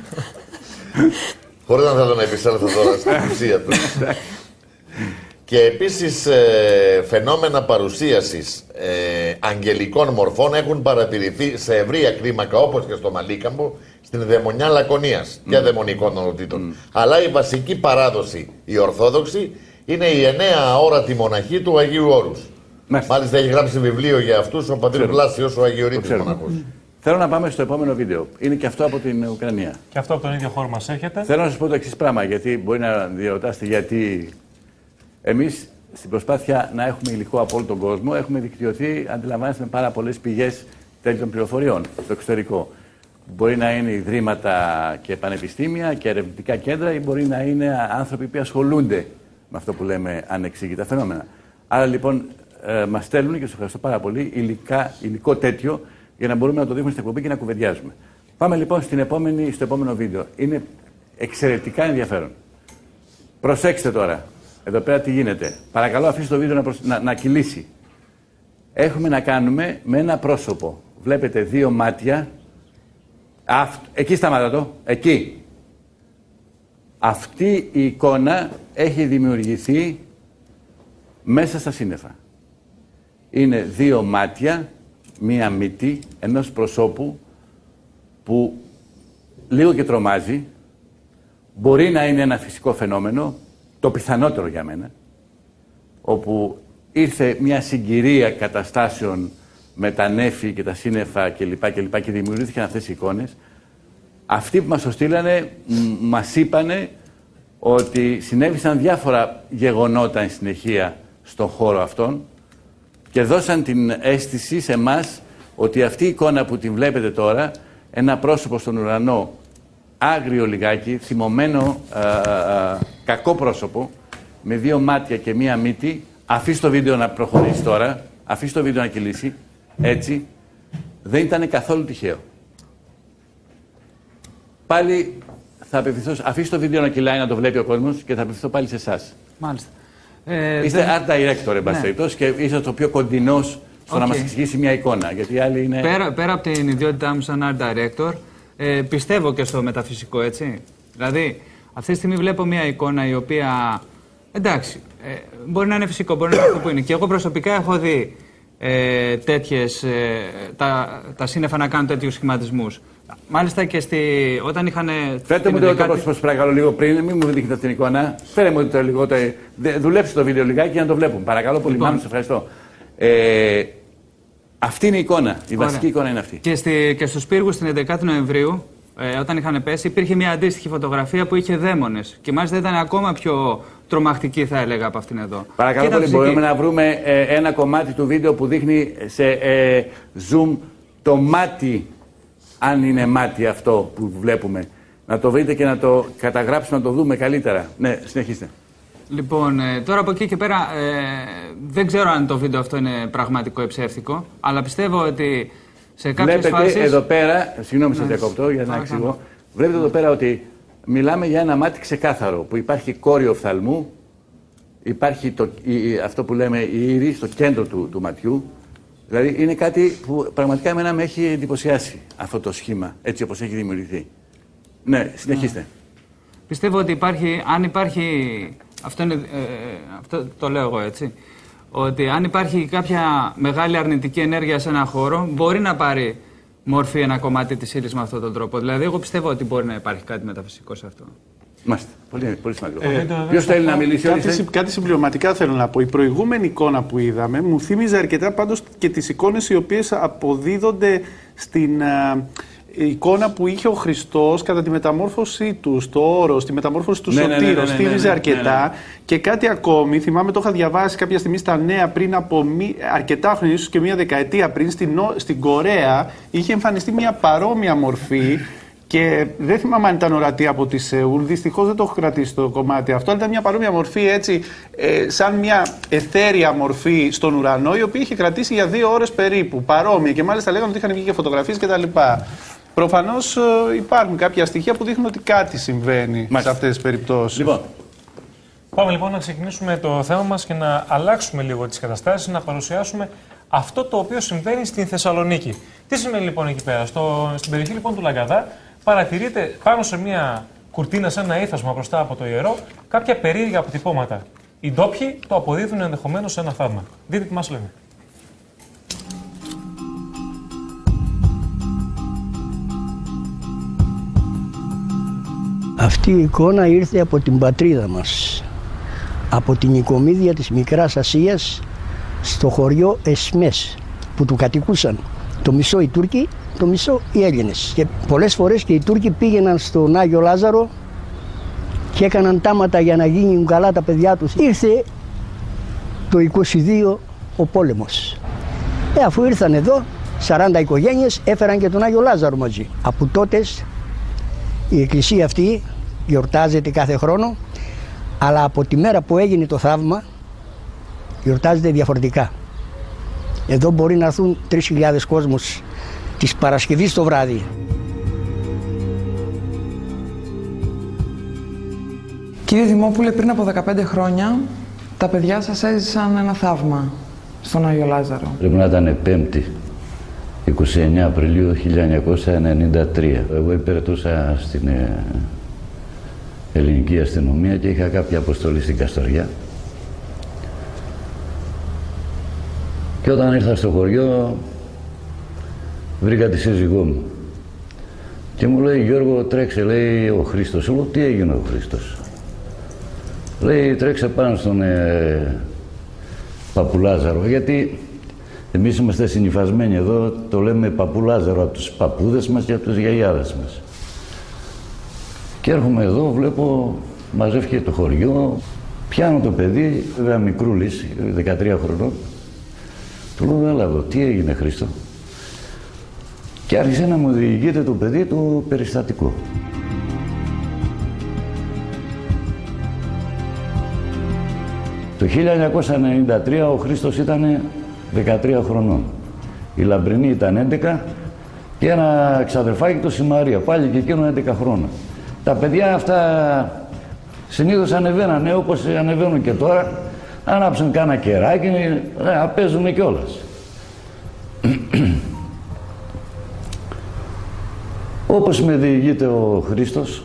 Χωρίς να θέλω να επισέλθω τώρα στην ουσία του. Και επίσης ε, φαινόμενα παρουσίασης ε, αγγελικών μορφών έχουν παρατηρηθεί σε ευρεία κλίμακα όπως και στο Μαλίκαμπο στην δαιμονιά Λακωνίας και δαιμονικών ονοτήτων. Αλλά η βασική παράδοση, η Ορθόδοξη, είναι η εννέα αόρατη μοναχή του Αγίου Όρους. Μάλιστα έχει γράψει βιβλίο για αυτούς ο πατήρ Βλάσιος, ο Αγιορείτης μοναχός. Θέλω να πάμε στο επόμενο βίντεο. Είναι και αυτό από την Ουκρανία. Και αυτό από τον ίδιο χώρο μας έρχεται. Θέλω να σας πω το εξής πράγμα, γιατί μπορεί να διερωτάστε γιατί εμείς στην προσπάθεια να έχουμε υλικό από όλο τον κόσμο έχουμε δικτυωθεί, αντιλαμβάνεστε, με πάρα πολλές πηγές τέτοιων πληροφοριών στο εξωτερικό. Μπορεί να είναι ιδρύματα και πανεπιστήμια και ερευνητικά κέντρα ή μπορεί να είναι άνθρωποι που ασχολούνται με αυτό που λέμε ανεξήγητα φαινόμενα. Άρα λοιπόν ε, μας στέλνουν και σας ευχαριστώ πάρα πολύ υλικά, υλικό τέτοιο για να μπορούμε να το δείχνουμε στην εκπομπή και να κουβεντιάζουμε. Πάμε λοιπόν στην επόμενη, στο επόμενο βίντεο. Είναι εξαιρετικά ενδιαφέρον. Προσέξτε τώρα. Εδώ πέρα τι γίνεται. Παρακαλώ αφήστε το βίντεο να, προσ... να, να κυλήσει. Έχουμε να κάνουμε με ένα πρόσωπο. Βλέπετε δύο μάτια. Αυτ... Εκεί σταμάτα το. Εκεί. Αυτή η εικόνα έχει δημιουργηθεί μέσα στα σύννεφα. Είναι δύο μάτια, μία μύτη ενός προσώπου που λίγο και τρομάζει. Μπορεί να είναι ένα φυσικό φαινόμενο, το πιθανότερο για μένα, όπου ήρθε μια συγκυρία καταστάσεων με τα νέφη και τα σύννεφα κλπ. Και, και, και δημιουργήθηκαν αυτές οι εικόνες. Αυτοί που μας το στείλανε μας είπανε ότι συνέβησαν διάφορα γεγονότα εν συνεχεία στον χώρο αυτόν και δώσαν την αίσθηση σε εμάς ότι αυτή η εικόνα που την βλέπετε τώρα, ένα πρόσωπο στον ουρανό, άγριο λιγάκι, θυμωμένο, α, α, κακό πρόσωπο, με δύο μάτια και μία μύτη. Αφήστε το βίντεο να προχωρήσει τώρα, αφήστε το βίντεο να κυλήσει, έτσι, δεν ήταν καθόλου τυχαίο. Πάλι θα απευθυνθώ, αφήστε το βίντεο να κυλάει να το βλέπει ο κόσμος και θα απευθυνθώ πάλι σε εσάς. Μάλιστα. Ε, είστε δεν... art director, εν πάση ναι. περιπτώσει, και είστε το πιο κοντινός στο okay. να μας εξηγήσει μια εικόνα. Γιατί οι άλλοι είναι... πέρα, πέρα από την ιδιότητά μου σαν art director, ε, πιστεύω και στο μεταφυσικό, έτσι. Δηλαδή, αυτή τη στιγμή βλέπω μια εικόνα η οποία, εντάξει, ε, μπορεί να είναι φυσικό, μπορεί να είναι αυτό που είναι. Και εγώ προσωπικά έχω δει ε, τέτοιες, ε, τα, τα σύννεφα να κάνουν τέτοιους σχηματισμούς. Μάλιστα και στη, όταν είχαν... Φέρτε μου το δεκάτη... πρόσωπο, παρακαλώ, λίγο πριν, μην μου δείχνετε την εικόνα. Φέρε μου το λίγο, το... δουλέψτε το βίντεο λιγάκι για να το βλέπουμε. Παρακαλώ πολύ, λοιπόν, μάλλον, σε ευχαριστώ. Ε, αυτή είναι η εικόνα, η βασική Ωραία. εικόνα είναι αυτή. Και, στη, και στους πύργους την εβδομάδα Νοεμβρίου, ε, όταν είχαν πέσει, υπήρχε μια αντίστοιχη φωτογραφία που είχε δαίμονες. Και μάλιστα ήταν ακόμα πιο τρομακτική, θα έλεγα, από αυτήν εδώ. Παρακαλώ πολύ, φυσική. Μπορούμε να βρούμε ε, ένα κομμάτι του βίντεο που δείχνει σε ε, zoom το μάτι, αν είναι μάτι αυτό που βλέπουμε. Να το βρείτε και να το καταγράψουμε, να το δούμε καλύτερα. Ναι, συνεχίστε. Λοιπόν, ε, τώρα από εκεί και πέρα ε, δεν ξέρω αν το βίντεο αυτό είναι πραγματικό ή ψεύτικο, αλλά πιστεύω ότι σε κάποιες Βλέπετε φάσεις... εδώ πέρα, συγγνώμη σας διακόπτω για να εξηγώ, βλέπετε εδώ πέρα ότι μιλάμε για ένα μάτι ξεκάθαρο, που υπάρχει κόριο οφθαλμού υπάρχει το, η, αυτό που λέμε η ήρη στο κέντρο του, του ματιού. Δηλαδή είναι κάτι που πραγματικά εμένα με έχει εντυπωσιάσει αυτό το σχήμα, έτσι όπως έχει δημιουργηθεί. Ναι, συνεχίστε. Ναι. Πιστεύω ότι υπάρχει, αν υπάρχει, αυτό, είναι, ε, αυτό το λέω εγώ έτσι, ότι αν υπάρχει κάποια μεγάλη αρνητική ενέργεια σε ένα χώρο, μπορεί να πάρει μορφή ένα κομμάτι της ύλης με αυτόν τον τρόπο. Δηλαδή, εγώ πιστεύω ότι μπορεί να υπάρχει κάτι μεταφυσικό σε αυτό. Μάλιστα. Πολύ, πολύ σημαντικό. Ε, Ποιος θέλει να μιλήσει, κάτι, κάτι συμπληρωματικά θέλω να πω. Η προηγούμενη εικόνα που είδαμε μου θύμιζε αρκετά πάντως και τις εικόνες οι οποίες αποδίδονται στην η εικόνα που είχε ο Χριστός κατά τη μεταμόρφωσή του στο Όρος, τη μεταμόρφωση του ναι, Σωτήρος, ναι, ναι, ναι, ναι, θύμιζε ναι, αρκετά. Ναι, ναι. Και κάτι ακόμη, θυμάμαι το είχα διαβάσει κάποια στιγμή στα νέα πριν από μη, αρκετά χρόνια, ίσως και μία δεκαετία πριν, στην, στην Κορέα είχε εμφανιστεί μια παρόμοια μορφή. Και δεν θυμάμαι αν ήταν ορατή από τη Σεούλ, δυστυχώς δεν το έχω κρατήσει το κομμάτι αυτό, αλλά ήταν μια παρόμοια μορφή έτσι, ε, σαν μια εθέρια μορφή στον ουρανό, η οποία είχε κρατήσει για δύο ώρες περίπου, παρόμοια, και μάλιστα λέγανε ότι είχαν βγει και φωτογραφίες κτλ. Προφανώς ε, υπάρχουν κάποια στοιχεία που δείχνουν ότι κάτι συμβαίνει Μάλιστα. σε αυτές τις περιπτώσεις. Λοιπόν. Πάμε λοιπόν να ξεκινήσουμε το θέμα μας και να αλλάξουμε λίγο τις καταστάσεις, να παρουσιάσουμε αυτό το οποίο συμβαίνει στην Θεσσαλονίκη. Τι σημαίνει λοιπόν εκεί πέρα? Στο, στην περιοχή λοιπόν του Λαγκαδά παρατηρείται πάνω σε μια κουρτίνα, σε ένα ύφασμα μπροστά από το ιερό, κάποια περίεργα αποτυπώματα. Οι ντόπιοι το αποδίδουν ενδεχομένως σε ένα θαύμα. Δείτε τι μας λένε. Αυτή η εικόνα ήρθε από την πατρίδα μας, από την οικομίδια της Μικράς Ασίας, στο χωριό Εσμές, που του κατοικούσαν το μισό οι Τούρκοι, το μισό οι Έλληνες. Και πολλές φορές και οι Τούρκοι πήγαιναν στον Άγιο Λάζαρο και έκαναν τάματα για να γίνουν καλά τα παιδιά τους. Ήρθε το είκοσι δύο ο πόλεμος. Ε, αφού ήρθαν εδώ, σαράντα οικογένειες έφεραν και τον Άγιο Λάζαρο μαζί. Από τότε η εκκλησία αυτή γιορτάζεται κάθε χρόνο, αλλά από τη μέρα που έγινε το θαύμα γιορτάζεται διαφορετικά. Εδώ μπορεί να έρθουν τρεις χιλιάδες κόσμος της Παρασκευής το βράδυ. Κύριε Δημόπουλε, πριν από δεκαπέντε χρόνια τα παιδιά σας έζησαν ένα θαύμα στον Άγιο Λάζαρο. Πρέπει να ήταν Πέμπτη, είκοσι εννέα Απριλίου χίλια εννιακόσια ενενήντα τρία. Εγώ υπηρετούσα στην ε, ελληνική αστυνομία και είχα κάποια αποστολή στην Καστοριά. Και όταν ήρθα στο χωριό βρήκα τη σύζυγό μου και μου λέει, Γιώργο, τρέξε, λέει, ο Χρήστος. Εγώ, τι έγινε ο Χρήστος? Λέει, τρέξε πάνω στον ε, Παπουλάζαρο, γιατί εμείς είμαστε συνυφασμένοι εδώ, το λέμε Παπουλάζαρο από τους παππούδες μας και από τους γιαγιάδες μας. Και έρχομαι εδώ, βλέπω, μαζεύτηκε το χωριό, πιάνω το παιδί, βέβαια μικρούλης, δεκατρία χρονών. Του λέω, έλα εδώ, τι έγινε, Χρήστο? Και άρχισε να μου διηγείται το παιδί το περιστατικό. Το χίλια εννιακόσια ενενήντα τρία ο Χρήστος ήταν δεκατρία χρονών. Η Λαμπρινή ήταν έντεκα και ένα ξαδερφάκι το Σιμαρία, πάλι και εκείνο έντεκα χρόνια. Τα παιδιά αυτά συνήθως ανεβαίνανε όπως ανεβαίνουν και τώρα. Άναψαν κάνα κεράκι, να παίζουν κιόλας. Όπως με διηγείται ο Χρήστος,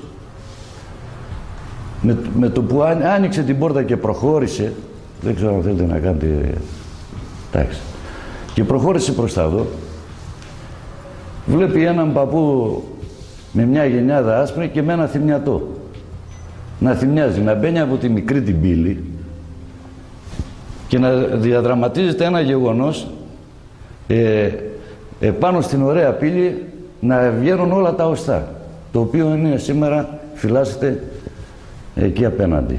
με, με το που άνοιξε την πόρτα και προχώρησε, δεν ξέρω αν θέλετε να κάνετε, εντάξει, και προχώρησε προς τα εδώ, βλέπει έναν παππού με μια γενιάδα άσπρη και με ένα θυμιατό να θυμιάζει, να μπαίνει από τη μικρή την πύλη και να διαδραματίζεται ένα γεγονός ε, επάνω στην ωραία πύλη, να βγαίνουν όλα τα οστά, το οποίο είναι σήμερα, φυλάσσεται εκεί απέναντι.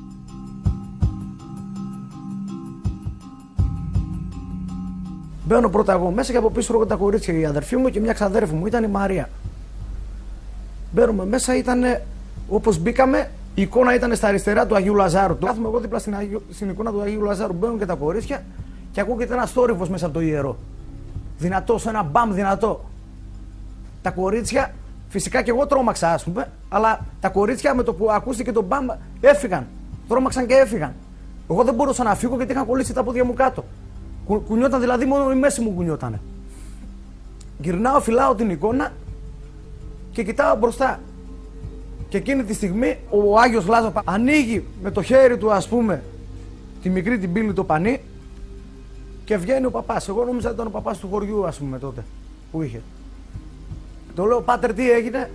Μπαίνω πρώτα εγώ μέσα και από πίσω έρχονται τα κορίτσια, η αδερφή μου και μια ξαδέρφη μου, ήταν η Μαρία. Μπαίνουμε μέσα, ήταν όπως μπήκαμε, η εικόνα ήταν στα αριστερά του Αγίου Λαζάρου. Κάθομαι εγώ δίπλα στην, Αγίου, στην εικόνα του Αγίου Λαζάρου, μπαίνουν και τα κορίτσια και ακούγεται ένας θόρυβος μέσα από το ιερό. Δυνατός, ένα μπαμ δυνατό. Τα κορίτσια, φυσικά και εγώ τρόμαξα, ας πούμε, αλλά τα κορίτσια με το που ακούστηκε το μπαμ έφυγαν. Τρόμαξαν και έφυγαν. Εγώ δεν μπορούσα να φύγω γιατί είχαν κολλήσει τα πόδια μου κάτω. Κου, κουνιόταν δηλαδή, μόνο η μέση μου κουνιότανε. Γυρνάω, φυλάω την εικόνα και κοιτάω μπροστά. Και εκείνη τη στιγμή ο Άγιος Λάζαρος ανοίγει με το χέρι του, ας πούμε, τη μικρή την πύλη, το πανί, και βγαίνει ο παπάς. Εγώ νόμιζα ότι ήταν ο παπάς του χωριού, ας πούμε, τότε που είχε. Το λέω, πάτερ, τι έγινε?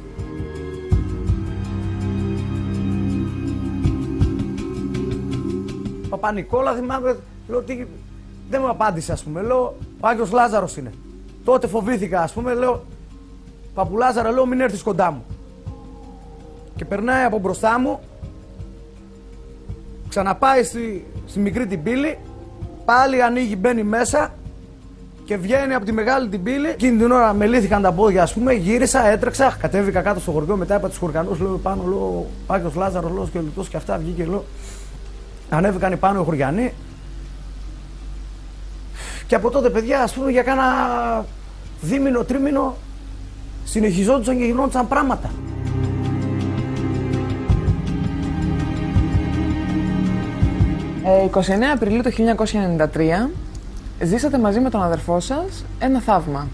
Παπα-Νικόλα, θυμάμαι, λέω, τι... δεν μου απάντησε, ας πούμε. Λέω, ο Άγιος Λάζαρος είναι. Τότε φοβήθηκα, ας πούμε, λέω, Παπουλάζαρα, λέω, μην έρθεις κοντά μου. Και περνάει από μπροστά μου, ξαναπάει στη, στη μικρή την πύλη, πάλι ανοίγει, μπαίνει μέσα και βγαίνει από τη μεγάλη την πύλη. Εκείνη την ώρα με λύθηκαν τα πόδια, ας πούμε, γύρισα, έτρεξα, κατέβηκα κάτω στο χωριό, μετά είπα τους χωριανούς, λέω, πάνω, λέω, Άγιος Λάζαρος, λέω, και λιτός και αυτά, βγήκε, λέω. Ανέβηκαν πάνω οι χωριανοί. Και από τότε, παιδιά, ας πούμε, για κάνα δίμηνο, τρίμηνο, συνεχιζόντουσαν και γινόντουσαν πράγματα. Ε, εικοστή ενάτη Απριλίου του χίλια εννιακόσια ενενήντα τρία ζήσατε μαζί με τον αδερφό σας ένα θαύμα.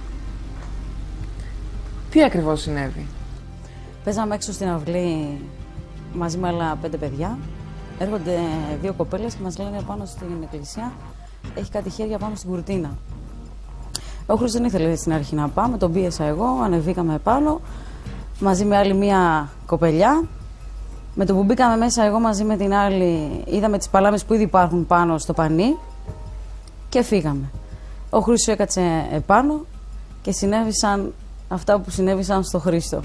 Τι ακριβώς συνέβη? Παίζαμε έξω στην αυλή μαζί με άλλα πέντε παιδιά. Έρχονται δύο κοπέλες και μας λένε πάνω στην εκκλησία έχει κάτι χέρια πάνω στην κουρτίνα. Ο Χρήστος δεν ήθελε στην αρχή να πάμε, τον πίεσα εγώ, ανεβήκαμε πάνω μαζί με άλλη μία κοπελιά. Με το που μπήκαμε μέσα, εγώ μαζί με την άλλη, είδαμε τις παλάμες που ήδη υπάρχουν πάνω στο πανί και φύγαμε. Ο Χρήστος έκατσε επάνω και συνέβησαν αυτά που συνέβησαν στο Χρήστο.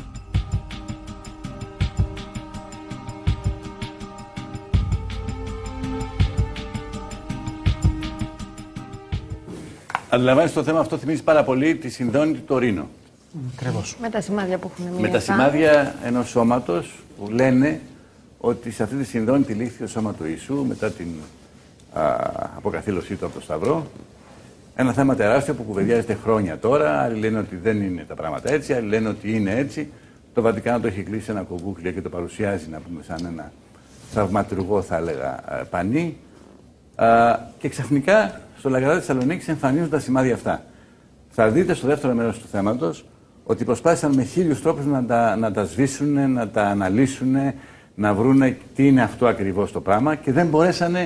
Αντιλαμβάνεσαι, το θέμα αυτό θυμίζει πάρα πολύ τη Συνδόνη του Τωρίνο. Ακριβώς. Με τα σημάδια που έχουν μείνει. Με τα σημάδια ενός σώματος που λένε ότι σε αυτή τη Συνδόνη τυλίχθη το σώμα του Ιησού μετά την α, αποκαθήλωσή του από το Σταυρό. Ένα θέμα τεράστιο που κουβεντιάζεται χρόνια τώρα. Άλλοι λένε ότι δεν είναι τα πράγματα έτσι, άλλοι λένε ότι είναι έτσι. Το Βατικάνο το έχει κλείσει ένα κουκούκλιο και το παρουσιάζει, να πούμε, σαν ένα θαυματουργό, θα έλεγα, πανί. Α, και ξαφνικά στο Λαγκαδά της Θεσσαλονίκης εμφανίζονται τα σημάδια αυτά. Θα δείτε στο δεύτερο μέρος του θέματος ότι προσπάθησαν με χίλιους τρόπους να τα, να τα σβήσουν, να τα αναλύσουν, να βρούνε τι είναι αυτό ακριβώς το πράγμα και δεν μπορέσανε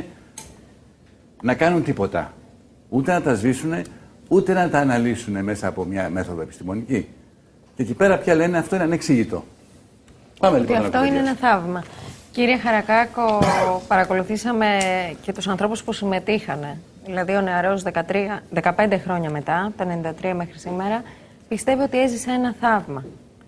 να κάνουν τίποτα. Ούτε να τα σβήσουν, ούτε να τα αναλύσουν μέσα από μια μέθοδο επιστημονική. Και εκεί πέρα πια λένε αυτό είναι ανεξήγητο. Πάμε λοιπόν. Και αυτό είναι ένα θαύμα. Κύριε Χαρακάκο, παρακολουθήσαμε και τους ανθρώπους που συμμετείχαν. Δηλαδή ο νεαρός δεκατρία, δεκαπέντε χρόνια μετά, από το ενενήντα τρία μέχρι σήμερα, πιστεύει ότι έζησε ένα θαύμα.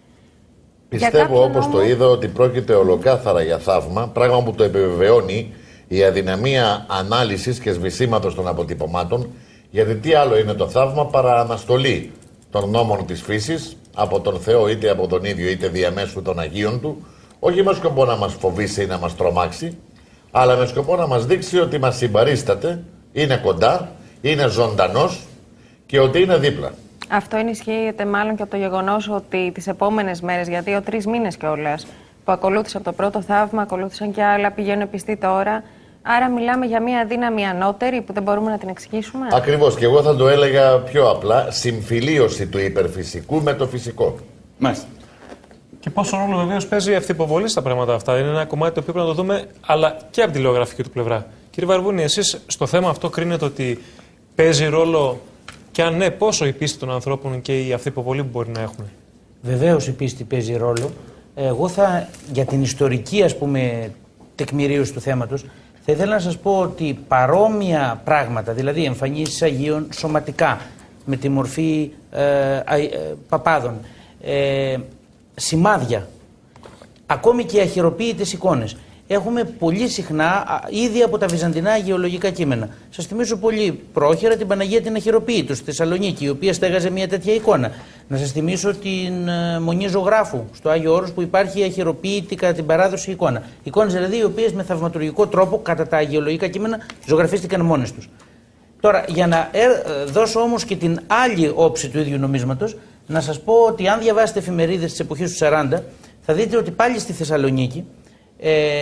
Πιστεύω, όπως όμως... το είδα, ότι πρόκειται ολοκάθαρα για θαύμα, πράγμα που το επιβεβαιώνει η αδυναμία ανάλυσης και σβησίματος των αποτυπωμάτων, γιατί τι άλλο είναι το θαύμα παρά αναστολή των νόμων της φύσης από τον Θεό, είτε από τον ίδιο είτε διαμέσου των Αγίων του, όχι με σκοπό να μας φοβήσει ή να μας τρομάξει, αλλά με σκοπό να μας δείξει ότι μας συμπαρίσταται, είναι κοντά, είναι ζωντανός και ότι είναι δίπλα. Αυτό ενισχύεται μάλλον και από το γεγονός ότι τις επόμενες μέρες, για δύο-τρεις μήνες κιόλας, που ακολούθησαν το πρώτο θαύμα, ακολούθησαν και άλλα, πηγαίνουν πιστοί τώρα. Άρα μιλάμε για μια δύναμη ανώτερη που δεν μπορούμε να την εξηγήσουμε. Ακριβώς, και εγώ θα το έλεγα πιο απλά, συμφιλίωση του υπερφυσικού με το φυσικό. Μάλιστα. Και πόσο ρόλο βεβαίως παίζει η αυτοϋποβολή στα πράγματα αυτά. Είναι ένα κομμάτι το οποίο πρέπει να το δούμε, αλλά και από τη λογογραφική του πλευρά. Κύριε Βαρβούνη, εσείς στο θέμα αυτό κρίνετε ότι παίζει ρόλο, και αν ναι, πόσο η πίστη των ανθρώπων και η αυτοϋποβολή που μπορεί να έχουν? Βεβαίως η πίστη παίζει ρόλο. Εγώ θα, για την ιστορική, ας πούμε, τεκμηρίωση του θέματος, θα ήθελα να σας πω ότι παρόμοια πράγματα, δηλαδή εμφανίσεις Αγίων σωματικά, με τη μορφή ε, ε, παπάδων, ε, σημάδια, ακόμη και αχειροποίητες εικόνες, έχουμε πολύ συχνά ήδη από τα βυζαντινά αγιολογικά κείμενα. Σας θυμίζω πολύ πρόχειρα την Παναγία την Αχειροποίητο στη Θεσσαλονίκη, η οποία στέγαζε μια τέτοια εικόνα. Να σας θυμίσω την ε, Μονή Ζωγράφου στο Άγιο Όρος, που υπάρχει αχειροποίητη κατά την παράδοση εικόνα. Εικόνες δηλαδή οι οποίες με θαυματουργικό τρόπο κατά τα αγιολογικά κείμενα ζωγραφίστηκαν μόνες τους. Τώρα, για να ε, ε, δώσω όμως και την άλλη όψη του ίδιου νομίσματος, να σας πω ότι αν διαβάσετε εφημερίδες της εποχής του σαράντα, θα δείτε ότι πάλι στη Θεσσαλονίκη ε,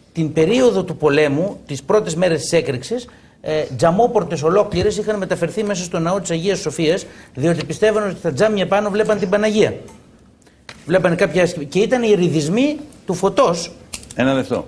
την περίοδο του πολέμου, τις πρώτες μέρες της έκρηξης, ε, τζαμόπορτες ολόκληρες είχαν μεταφερθεί μέσα στο ναό της Αγίας Σοφίας, διότι πιστεύαν ότι τα τζάμια πάνω βλέπαν την Παναγία. Βλέπανε κάποια... Και ήταν οι ρυθισμοί του φωτός. Ένα λεπτό.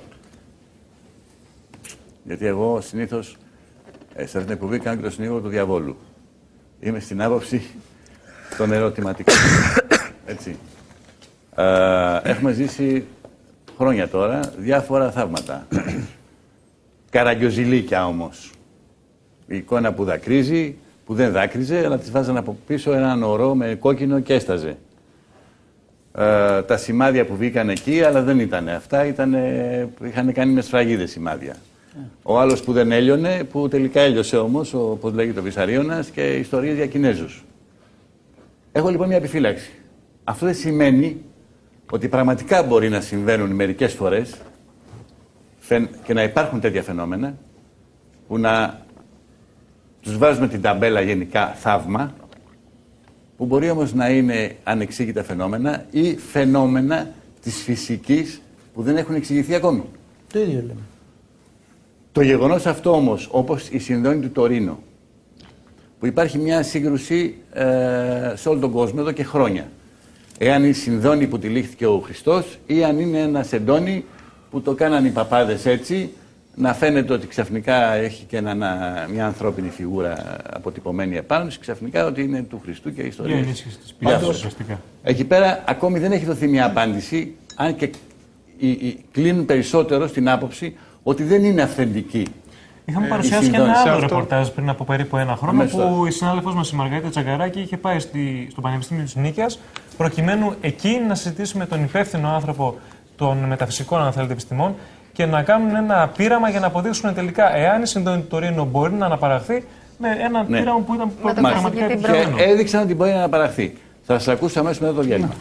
Γιατί εγώ συνήθως ε, σε αυτήν την εκπομπή κάνω και το συνήγορο του διαβόλου. Είμαι στην άποψη των ερωτηματικών. Έτσι. Ε, έχουμε ζήσει χρόνια τώρα διάφορα θαύματα. Καραγκιοζηλίκια όμως. Η εικόνα που δακρύζει, που δεν δάκρυζε, αλλά της βάζαν από πίσω έναν ορό με κόκκινο και έσταζε. Ε, τα σημάδια που βγήκαν εκεί, αλλά δεν ήταν αυτά, ήτανε, είχαν κάνει με σφραγίδες σημάδια. Yeah. Ο άλλος που δεν έλειωνε, που τελικά έλειωσε όμως, όπως λέγεται ο Βυσαρίωνας, και ιστορίες για Κινέζους. Έχω λοιπόν μια επιφύλαξη. Αυτό δεν σημαίνει ότι πραγματικά μπορεί να συμβαίνουν μερικές φορές και να υπάρχουν τέτοια φαινόμενα που να τους βάζουμε την ταμπέλα γενικά θαύμα, που μπορεί όμως να είναι ανεξήγητα φαινόμενα ή φαινόμενα της φυσικής που δεν έχουν εξηγηθεί ακόμη. Το ίδιο λέμε. Το γεγονός αυτό όμως, όπως η συνδόνη του Τωρίνο, που υπάρχει μια σύγκρουση ε, σε όλο τον κόσμο εδώ και χρόνια. Εάν η συνδόνη που τυλίχθηκε ο Χριστός ή αν είναι ένα σεντόνι που το κάνανε οι παπάδες έτσι, να φαίνεται ότι ξαφνικά έχει και ένα, μια ανθρώπινη φιγούρα αποτυπωμένη επάνω και ξαφνικά ότι είναι του Χριστού και η ιστορία. Για ενίσχυση της πάντως, εκεί πέρα ακόμη δεν έχει δοθεί μια απάντηση, αν και οι, οι, κλείνουν περισσότερο στην άποψη ότι δεν είναι αυθεντική. Είχαμε ε, παρουσιάσει και ένα άλλο ρεπορτάζ πριν από περίπου ένα χρόνο Αμέσως που τώρα. η συνάδελφός μας η Μαργαρίτα Τσαγκαράκη είχε πάει στη, στο Πανεπιστήμιο της Νίκαιας προκειμένου εκεί να συζητήσει με τον υπεύθυνο άνθρωπο των μεταφυσικών, αν θέλετε, επιστημών και να κάνουν ένα πείραμα για να αποδείξουν τελικά εάν η συνδόνη του Τωρίνο μπορεί να αναπαραχθεί με ένα ναι. πείραμα που ήταν πραγματικά επιτυχημένο. Και έδειξαν ότι μπορεί να αναπαραχθεί. Θα σας ακούσω αμέσως μετά το διάλειμμα.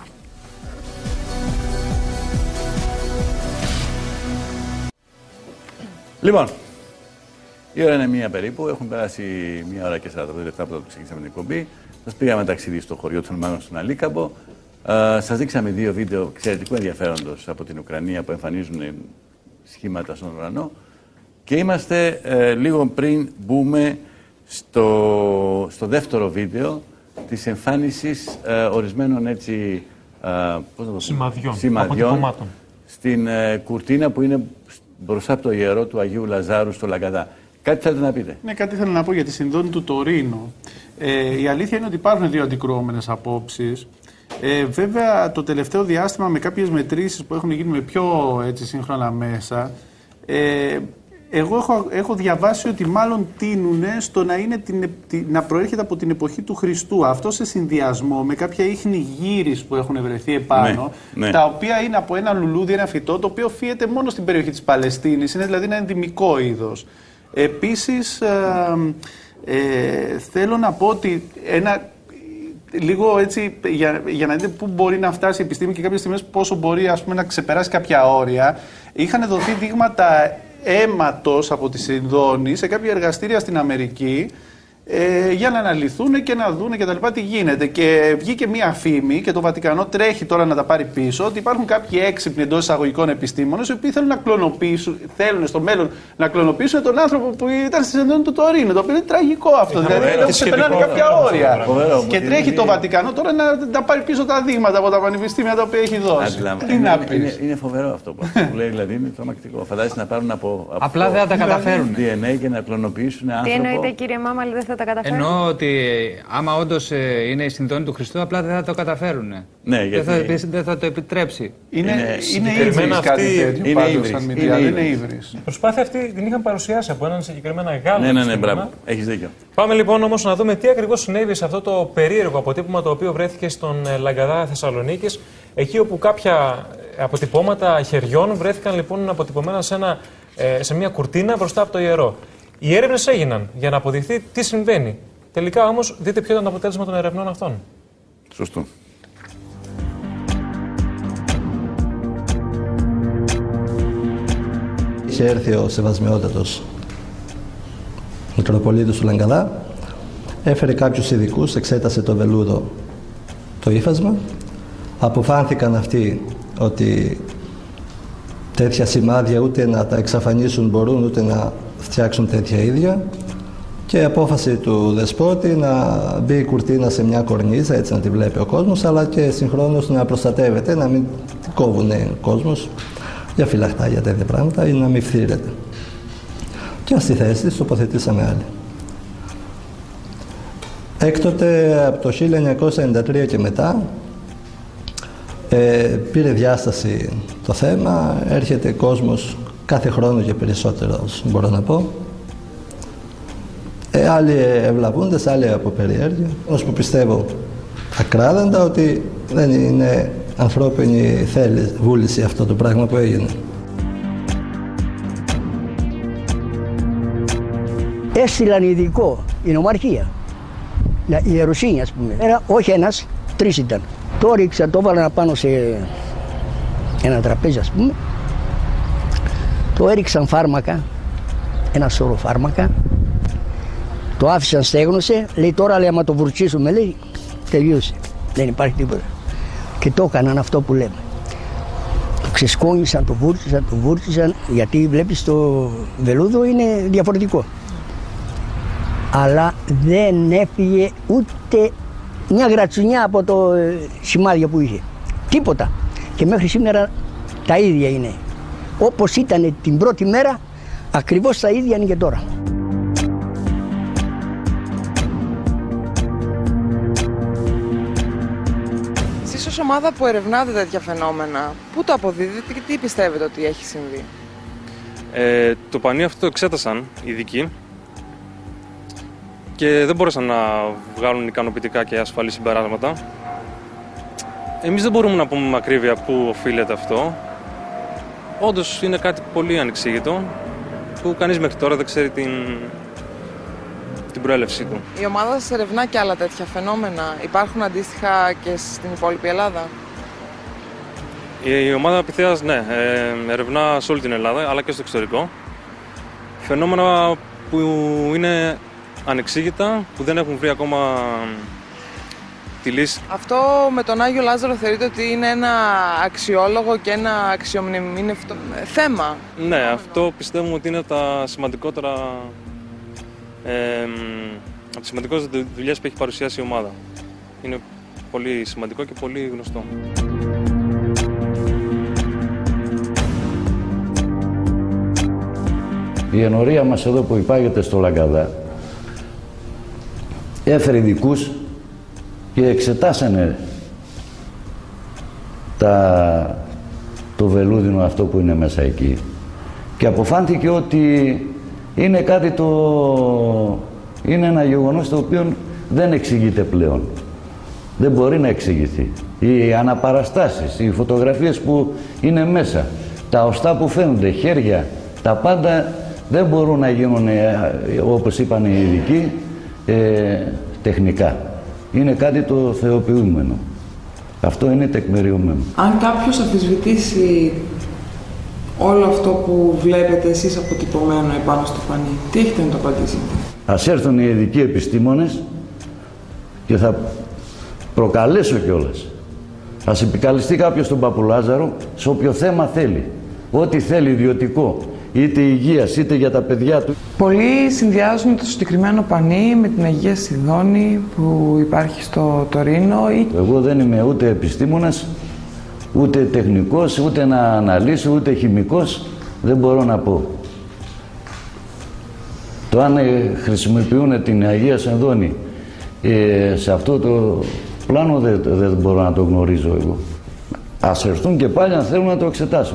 Λοιπόν, η ώρα είναι μία περίπου. Έχουν περάσει μία ώρα και σαράντα πέντε λεπτά από το ξεκινήσαμε την εκπομπή. Σας πήγαμε ταξίδι στο χωριό των Μάγων στον Αλίκαμπο. Uh, σας δείξαμε δύο βίντεο εξαιρετικού ενδιαφέροντος από την Ουκρανία που εμφανίζουν σχήματα στον ουρανό. Και είμαστε ε, λίγο πριν μπούμε στο, στο δεύτερο βίντεο της εμφάνισης ε, ορισμένων έτσι, ε, πώς να το σημαδιών, σημαδιών στην ε, κουρτίνα που είναι μπροστά από το ιερό του Αγίου Λαζάρου στο Λαγκαδά. Κάτι θέλετε να πείτε? Ναι, κάτι θέλω να πω για τη συνδόνη του Τωρίνο. Ε, η αλήθεια είναι ότι υπάρχουν δύο αντικρουόμενες απόψεις. Ε, βέβαια, το τελευταίο διάστημα με κάποιες μετρήσεις που έχουν γίνει με πιο έτσι, σύγχρονα μέσα, ε, εγώ έχω, έχω διαβάσει ότι μάλλον τείνουν στο να, είναι την, να προέρχεται από την εποχή του Χριστού. Αυτό σε συνδυασμό με κάποια ίχνη γύρις που έχουν βρεθεί επάνω, ναι, ναι. τα οποία είναι από ένα λουλούδι, ένα φυτό, το οποίο φύεται μόνο στην περιοχή της Παλαιστίνης. Είναι δηλαδή ένα ενδυμικό είδος. Επίσης, ε, ε, θέλω να πω ότι ένα... Λίγο έτσι, για, για να δείτε πού μπορεί να φτάσει η επιστήμη και κάποιες στιγμές πόσο μπορεί ας πούμε, να ξεπεράσει κάποια όρια, είχαν δοθεί δείγματα αίματος από τη συνδόνη σε κάποια εργαστήρια στην Αμερική ε, για να αναλυθούν και να δούνε και τα λοιπά τι γίνεται. Και βγήκε μία φήμη και το Βατικανό τρέχει τώρα να τα πάρει πίσω ότι υπάρχουν κάποιοι έξυπνοι εντός εισαγωγικών επιστήμονες οι οποίοι θέλουν να κλωνοποιήσουν, θέλουν στο μέλλον να κλωνοποιήσουν τον άνθρωπο που ήταν στη συνδόνη του Τωρίνου. Το οποίο είναι τραγικό αυτό. Ε, δηλαδή δεν ξεπερνάνε κάποια όρια. Και τρέχει το Βατικανό τώρα να τα πάρει πίσω τα δείγματα από τα πανεπιστήμια τα οποία έχει δώσει. Τι να πει. Είναι φοβερό αυτό που λέει, δηλαδή είναι τρομακτικό. Φαντάζεσαι να πάρουν από. Απλά δεν θα τα καταφέρουν. ντι εν έι και να κλωνοποιήσουν άνθρωπο. Τι εννοείται, κύριε Μάμαλη, δεν θα τα καταφέρουν? Εννοώ ότι άμα όντως είναι η συνδόνη του Χριστού, απλά δεν θα το καταφέρουν. Ναι, γιατί... δεν, θα, δεν θα το επιτρέψει. Είναι, είναι, είναι ύβρις κάτι τέτοιο, είναι πάντως, ύβρις, σαν είναι, είναι, είναι ύβρις. Η προσπάθεια αυτή την είχαν παρουσιάσει από έναν συγκεκριμένα Γάλλο. Ναι, ναι, ναι, μπράβο. Έχεις δίκιο. Πάμε λοιπόν όμως να δούμε τι ακριβώς συνέβη σε αυτό το περίεργο αποτύπωμα το οποίο βρέθηκε στον Λαγκαδά Θεσσαλονίκης. Εκεί όπου κάποια αποτυπώματα χεριών βρέθηκαν λοιπόν αποτυπωμένα σε, ένα, σε μια κουρτίνα μπροστά από το ιερό. Οι έρευνες έγιναν για να αποδειχθεί τι συμβαίνει. Τελικά όμως δείτε ποιο ήταν το αποτέλεσμα των ερευνών αυτών. Σωστό. Είχε έρθει ο Σεβασμιότατος Μητροπολίτης του Λαγκαδά, έφερε κάποιους ειδικούς, εξέτασε το βελούδο το ύφασμα, αποφάνθηκαν αυτοί ότι τέτοια σημάδια ούτε να τα εξαφανίσουν μπορούν, ούτε να φτιάξουν τέτοια ίδια. Και η απόφαση του δεσπότη να μπει η κουρτίνα σε μια κορνίζα, έτσι να τη βλέπει ο κόσμος, αλλά και συγχρόνως να προστατεύεται, να μην κόβουν ο κόσμος για φυλαχτά, για τέτοια πράγματα, ή να μην φθήρεται. Και στη θέση της τοποθετήσαμε άλλη. Έκτοτε, από το χίλια εννιακόσια ενενήντα τρία και μετά, ε, πήρε διάσταση το θέμα, έρχεται κόσμος κάθε χρόνο και περισσότερος, μπορώ να πω. Ε, άλλοι ευλαβούντες, άλλοι από περιέργεια, ως που πιστεύω ακράδαντα ότι δεν είναι ανθρώπινη θέληση, βούληση αυτό το πράγμα που έγινε. Έστειλαν ειδικό η νομαρχία, η Ιερουσίνη ας πούμε. Era, όχι ένας, τρεις ήταν. Το ρίξα, το έβαλαν πάνω σε ένα τραπέζι ας πούμε. Το έριξαν φάρμακα, ένα σώρο φάρμακα. Το άφησαν, στέγνωσε, λέει τώρα λέει άμα το βουρτσίσουμε λέει τελείωσε, δεν υπάρχει τίποτα. Και το έκαναν αυτό που λέμε. Το ξεσκόνησαν, το βούρτσισαν, το βούρτσισαν, γιατί βλέπεις το βελούδο είναι διαφορετικό. Αλλά δεν έφυγε ούτε μια γρατσουνιά από το σημάδια που είχε. Τίποτα. Και μέχρι σήμερα τα ίδια είναι. Όπως ήταν την πρώτη μέρα, ακριβώς τα ίδια είναι και τώρα. Εσείς ως ομάδα που ερευνάτε τέτοια φαινόμενα, πού το αποδίδετε και τι πιστεύετε ότι έχει συμβεί? Ε, το πανί αυτό το εξέτασαν ειδικοί και δεν μπόρεσαν να βγάλουν ικανοποιητικά και ασφαλή συμπεράσματα. Εμείς δεν μπορούμε να πούμε με ακρίβεια πού οφείλεται αυτό. Όντως είναι κάτι πολύ ανεξήγητο που κανείς μέχρι τώρα δεν ξέρει την, την προέλευσή του. Η ομάδα σας ερευνά και άλλα τέτοια φαινόμενα. Υπάρχουν αντίστοιχα και στην υπόλοιπη Ελλάδα? Η, η ομάδα Πυθέας, ναι, ε, ερευνά σε όλη την Ελλάδα αλλά και στο εξωτερικό. Φαινόμενα που είναι ανεξήγητα, που δεν έχουν βρει ακόμα τη λύση. Αυτό με τον Άγιο Λάζαρο θεωρείτε ότι είναι ένα αξιόλογο και ένα αξιομνημίνευτο θέμα? Ναι, αυτό πιστεύουμε ότι είναι από τα σημαντικότερα, ε, από τις σημαντικότερες δουλειές που έχει παρουσιάσει η ομάδα. Είναι πολύ σημαντικό και πολύ γνωστό. Η ενορία μας εδώ που υπάγεται στο Λαγκαδά έφερε ειδικούς και εξετάσανε τα, το βελούδινο αυτό που είναι μέσα εκεί και αποφάνθηκε ότι είναι κάτι το... είναι ένα γεγονός το οποίο δεν εξηγείται πλέον. Δεν μπορεί να εξηγηθεί. Οι αναπαραστάσεις, οι φωτογραφίες που είναι μέσα, τα οστά που φαίνονται, χέρια, τα πάντα δεν μπορούν να γίνουν, όπως είπαν οι ειδικοί, ε, τεχνικά. Είναι κάτι το θεοποιούμενο. Αυτό είναι τεκμηριωμένο. Αν κάποιος αμφισβητήσει όλο αυτό που βλέπετε εσείς αποτυπωμένο επάνω στο πανί, τι έχετε να το απαντήσετε? Ας έρθουν οι ειδικοί επιστήμονες και θα προκαλέσω κιόλας. Ας επικαλεστεί κάποιος τον Παπουλάζαρο σε όποιο θέμα θέλει. Ό,τι θέλει ιδιωτικό, είτε υγείας είτε για τα παιδιά του. Πολλοί συνδυάζουν το συγκεκριμένο πανί με την Αγία Σιδώνη που υπάρχει στο Τωρίνο. Εγώ δεν είμαι ούτε επιστήμονας, ούτε τεχνικός, ούτε να αναλύσω, ούτε χημικός. Δεν μπορώ να πω. Το αν χρησιμοποιούν την Αγία Σιδώνη ε, σε αυτό το πλάνο δεν, δεν μπορώ να το γνωρίζω εγώ. Ας έρθουν και πάλι αν θέλουν να το εξετάσουν.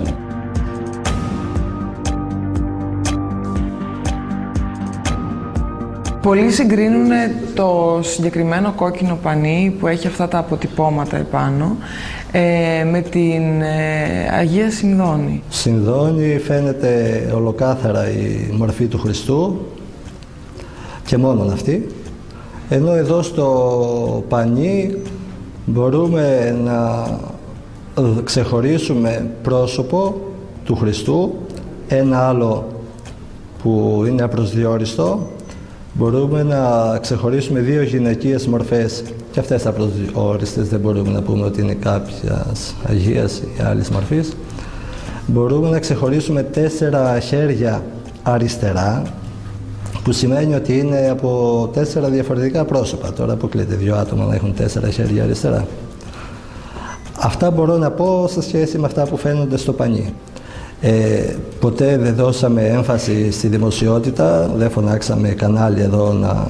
Πολλοί συγκρίνουν το συγκεκριμένο κόκκινο πανί που έχει αυτά τα αποτυπώματα επάνω ε, με την ε, Αγία Συνδώνη. Συνδώνη φαίνεται ολοκάθαρα η μορφή του Χριστού και μόνον αυτή. Ενώ εδώ στο πανί μπορούμε να ξεχωρίσουμε πρόσωπο του Χριστού, ένα άλλο που είναι απροσδιόριστο. Μπορούμε να ξεχωρίσουμε δύο γυναικείες μορφές και αυτές απροσδιόριστες, δεν μπορούμε να πούμε ότι είναι κάποιας Αγίας ή άλλης μορφής. μπορούμε να ξεχωρίσουμε τέσσερα χέρια αριστερά, που σημαίνει ότι είναι από τέσσερα διαφορετικά πρόσωπα. Τώρα αποκλείται δύο άτομα να έχουν τέσσερα χέρια αριστερά. Αυτά μπορώ να πω σε σχέση με αυτά που φαίνονται στο πανί. Ε, ποτέ δεν δώσαμε έμφαση στη δημοσιότητα, δεν φωνάξαμε κανάλι εδώ να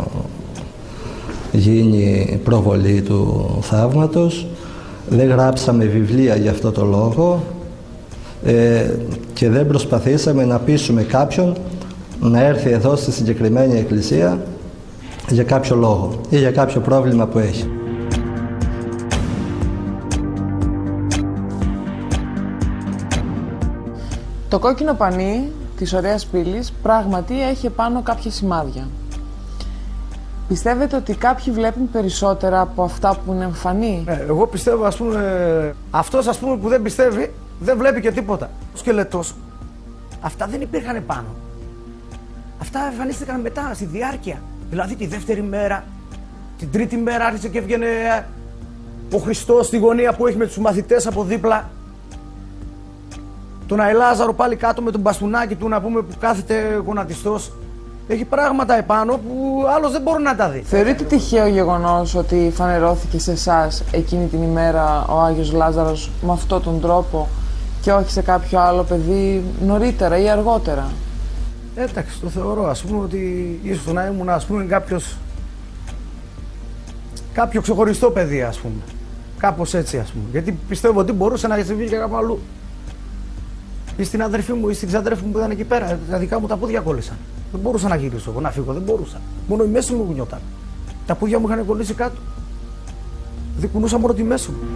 γίνει προβολή του θαύματος, δεν γράψαμε βιβλία για αυτό το λόγο ε, και δεν προσπαθήσαμε να πείσουμε κάποιον να έρθει εδώ στη συγκεκριμένη εκκλησία για κάποιο λόγο ή για κάποιο πρόβλημα που έχει. Το κόκκινο πανί της Ωραίας Πύλης πράγματι έχει πάνω κάποια σημάδια. Πιστεύετε ότι κάποιοι βλέπουν περισσότερα από αυτά που είναι εμφανή? Ε, εγώ πιστεύω, ας πούμε, αυτός ας πούμε που δεν πιστεύει δεν βλέπει και τίποτα. Ο σκελετός, αυτά δεν υπήρχαν πάνω. Αυτά εμφανίστηκαν μετά, στη διάρκεια. Δηλαδή τη δεύτερη μέρα, την τρίτη μέρα άρχισε και έβγαινε ο Χριστός στη γωνία που έχει με τους μαθητές από δίπλα. Τον Αηλάζαρο πάλι κάτω με τον μπαστούνάκι του, να πούμε, που κάθεται γονατιστός. Έχει πράγματα επάνω που άλλος δεν μπορεί να τα δει. Θεωρείτε τυχαίο γεγονός ότι φανερώθηκε σε εσάς εκείνη την ημέρα ο Άγιος Λάζαρος με αυτόν τον τρόπο και όχι σε κάποιο άλλο παιδί νωρίτερα ή αργότερα? Εντάξει, το θεωρώ, ας πούμε, ότι ίσως να ήμουν, ας πούμε, κάποιος, κάποιο ξεχωριστό παιδί, ας πούμε. Κάπως έτσι, ας πούμε. Γιατί πιστεύω ότι μπορούσε να συμβεί και κάπου αλλού. Ή στην αδερφή μου ή στην ξαδέρφη μου που ήταν εκεί πέρα. Τα δικά μου τα πόδια κόλλησαν. Δεν μπορούσα να γυρίσω εγώ, να φύγω, δεν μπορούσα. Μόνο η μέση μου γουνιόταν. Τα πόδια μου είχαν κολλήσει κάτω. Δεν κουνούσα μόνο τη μέση μου.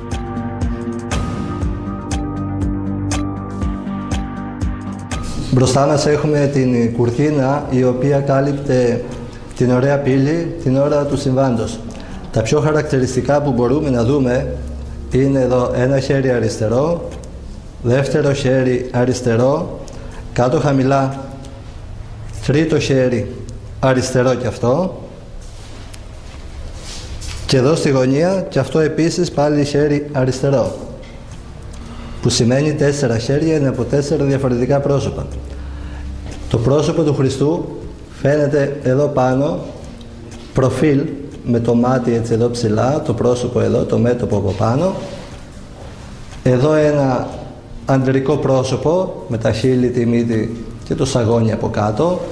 Μπροστά μας έχουμε την κουρτίνα η οποία κάλυπτε την Ωραία Πύλη την ώρα του συμβάντος. Τα πιο χαρακτηριστικά που μπορούμε να δούμε είναι εδώ ένα χέρι αριστερό, δεύτερο χέρι αριστερό, κάτω χαμηλά τρίτο χέρι αριστερό και αυτό, και εδώ στη γωνία και αυτό επίσης πάλι χέρι αριστερό, που σημαίνει τέσσερα χέρια είναι από τέσσερα διαφορετικά πρόσωπα. Το πρόσωπο του Χριστού φαίνεται εδώ πάνω, προφίλ, με το μάτι έτσι εδώ ψηλά, το πρόσωπο εδώ, το μέτωπο από πάνω. Εδώ ένα ανδρικό πρόσωπο με τα χείλη, τη μύτη και το σαγόνι από κάτω.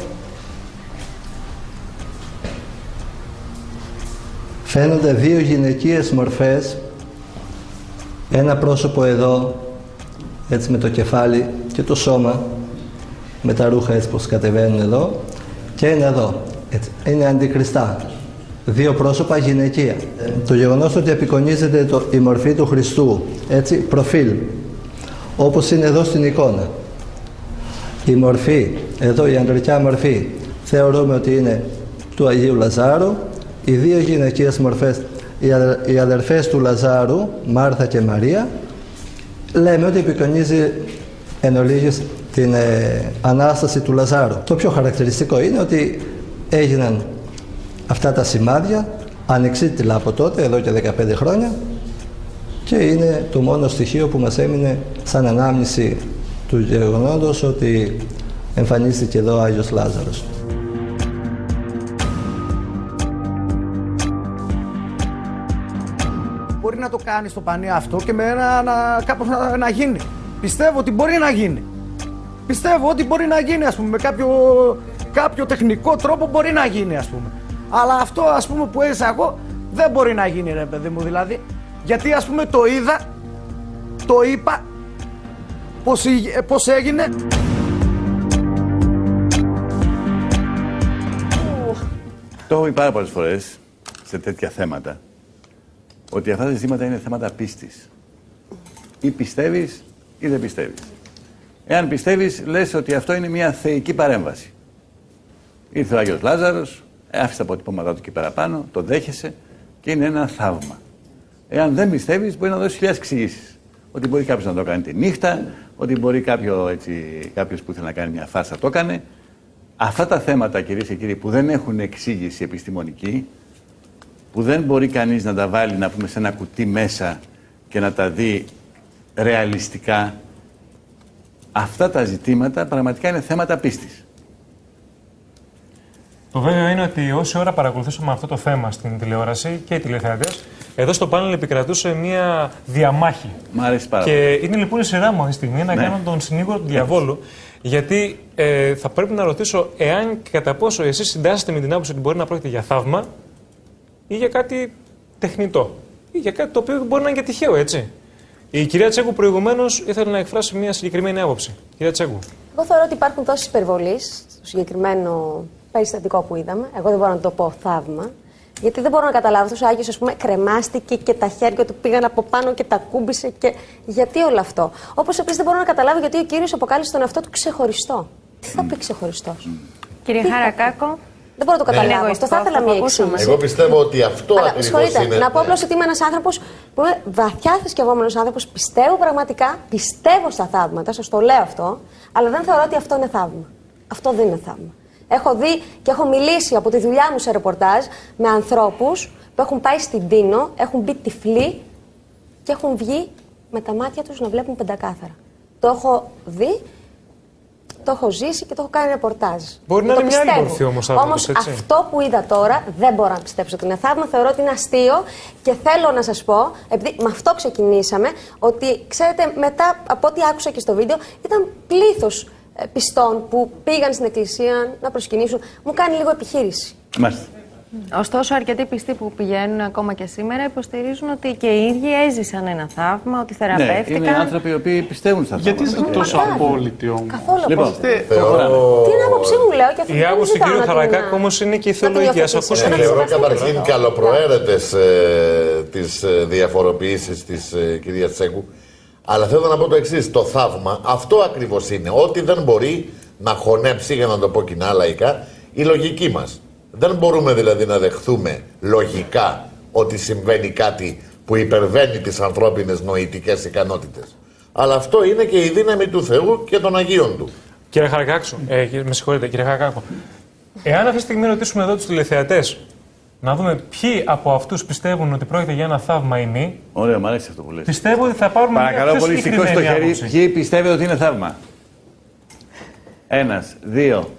Φαίνονται δύο γυναικείες μορφές, ένα πρόσωπο εδώ έτσι με το κεφάλι και το σώμα με τα ρούχα έτσι πως κατεβαίνουν εδώ, και ένα εδώ, έτσι, είναι αντικριστά, δύο πρόσωπα γυναικεία. Το γεγονός ότι απεικονίζεται το, η μορφή του Χριστού έτσι προφίλ, όπως είναι εδώ στην εικόνα, η μορφή εδώ, η ανδρικιά μορφή, θεωρούμε ότι είναι του Αγίου Λαζάρου. Οι δύο γυναικείες μορφές, οι αδερφές του Λαζάρου, Μάρθα και Μαρία, λέμε ότι επικονίζει εν ολίγης την ε, Ανάσταση του Λαζάρου. Το πιο χαρακτηριστικό είναι ότι έγιναν αυτά τα σημάδια ανεξίτηλα από τότε, εδώ και δεκαπέντε χρόνια, και είναι το μόνο στοιχείο που μας έμεινε σαν ανάμνηση του γεγονότος ότι εμφανίστηκε εδώ ο Άγιος Λάζαρος. Μπορεί να το κάνει στο πανί αυτό και με ένα να, κάπως να, να γίνει. Πιστεύω ότι μπορεί να γίνει. Πιστεύω ότι μπορεί να γίνει, ας πούμε, με κάποιο, κάποιο τεχνικό τρόπο μπορεί να γίνει, ας πούμε. Αλλά αυτό, ας πούμε, που έζησα εγώ δεν μπορεί να γίνει, ρε παιδί μου, δηλαδή. Γιατί, ας πούμε, το είδα, το είπα, πώς, πώς έγινε. Το έχω πει πάρα πολλές φορές σε τέτοια θέματα, ότι αυτά τα ζητήματα είναι θέματα πίστης. Ή πιστεύεις ή δεν πιστεύεις. Εάν πιστεύεις, λες ότι αυτό είναι μια θεϊκή παρέμβαση. Ήρθε ο Άγιος Λάζαρος, άφησε τα αποτυπώματά του εκεί παραπάνω, το δέχεσαι και είναι ένα θαύμα. Εάν δεν πιστεύεις, μπορεί να δώσεις χιλιάδες εξηγήσεις. Ότι μπορεί κάποιος να το κάνει τη νύχτα, ότι μπορεί κάποιο, έτσι, κάποιος που ήθελε να κάνει μια φάρσα το έκανε. Αυτά τα θέματα, κυρίες και κύριοι, που δεν έχουν εξήγηση επιστημονική, που δεν μπορεί κανείς να τα βάλει, να πούμε, σε ένα κουτί μέσα και να τα δει ρεαλιστικά, Αυτά τα ζητήματα πραγματικά είναι θέματα πίστης. Το βέβαιο είναι ότι όση ώρα παρακολουθούσαμε αυτό το θέμα στην τηλεόραση και οι τηλεθεατές, εδώ στο πάνελ επικρατούσε μια διαμάχη. Μ' αρέσει πάρα και πολύ. είναι λοιπόν η σειρά μου αυτή τη στιγμή να ναι. κάνω τον συνήγορο του διαβόλου, γιατί ε, θα πρέπει να ρωτήσω εάν και κατά πόσο εσείς συντάσσετε με την άποψη ότι μπορεί να πρόκειται για θαύμα ή για κάτι τεχνητό. Ή για κάτι το οποίο μπορεί να είναι και τυχαίο, έτσι. Η κυρία Τσέγκου προηγουμένως ήθελε να εκφράσει μια συγκεκριμένη άποψη. Κυρία Τσέγκου. Εγώ θεωρώ ότι υπάρχουν τόσες υπερβολές στο συγκεκριμένο περιστατικό που είδαμε. Εγώ δεν μπορώ να το πω θαύμα. Γιατί δεν μπορώ να καταλάβω. Αυτός ο Άγιος, ας πούμε, κρεμάστηκε και τα χέρια του πήγαν από πάνω και τα κούμπησε. Και γιατί όλο αυτό. Όπως επίσης δεν μπορώ να καταλάβω γιατί ο κύριος αποκάλεσε τον εαυτό του ξεχωριστό. Τι θα πει ξεχωριστός. Κύριε Χαρακάκο. Δεν μπορώ να το καταλάβω. Αυτό θα ήθελα μια εξήγηση. Εγώ πιστεύω ότι αυτό ακριβώς είναι. Να πω απλώς ότι είμαι ένας άνθρωπος που είμαι βαθιά θρησκευόμενος άνθρωπος. Πιστεύω πραγματικά, πιστεύω στα θαύματα. Σας το λέω αυτό. Αλλά δεν θεωρώ ότι αυτό είναι θαύμα. Αυτό δεν είναι θαύμα. Έχω δει και έχω μιλήσει από τη δουλειά μου σε ρεπορτάζ με ανθρώπους που έχουν πάει στην Τίνο, έχουν μπει τυφλοί και έχουν βγει με τα μάτια τους να βλέπουν πεντακάθαρα. Το έχω δει. Το έχω ζήσει και το έχω κάνει ρεπορτάζ. Μπορεί να είναι μια άλλη μορφή όμως. Όμως αυτό που είδα τώρα δεν μπορώ να πιστέψω ότι είναι θαύμα. Θεωρώ ότι είναι αστείο και θέλω να σας πω, επειδή με αυτό ξεκινήσαμε, ότι ξέρετε μετά από ό,τι άκουσα και στο βίντεο ήταν πλήθος πιστών που πήγαν στην εκκλησία να προσκυνήσουν. Μου κάνει λίγο επιχείρηση. Μάλιστα. Ωστόσο, αρκετοί πιστοί που πηγαίνουν ακόμα και σήμερα υποστηρίζουν ότι και οι ίδιοι έζησαν ένα θαύμα, ότι θεραπεύτηκαν. Ναι, είναι άνθρωποι οι οποίοι πιστεύουν στα θαύματα. Γιατί είστε τόσο απόλυτοι όμως. Καθόλου λοιπόν, απόλυτοι. Τι είναι άποψή μου, λέω και αυτό. Η άποψη του κ. Χαρακάκου όμως είναι και η θεολογία. Ας ακούσουμε λίγο. Θεωρώ καταρχήν καλοπροαίρετες ε, τις ε, διαφοροποιήσεις της ε, κυρίας Τσέγκου. Αλλά θέλω να πω το εξής. Το θαύμα αυτό ακριβώς είναι. Ότι δεν μπορεί να χωνέψει, για να το πω κοινά λαϊκά, η λογική μας. Δεν μπορούμε δηλαδή να δεχθούμε λογικά ότι συμβαίνει κάτι που υπερβαίνει τις ανθρώπινες νοητικές ικανότητες. Αλλά αυτό είναι και η δύναμη του Θεού και των Αγίων του. Κύριε Χαρακάκου, ε, με συγχωρείτε, κύριε Χαρακάκου. Εάν αυτή τη στιγμή ρωτήσουμε εδώ τους τηλεθεατές να δούμε ποιοι από αυτούς πιστεύουν ότι πρόκειται για ένα θαύμα ή μη. Ωραία, μου αρέσει αυτό που λες. Πιστεύω ότι θα πάρουμε μια πιο πολύ, συγκεκριμένη το χέρι. άποψη. Ποιοι πιστεύετε ότι είναι θαύμα. Ένας, δύο.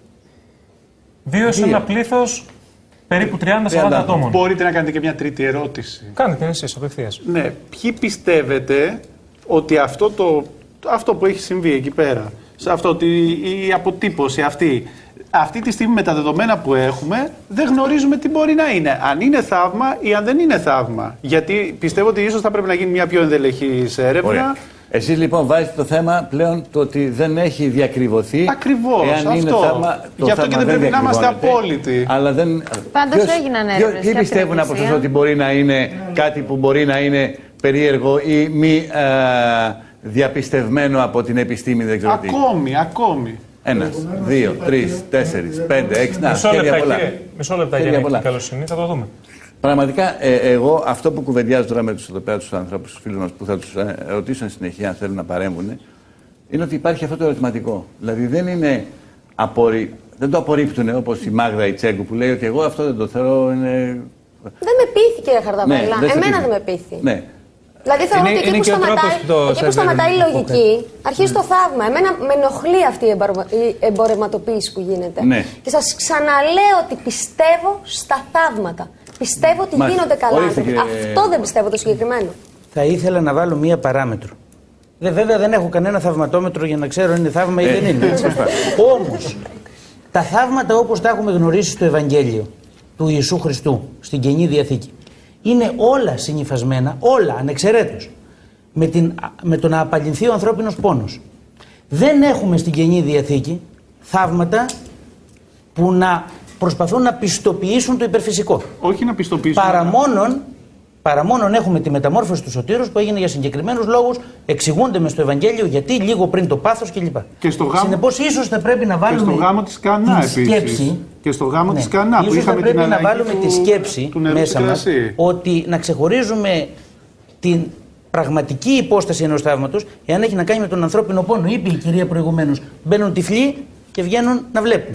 Δύο σε ένα πλήθος περίπου τριάντα με σαράντα ατόμων. Μπορείτε να κάνετε και μια τρίτη ερώτηση. Κάντε την εσείς απευθείας. Ναι. Ποιοι πιστεύετε ότι αυτό, το, αυτό που έχει συμβεί εκεί πέρα, σε αυτό, ότι η αποτύπωση αυτή, αυτή τη στιγμή με τα δεδομένα που έχουμε, δεν γνωρίζουμε τι μπορεί να είναι. Αν είναι θαύμα ή αν δεν είναι θαύμα. Γιατί πιστεύω ότι ίσως θα πρέπει να γίνει μια πιο ενδελεχής έρευνα. Ωραία. Εσείς λοιπόν βάζετε το θέμα πλέον το ότι δεν έχει διακριβωθεί. Ακριβώς, εάν αυτό. Είναι θαύμα, το Γι' αυτό θαύμα και δεν πρέπει να είμαστε απόλυτοι. Αλλά δεν... Πάντως έγιναν έρευνες. Ποιοι πιστεύουν από εσάς ότι μπορεί να είναι κάτι που μπορεί να είναι περίεργο ή μη ε, διαπιστευμένο από την επιστήμη, δεν ξέρω τι. Ακόμη, ακόμη. Ένας, δύο, τρεις, τέσσερις, πέντε, έξι, να, Μισό χέρια λεπτά, πολλά. κύριε, μισό λεπτά για να καλοσύνη, θα το δούμε. Πραγματικά, ε, εγώ αυτό που κουβεντιάζω τώρα με τους εδώ πέρα τους ανθρώπους, τους φίλους μας, που θα τους ε, ρωτήσω εν συνεχεία αν θέλουν να παρέμβουν, είναι ότι υπάρχει αυτό το ερωτηματικό. Δηλαδή δεν είναι απορρι... δεν το απορρίπτουν όπως η Μάγδα η Τσέγκου που λέει ότι εγώ αυτό δεν το θέλω. Είναι... Δεν με πείθει, κύριε Χαρδαβέλα. Ναι, δεν Εμένα δεν με πείθει. Ναι. Δηλαδή θεωρώ ότι εκεί που σταματάει, εκεί που σταματάει η λογική, αρχίζει το θαύμα. Εμένα με ενοχλεί αυτή η εμπορευματοποίηση που γίνεται. Ναι. Και σας ξαναλέω ότι πιστεύω στα θαύματα. Πιστεύω ότι Μάλιστα. γίνονται καλά. Ορίστε, κύριε... Αυτό δεν πιστεύω το συγκεκριμένο. Θα ήθελα να βάλω μία παράμετρο. Δε, βέβαια δεν έχω κανένα θαυματόμετρο για να ξέρω αν είναι θαύμα ή ε, δεν είναι. Όμως, τα θαύματα όπως τα έχουμε γνωρίσει στο Ευαγγέλιο του Ιησού Χριστού, στην Καινή Διαθήκη, είναι όλα συνυφασμένα, όλα ανεξαιρέτως, με, την, με το να απαλληλθεί ο ανθρώπινος πόνος. Δεν έχουμε στην Καινή Διαθήκη θαύματα που να προσπαθούν να πιστοποιήσουν το υπερφυσικό. Όχι να πιστοποιήσουν. Παρά μόνον, παρά μόνον έχουμε τη μεταμόρφωση του Σωτήρους που έγινε για συγκεκριμένους λόγους, εξηγούνται μες στο Ευαγγέλιο γιατί, λίγο πριν το πάθος κλπ. Και στο γάμο... Συνεπώς, ίσως θα πρέπει να βάλουμε. Και στο γάμο της Κανά επίσης. Σκέψη, και στο γάμο ναι, της Κανά που ίσως είχαμε θα πρέπει την να βάλουμε του... τη σκέψη του μέσα μας ότι να ξεχωρίζουμε την πραγματική υπόσταση ενός θαύματος εάν έχει να κάνει με τον ανθρώπινο πόνο. Είπε η κυρία προηγουμένως. Μπαίνουν τυφλοί και βγαίνουν να βλέπουν.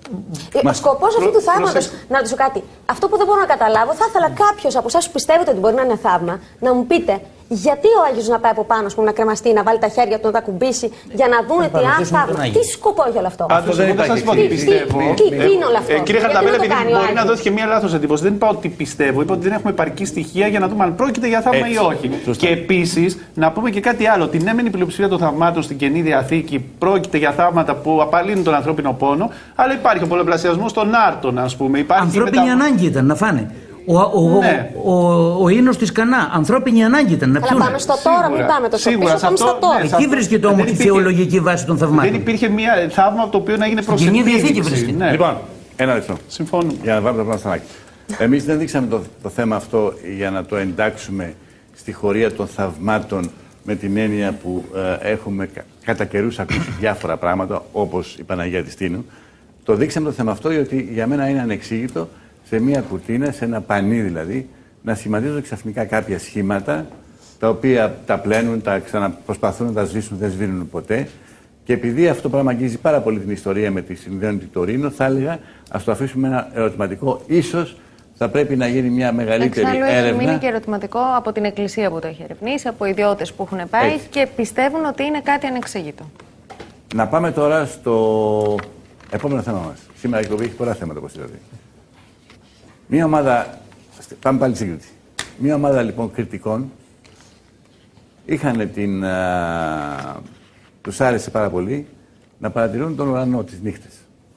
Ο σκοπός αυτού του θαύματος, να ρωτήσω κάτι, αυτό που δεν μπορώ να καταλάβω, θα ήθελα κάποιος από εσάς που πιστεύετε ότι μπορεί να είναι θαύμα, να μου πείτε Γιατί ο Άγιος να πάει από πάνω, πούμε, να κρεμαστεί, να βάλει τα χέρια του, να τα κουμπίσει, για να δουν τι αν θαύμα. Τι σκοπό έχει όλο αυτό. Πάντως δεν υπάρχει. Τι είναι όλο αυτό. Κύριε Χαρταπέλα, επειδή μπορεί να δόθηκε μία λάθος εντύπωση, δεν είπα ότι πιστεύω, είπα ότι δεν έχουμε επαρκή στοιχεία για να δούμε αν πρόκειται για θαύμα ή όχι. Και επίσης να πούμε και κάτι άλλο. Την έμενη πλειοψηφία των θαυμάτων στην Καινή Διαθήκη πρόκειται για θαύματα που απαλύνουν τον ανθρώπινο πόνο, αλλά υπάρχει ο πολλαπλασιασμός των άρτων, ας πούμε. Ανθρώπινη μετα... ανάγκη ήταν να φάνε. Ο, ο, ναι. ο, ο, ο ίνος της Κανά, ανθρώπινη ανάγκη ήταν να πιούνε. Αλλά πάμε στο τώρα, μην πάμε τόσο πίσω, πάμε στο τώρα. Εκεί βρίσκεται όμως η θεολογική βάση των θαυμάτων. Δεν υπήρχε μια θαύμα το οποίο να έγινε προς Καινή Διαθήκη βρίσκεται. Ναι. Λοιπόν, ένα λεπτό. Συμφωνώ. Για να βάλουμε το πράγμα στα μάτια. Εμείς δεν δείξαμε το, το θέμα αυτό για να το εντάξουμε στη χωρία των θαυμάτων με την έννοια που ε, έχουμε κατά καιρούς ακούσει διάφορα πράγματα, όπως η Παναγία της Τίνου. Το δείξαμε το θέμα αυτό γιατί για μένα είναι ανεξήγητο σε μία κουρτίνα, σε ένα πανί δηλαδή, να σχηματίζονται ξαφνικά κάποια σχήματα τα οποία τα πλένουν, τα ξαναπροσπαθούν να τα σβήσουν, δεν σβήνουν ποτέ. Και επειδή αυτό το πράγμα αγγίζει πάρα πολύ την ιστορία με τη συνδέοντη Τωρίνο, θα έλεγα ας το αφήσουμε ένα ερωτηματικό. Ίσως θα πρέπει να γίνει μια μεγαλύτερη Εξάλλου, έρευνα. Εξάλλου, είναι και ερωτηματικό από την Εκκλησία που το έχει ερευνήσει, από ιδιώτες που έχουν πάει Έτσι. και πιστεύουν ότι είναι κάτι ανεξήγητο. Να πάμε τώρα στο επόμενο θέμα μας. Σήμερα η εκπομπή έχει πολλά θέματα, όπως είδατε. Μία ομάδα, πάμε πάλι στην Κρήτη. Μία ομάδα λοιπόν κριτικών είχαν την, α, τους άρεσε πάρα πολύ να παρατηρούν τον ουρανό τις νύχτες.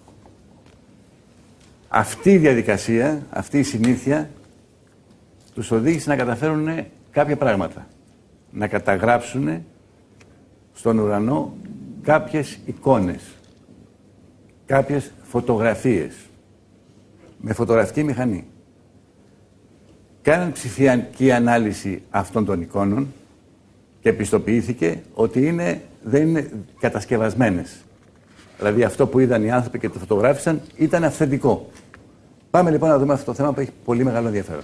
Αυτή η διαδικασία, αυτή η συνήθεια τους οδήγησε να καταφέρουν κάποια πράγματα. Να καταγράψουν στον ουρανό κάποιες εικόνες, κάποιες φωτογραφίες με φωτογραφική μηχανή. Κάναν ψηφιακή ανάλυση αυτών των εικόνων και πιστοποιήθηκε ότι είναι, δεν είναι κατασκευασμένες. Δηλαδή αυτό που είδαν οι άνθρωποι και το φωτογράφησαν ήταν αυθεντικό. Πάμε λοιπόν να δούμε αυτό το θέμα που έχει πολύ μεγάλο ενδιαφέρον.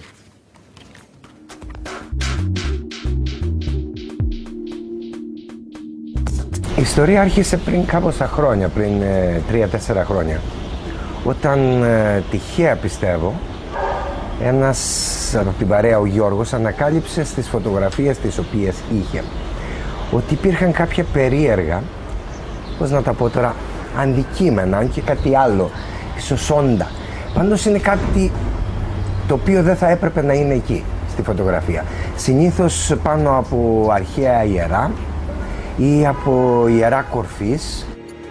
Η ιστορία άρχισε πριν κάμποσα χρόνια, πριν τρία-τέσσερα χρόνια. Όταν ε, τυχαία πιστεύω, ένας από την παρέα, ο Γιώργος, ανακάλυψε στις φωτογραφίες τις οποίες είχε ότι υπήρχαν κάποια περίεργα, πώς να τα πω τώρα, αντικείμενα, αν και κάτι άλλο, ίσως όντα. Πάντως είναι κάτι το οποίο δεν θα έπρεπε να είναι εκεί, στη φωτογραφία. Συνήθως πάνω από αρχαία ιερά ή από ιερά κορφής.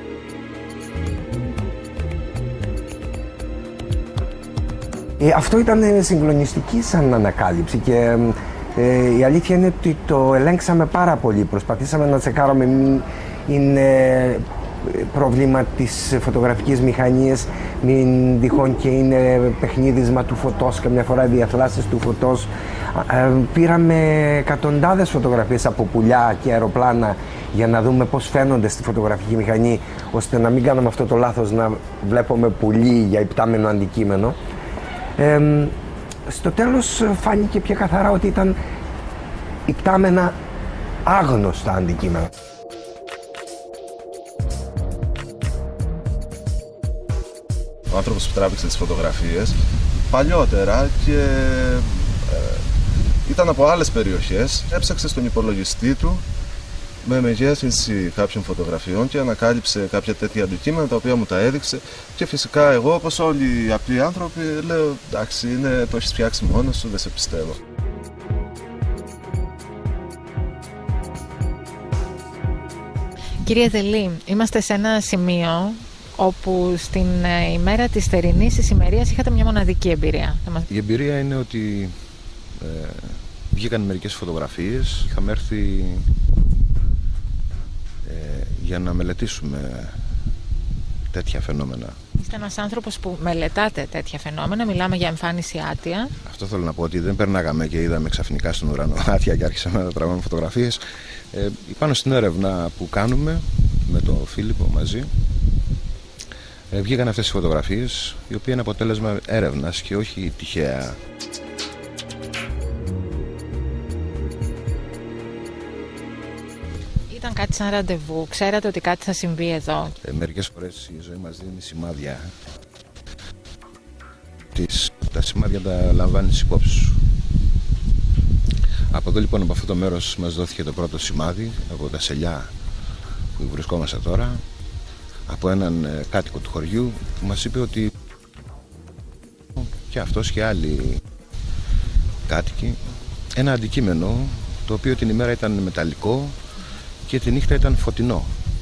Ε, αυτό ήταν συγκλονιστική σαν ανακάλυψη και ε, η αλήθεια είναι ότι το ελέγξαμε πάρα πολύ. Προσπαθήσαμε να τσεκάρουμε μην είναι πρόβλημα της φωτογραφικής μηχανής, μην τυχόν και είναι παιχνίδισμα του φωτός, καμιά φορά διαθλάσεις του φωτός. Ε, πήραμε εκατοντάδες φωτογραφίες από πουλιά και αεροπλάνα για να δούμε πώς φαίνονται στη φωτογραφική μηχανή, ώστε να μην κάνουμε αυτό το λάθος να βλέπουμε πουλί για υπτάμενο αντικείμενο. Ε, στο τέλος φάνηκε πιο καθαρά ότι ήταν υπτάμενα άγνωστα αντικείμενα. Ο άνθρωπος που τράβηξε τις φωτογραφίες παλιότερα και ε, ήταν από άλλες περιοχές, έψαξε στον υπολογιστή του με μεγέθυνση κάποιων φωτογραφιών και ανακάλυψε κάποια τέτοια αντικείμενα τα οποία μου τα έδειξε και φυσικά εγώ, όπως όλοι οι απλοί άνθρωποι, λέω εντάξει, είναι, το έχεις φτιάξει μόνος σου, δεν σε πιστεύω. Κύριε Δελή, είμαστε σε ένα σημείο όπου στην ημέρα της θερινής ησημερίας είχατε μια μοναδική εμπειρία. Η εμπειρία είναι ότι ε, βγήκαν μερικές φωτογραφίες, είχαμε έρθει ε, για να μελετήσουμε τέτοια φαινόμενα. Είστε ένας άνθρωπος που μελετάτε τέτοια φαινόμενα, μιλάμε για εμφάνιση άτια. Αυτό θέλω να πω, ότι δεν περνάγαμε και είδαμε ξαφνικά στον ουρανό άτια και άρχισαμε να τραβάμε φωτογραφίες. Ε, πάνω στην έρευνα που κάνουμε με τον Φίλιππο μαζί, ε, βγήκαν αυτές οι φωτογραφίες, οι οποίες είναι αποτέλεσμα έρευνας και όχι τυχαία. Ήταν κάτι σαν ραντεβού, ξέρατε ότι κάτι θα συμβεί εδώ. Ε, μερικές φορές η ζωή μας δίνει σημάδια. Τις, τα σημάδια τα λαμβάνεις υπόψη σου. Από εδώ λοιπόν, από αυτό το μέρος, μας δόθηκε το πρώτο σημάδι από τα σελιά που βρισκόμαστε τώρα, από έναν ε, κάτοικο του χωριού που μας είπε ότι και αυτός και άλλοι κάτοικοι, ένα αντικείμενο το οποίο την ημέρα ήταν μεταλλικό και τη νύχτα ήταν φωτεινό.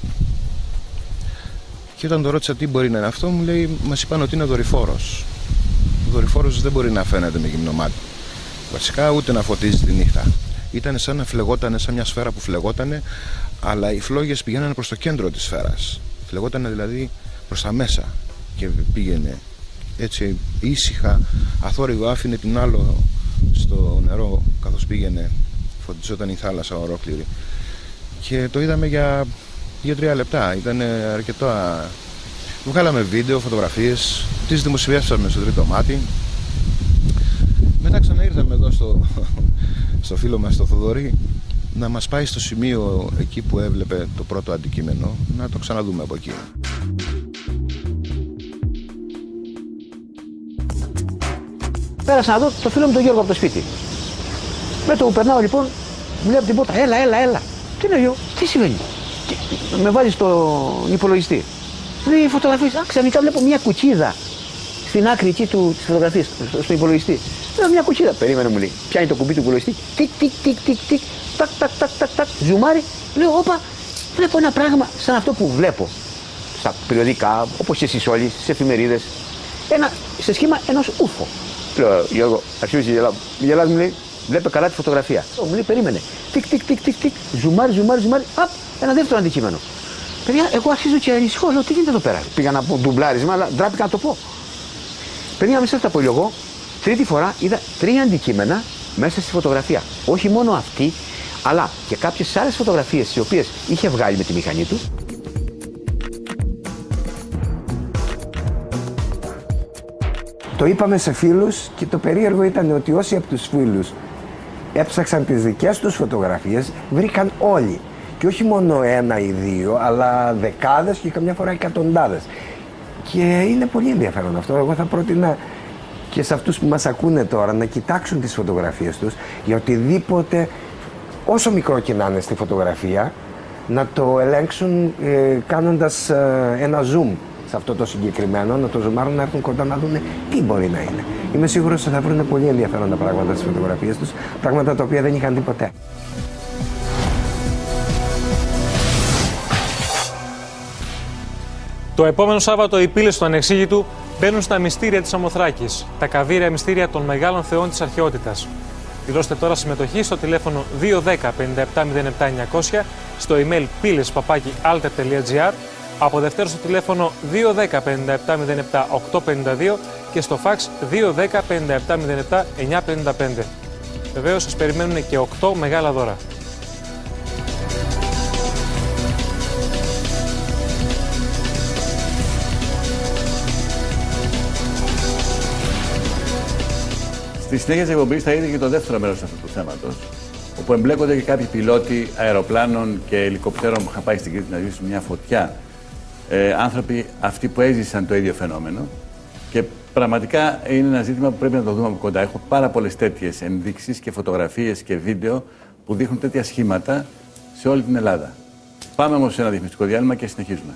Και όταν το ρώτησα τι μπορεί να είναι αυτό, μου λέει, μας είπαν ότι είναι δορυφόρος. Ο δορυφόρος δεν μπορεί να φαίνεται με γυμνό μάτι. Βασικά ούτε να φωτίζει τη νύχτα. Ήταν σαν να φλεγότανε, σαν μια σφαίρα που φλεγότανε, αλλά οι φλόγες πηγαίνανε προς το κέντρο της σφαίρας. Φλεγότανε δηλαδή προς τα μέσα και πήγαινε έτσι ήσυχα, αθόρυβο, άφηνε την άλλο στο νερό καθώς πήγαινε, φωτιζόταν η θάλασσα ολόκληρη. Και το είδαμε για δύο τρία λεπτά, ήταν αρκετά. Βγάλαμε βίντεο, φωτογραφίες, τις δημοσιεύσαμε στο τρίτο μάτι. Μετά ξαναήρθαμε εδώ στο, στο φίλο μας το Θοδωρή να μας πάει στο σημείο εκεί που έβλεπε το πρώτο αντικείμενο, να το ξαναδούμε από εκεί. Πέρασα να δω το φίλο μου τον Γιώργο από το σπίτι. Με το που περνάω λοιπόν, μου λέει από την πόρτα, έλα, έλα, έλα. Τι είναι Γιώργο, τι συμβαίνει? Τι, με βάζει στον υπολογιστή. Λέει φωτογραφίες, α, ξαφνικά βλέπω μια κουτσίδα στην άκρη εκεί του, της φωτογραφίας, στο, στο υπολογιστή. Λέω μια κουτσίδα, περίμενε μου λέει, πιάνει το κουμπί του υπολογιστή, τικ, τικ, τικ, τικ, τικ, τακ, τακ, τακ, τακ, τακ, ζουμάρι. Λέω, όπα, βλέπω ένα πράγμα σαν αυτό που βλέπω στα περιοδικά, όπως και εσείς όλοι, στις εφημερίδες, ένα, σε σχήμα ενός ούφο. Λέω, Γιώργο, αρχίζει γελά, γελάς μου λέει, βλέπε καλά τη φωτογραφία. Μου λέει, περίμενε, τικ, τικ, τικ, τικ, τικ, ζουμάρι, ζουμάρι, ζουμάρι, απ, ένα δεύτερο αντικείμενο. Παιδιά, εγώ αρχίζω και ανησυχώ, λέω, τι γίνεται εδώ πέρα. Πήγα να πω ντουμπλάρισμα, αλλά ντράπηκα να το πω. Παιδιά, μέσα στα πολιογώ, τρίτη φορά είδα τρία αντικείμενα μέσα στη φωτογραφία. Όχι μόνο αυτή, αλλά και κάποιες άλλες φωτογραφίες, τις οποίες είχε βγάλει με τη μηχανή του. Το είπαμε σε φίλους και το περίεργο ήταν ότι όσοι από τους φίλους έψαξαν τις δικές τους φωτογραφίες, βρήκαν όλοι. Και όχι μόνο ένα ή δύο, αλλά δεκάδες και καμιά φορά εκατοντάδες. Και είναι πολύ ενδιαφέρον αυτό. Εγώ θα πρότεινα και σε αυτούς που μας ακούνε τώρα να κοιτάξουν τις φωτογραφίες τους για οτιδήποτε, όσο μικρό και να είναι στη φωτογραφία, να το ελέγξουν ε, κάνοντας ε, ένα zoom σε αυτό το συγκεκριμένο, να το ζουμάρουν, να έρθουν κοντά να δουν τι μπορεί να είναι. Είμαι σίγουρος ότι θα βρουν πολύ ενδιαφέροντα πράγματα στις φωτογραφίες τους, πράγματα τα οποία δεν είχαν δει ποτέ. Το επόμενο Σάββατο οι πύλες του Ανεξήγητου μπαίνουν στα μυστήρια της Σαμοθράκης, τα καβίρια μυστήρια των μεγάλων θεών της αρχαιότητας. Δηλώστε τώρα συμμετοχή στο τηλέφωνο δύο ένα μηδέν πέντε επτά μηδέν επτά εννιακόσια, στο email πύλες παπάκι alter τελεία gr, από Δευτέρα στο τηλέφωνο δύο ένα μηδέν πέντε επτά μηδέν επτά οκτώ πέντε δύο και στο φαξ δύο ένα μηδέν πέντε επτά μηδέν επτά εννιά πέντε πέντε. Βεβαίως σας περιμένουν και οκτώ μεγάλα δώρα. Στη συνέχεια της εκπομπής θα είδε και το δεύτερο μέρος αυτού του θέματος, όπου εμπλέκονται και κάποιοι πιλότοι αεροπλάνων και ελικοπτέρων που είχαν πάει στην Κρήτη να ζήσουν μια φωτιά. Ε, άνθρωποι αυτοί που έζησαν το ίδιο φαινόμενο. Και πραγματικά είναι ένα ζήτημα που πρέπει να το δούμε από κοντά. Έχω πάρα πολλές τέτοιες ενδείξεις και φωτογραφίες και βίντεο που δείχνουν τέτοια σχήματα σε όλη την Ελλάδα. Πάμε όμως σε ένα διαφημιστικό διάλειμμα και συνεχίζουμε.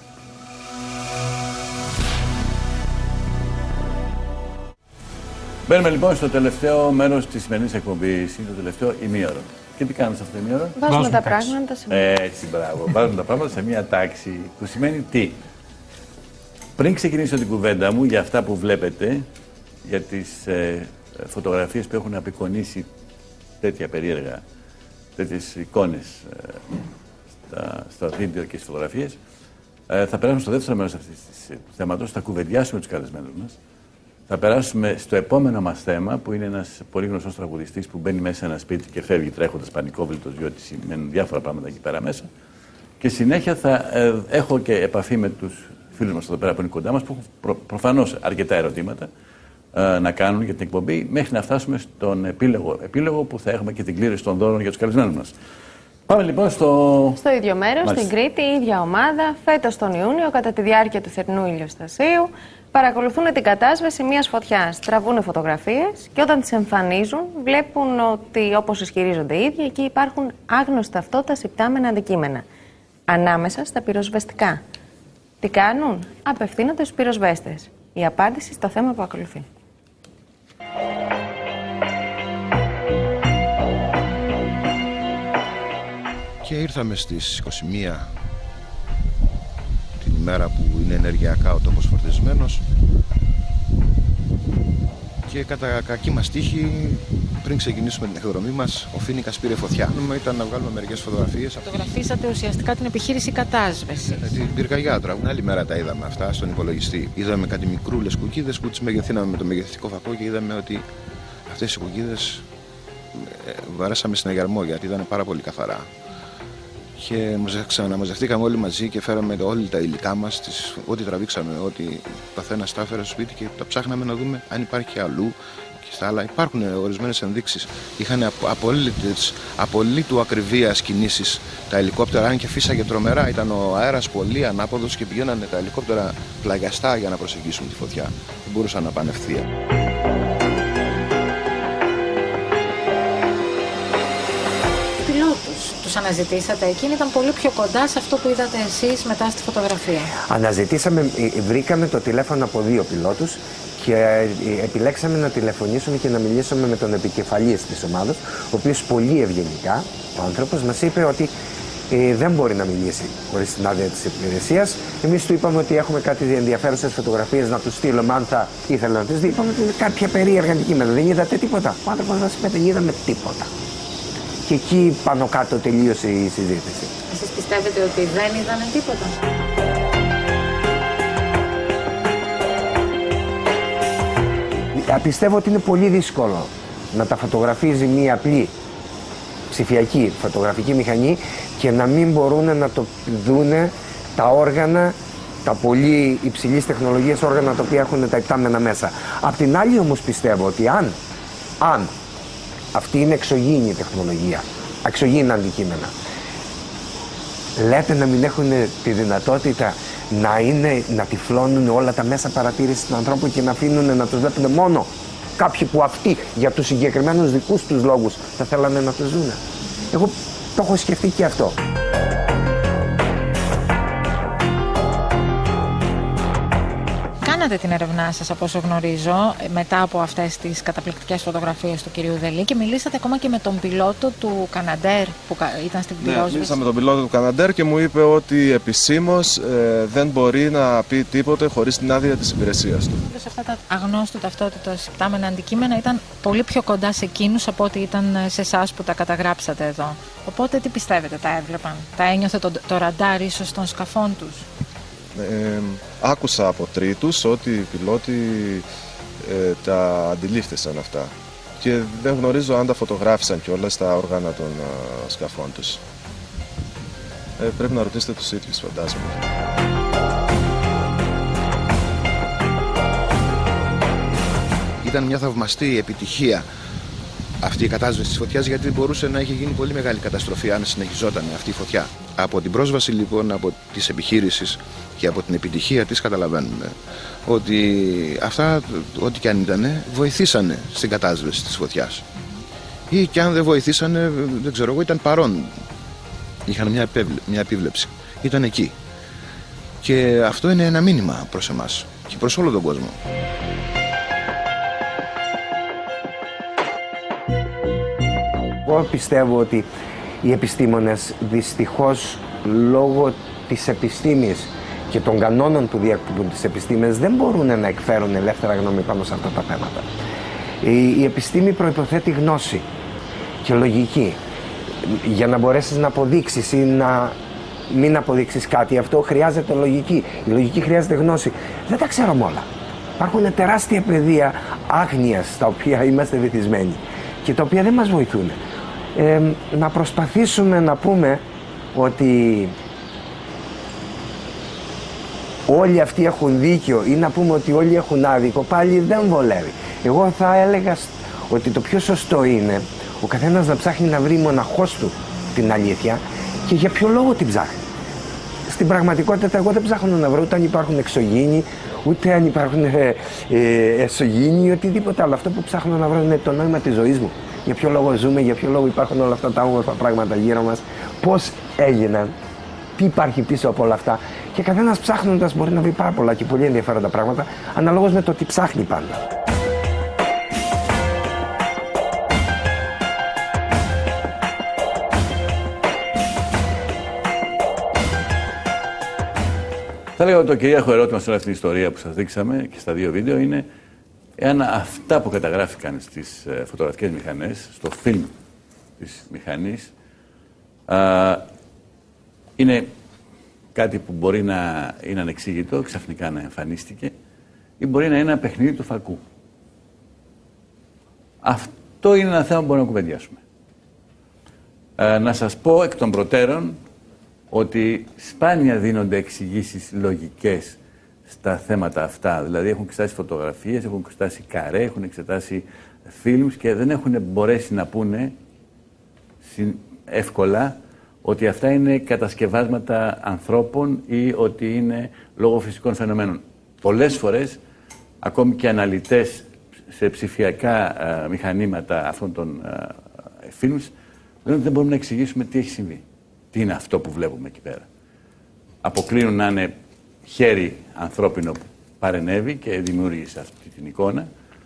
Μπαίνουμε λοιπόν στο τελευταίο μέρος της σημερινής εκπομπής, είναι το τελευταίο ημίωρο. Και τι κάνουμε σε αυτό το ημίωρο? Βάζουμε τα πράγματα σε μια τάξη. Έτσι, μπράβο. Βάζουμε τα πράγματα σε μια τάξη, που σημαίνει τι? Πριν ξεκινήσω την κουβέντα μου για αυτά που βλέπετε, για τις ε, φωτογραφίες που έχουν απεικονίσει τέτοια περίεργα, τέτοιες εικόνες ε, στα, στα βίντεο και στις φωτογραφίες, ε, θα περάσουμε στο δεύτερο μέρος αυτής της θέματος, θα κουβεντιάσουμε τους καλεσμένους μας. Θα περάσουμε στο επόμενο μας θέμα, που είναι ένας πολύ γνωστός τραγουδιστής που μπαίνει μέσα σε ένα σπίτι και φεύγει τρέχοντας πανικόβλητος, διότι σημαίνουν διάφορα πράγματα εκεί πέρα μέσα. Και συνέχεια θα ε, έχω και επαφή με τους φίλους μας εδώ πέρα που είναι κοντά μας, που έχουν προ, προφανώς αρκετά ερωτήματα ε, να κάνουν για την εκπομπή, μέχρι να φτάσουμε στον επίλογο, επίλογο που θα έχουμε και την κλήρωση των δώρων για τους καλεσμένους μας. Πάμε λοιπόν στο... Στο ίδιο μέρος, στην Κρήτη, η ίδια ομάδα, φέτος τον Ιούνιο, κατά τη διάρκεια του θερινού ηλιοστασίου, παρακολουθούν την κατάσβεση μιας φωτιάς. Τραβούν φωτογραφίες και όταν τις εμφανίζουν βλέπουν ότι, όπως ισχυρίζονται οι ίδιοι, εκεί υπάρχουν άγνωστα ταυτότητας υπτάμενα αντικείμενα ανάμεσα στα πυροσβεστικά. Τι κάνουν? Απευθύνονται στους πυροσβέστες. Η απάντηση στο θέμα που ακολουθεί. Και ήρθαμε στις είκοσι μία, την ημέρα που είναι ενεργειακά ο τόπος φορτισμένος, και κατά κακή μας τύχη, πριν ξεκινήσουμε την εκδρομή μας, ο Φοίνικας πήρε φωτιά. Ήταν να βγάλουμε μερικές φωτογραφίες. Φωτογραφίσατε ουσιαστικά την επιχείρηση κατάσβεσης. Ε, την πυρκαγιά. Την άλλη μέρα τα είδαμε αυτά στον υπολογιστή. Είδαμε κάτι μικρούλες κουκίδες που τις μεγεθύναμε με το μεγεθυντικό φακό και είδαμε ότι αυτές οι κουκίδες ε, βαρέσαμε συναγερμό, γιατί ήταν πάρα πολύ καθαρά. Και ξαναμαζευτήκαμε όλοι μαζί και φέραμε όλα τα υλικά μας, τις, ό,τι τραβήξαμε, ό,τι καθένας τα έφερε στο σπίτι και τα ψάχναμε να δούμε αν υπάρχει αλλού και στα άλλα. Υπάρχουν ορισμένες ενδείξεις. Είχαν απολύτου ακριβίας κινήσεις τα ελικόπτερα, αν και φύσαγε τρομερά. Ήταν ο αέρας πολύ ανάποδος και πηγαίνανε τα ελικόπτερα πλαγιαστά για να προσεγγίσουν τη φωτιά. Δεν μπορούσαν να πάνε ευθεία. Τους αναζητήσατε? Εκείνοι ήταν πολύ πιο κοντά σε αυτό που είδατε εσείς μετά στη φωτογραφία. Αναζητήσαμε, βρήκαμε το τηλέφωνο από δύο πιλότους και επιλέξαμε να τηλεφωνήσουμε και να μιλήσουμε με τον επικεφαλής της ομάδας, ο οποίος πολύ ευγενικά, ο άνθρωπος, μας είπε ότι ε, δεν μπορεί να μιλήσει χωρίς την άδεια της υπηρεσίας. Εμείς του είπαμε ότι έχουμε κάτι ενδιαφέρουσες φωτογραφίες να του στείλουμε, αν θα ήθελα να τις δει. Είπαμε ότι είναι κάποια περίεργα αντικείμενα. Δεν είδατε τίποτα? Ο άνθρωπος μας είπε: δεν είδαμε τίποτα. Και εκεί πάνω κάτω τελείωσε η συζήτηση. Εσείς πιστεύετε ότι δεν είδανε τίποτα? Πιστεύω ότι είναι πολύ δύσκολο να τα φωτογραφίζει μία απλή ψηφιακή φωτογραφική μηχανή και να μην μπορούν να το δούνε τα όργανα, τα πολύ υψηλής τεχνολογίας όργανα τα οποία έχουν τα υπτάμενα μέσα. Απ' την άλλη όμως πιστεύω ότι αν, αν αυτή είναι εξωγήινη τεχνολογία, εξωγήινα αντικείμενα, λέτε να μην έχουν τη δυνατότητα να, είναι, να τυφλώνουν όλα τα μέσα παρατήρησης του ανθρώπου και να αφήνουν να τους βλέπουν μόνο κάποιοι που αυτοί για τους συγκεκριμένους δικούς τους λόγους θα θέλανε να τους δουν. Εγώ το έχω σκεφτεί και αυτό. Κάνατε την έρευνά σας, από όσο γνωρίζω, μετά από αυτές τις καταπληκτικές φωτογραφίες του κυρίου Δελή, και μιλήσατε ακόμα και με τον πιλότο του Καναντέρ που ήταν στην πυρόσβεση. Ναι, μίλησα με τον πιλότο του Καναντέρ και μου είπε ότι επισήμως ε, δεν μπορεί να πει τίποτε χωρίς την άδεια της υπηρεσίας του. Αυτά τα αγνώστου ταυτότητας υπτάμενα αντικείμενα ήταν πολύ πιο κοντά σε εκείνους από ό,τι ήταν σε εσάς που τα καταγράψατε εδώ. Οπότε τι πιστεύετε, τα έβλεπαν? Τα ένιωθε το, το ραντάρ ίσως των σκαφών τους? Ε, άκουσα από τρίτους ότι οι πιλότοι ε, τα αντιλήφθησαν αυτά και δεν γνωρίζω αν τα φωτογράφησαν κιόλας στα όργανα των α, σκαφών τους. Ε, πρέπει να ρωτήσετε τους ίδιους, φαντάζομαι. Ήταν μια θαυμαστή επιτυχία αυτή η κατάσβεση της φωτιάς, γιατί μπορούσε να έχει γίνει πολύ μεγάλη καταστροφή αν συνεχιζόταν αυτή η φωτιά. Από την πρόσβαση λοιπόν από τις επιχείρησεις και από την επιτυχία της καταλαβαίνουμε ότι αυτά, ό,τι και αν ήταν, βοηθήσανε στην κατάσβεση της φωτιάς. Ή και αν δεν βοηθήσανε, δεν ξέρω εγώ, ήταν παρόν. Είχαν μια, μια επίβλεψη. Ήταν εκεί. Και αυτό είναι ένα μήνυμα προς εμάς και προς όλο τον κόσμο. Εγώ πιστεύω ότι οι επιστήμονες δυστυχώς λόγω της επιστήμης και των κανόνων που διέπουν τις επιστήμες δεν μπορούν να εκφέρουν ελεύθερα γνώμη πάνω σε αυτά τα θέματα. Η, η επιστήμη προϋποθέτει γνώση και λογική. Για να μπορέσεις να αποδείξεις ή να μην αποδείξεις κάτι, αυτό χρειάζεται λογική. Η λογική χρειάζεται γνώση. Δεν τα ξέρουμε όλα. Υπάρχουν τεράστια πεδία άγνοιας στα οποία είμαστε βυθισμένοι και τα οποία δεν μας βοηθούν. Ε, να προσπαθήσουμε να πούμε ότι όλοι αυτοί έχουν δίκιο ή να πούμε ότι όλοι έχουν άδικο, πάλι δεν βολεύει. Εγώ θα έλεγα ότι το πιο σωστό είναι ο καθένας να ψάχνει να βρει μοναχός του την αλήθεια και για ποιο λόγο την ψάχνει. Στην πραγματικότητα εγώ δεν ψάχνω να βρω όταν υπάρχουν εξωγήινοι, ούτε αν υπάρχουν ε, ε, εσωγήινοι ή οτιδήποτε άλλο. Αυτό που ψάχνω να βρω είναι το νόημα της ζωής μου. Για ποιο λόγο ζούμε, για ποιο λόγο υπάρχουν όλα αυτά τα όμορφα πράγματα γύρω μας, πώς έγιναν, τι υπάρχει πίσω από όλα αυτά. Και καθένας ψάχνοντας μπορεί να βρει πάρα πολλά και πολύ ενδιαφέροντα πράγματα, αναλόγως με το τι ψάχνει πάντα. Θα λέγαμε ότι το κυρίαρχο ερώτημα σε όλη αυτή την ιστορία που σας δείξαμε και στα δύο βίντεο είναι εάν αυτά που καταγράφηκαν στις φωτογραφικές μηχανές, στο φιλμ της μηχανής, α, είναι κάτι που μπορεί να είναι ανεξήγητο, ξαφνικά να εμφανίστηκε, ή μπορεί να είναι ένα παιχνίδι του φακού. Αυτό είναι ένα θέμα που μπορούμε να κουβεντιάσουμε. Ε, να σας πω εκ των προτέρων ότι σπάνια δίνονται εξηγήσεις λογικές στα θέματα αυτά. Δηλαδή έχουν εξετάσει φωτογραφίες, έχουν εξετάσει καρέ, έχουν εξετάσει φιλμς και δεν έχουν μπορέσει να πούνε εύκολα ότι αυτά είναι κατασκευάσματα ανθρώπων ή ότι είναι λόγω φυσικών φαινομένων. Πολλές φορές, ακόμη και αναλυτές σε ψηφιακά α, μηχανήματα αυτών των φιλμς, δεν μπορούμε να εξηγήσουμε τι έχει συμβεί. Τι είναι αυτό που βλέπουμε εκεί πέρα. Αποκλίνουν να είναι χέρι ανθρώπινο που παρενέβη και δημιούργησε αυτή την εικόνα.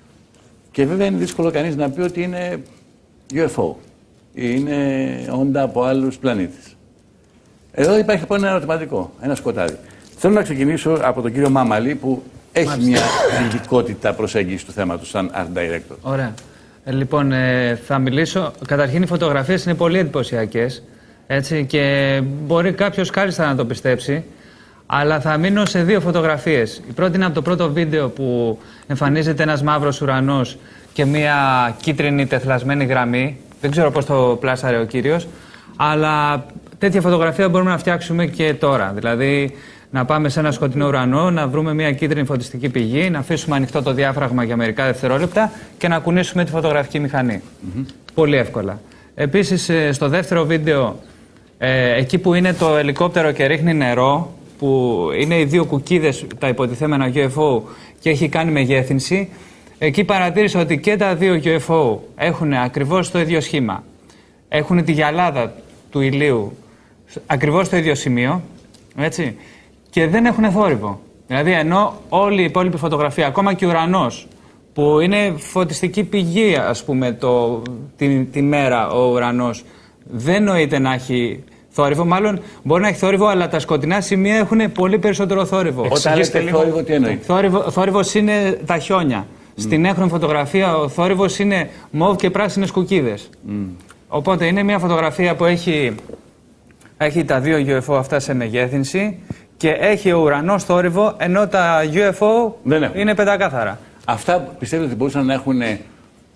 Και βέβαια είναι δύσκολο κανείς να πει ότι είναι γιου εφ ο ή είναι όντα από άλλους πλανήτες. Εδώ υπάρχει λοιπόν ένα ερωτηματικό, ένα σκοτάδι. Θέλω να ξεκινήσω από τον κύριο Μάμαλη που έχει Μάλιστα. μια ειδικότητα προσέγγιση του θέματος σαν art director. Ωραία. Ε, λοιπόν, ε, θα μιλήσω. Καταρχήν οι φωτογραφίες είναι πολύ εντυπωσιακές. Έτσι, και μπορεί κάποιος κάλλιστα να το πιστέψει, αλλά θα μείνω σε δύο φωτογραφίες. Η πρώτη είναι από το πρώτο βίντεο που εμφανίζεται ένας μαύρος ουρανός και μια κίτρινη τεθλασμένη γραμμή. Δεν ξέρω πώς το πλάσαρε ο κύριος, αλλά τέτοια φωτογραφία μπορούμε να φτιάξουμε και τώρα. Δηλαδή, να πάμε σε ένα σκοτεινό ουρανό, να βρούμε μια κίτρινη φωτιστική πηγή, να αφήσουμε ανοιχτό το διάφραγμα για μερικά δευτερόλεπτα και να κουνήσουμε τη φωτογραφική μηχανή. Mm-hmm. Πολύ εύκολα. Επίσης, στο δεύτερο βίντεο, Ε, εκεί που είναι το ελικόπτερο και ρίχνει νερό, που είναι οι δύο κουκκίδες, τα υποτιθέμενα γιου εφ ο και έχει κάνει μεγέθυνση, εκεί παρατήρησα ότι και τα δύο γιου εφ ο έχουν ακριβώς το ίδιο σχήμα. Έχουν τη γυαλάδα του ηλίου ακριβώς στο ίδιο σημείο, έτσι, και δεν έχουν θόρυβο. Δηλαδή, ενώ όλη η υπόλοιπη φωτογραφία, ακόμα και ο ουρανός, που είναι φωτιστική πηγή, ας πούμε, το, τη, τη μέρα ο ουρανός, δεν νοείται να έχει θόρυβο. Μάλλον μπορεί να έχει θόρυβο, αλλά τα σκοτεινά σημεία έχουν πολύ περισσότερο θόρυβο. Όταν λέτε θόρυβο, τι εννοεί? Θόρυβο, θόρυβος είναι τα χιόνια. Mm. Στην έγχρωμη φωτογραφία ο θόρυβος είναι μοβ και πράσινες κουκκίδες. Mm. Οπότε είναι μια φωτογραφία που έχει, έχει τα δύο γιου εφ ο αυτά σε μεγέθυνση και έχει ο ουρανός θόρυβο, ενώ τα γιου εφ ο είναι πεντακάθαρα. Αυτά πιστεύετε ότι μπορούσαν να έχουν, ε,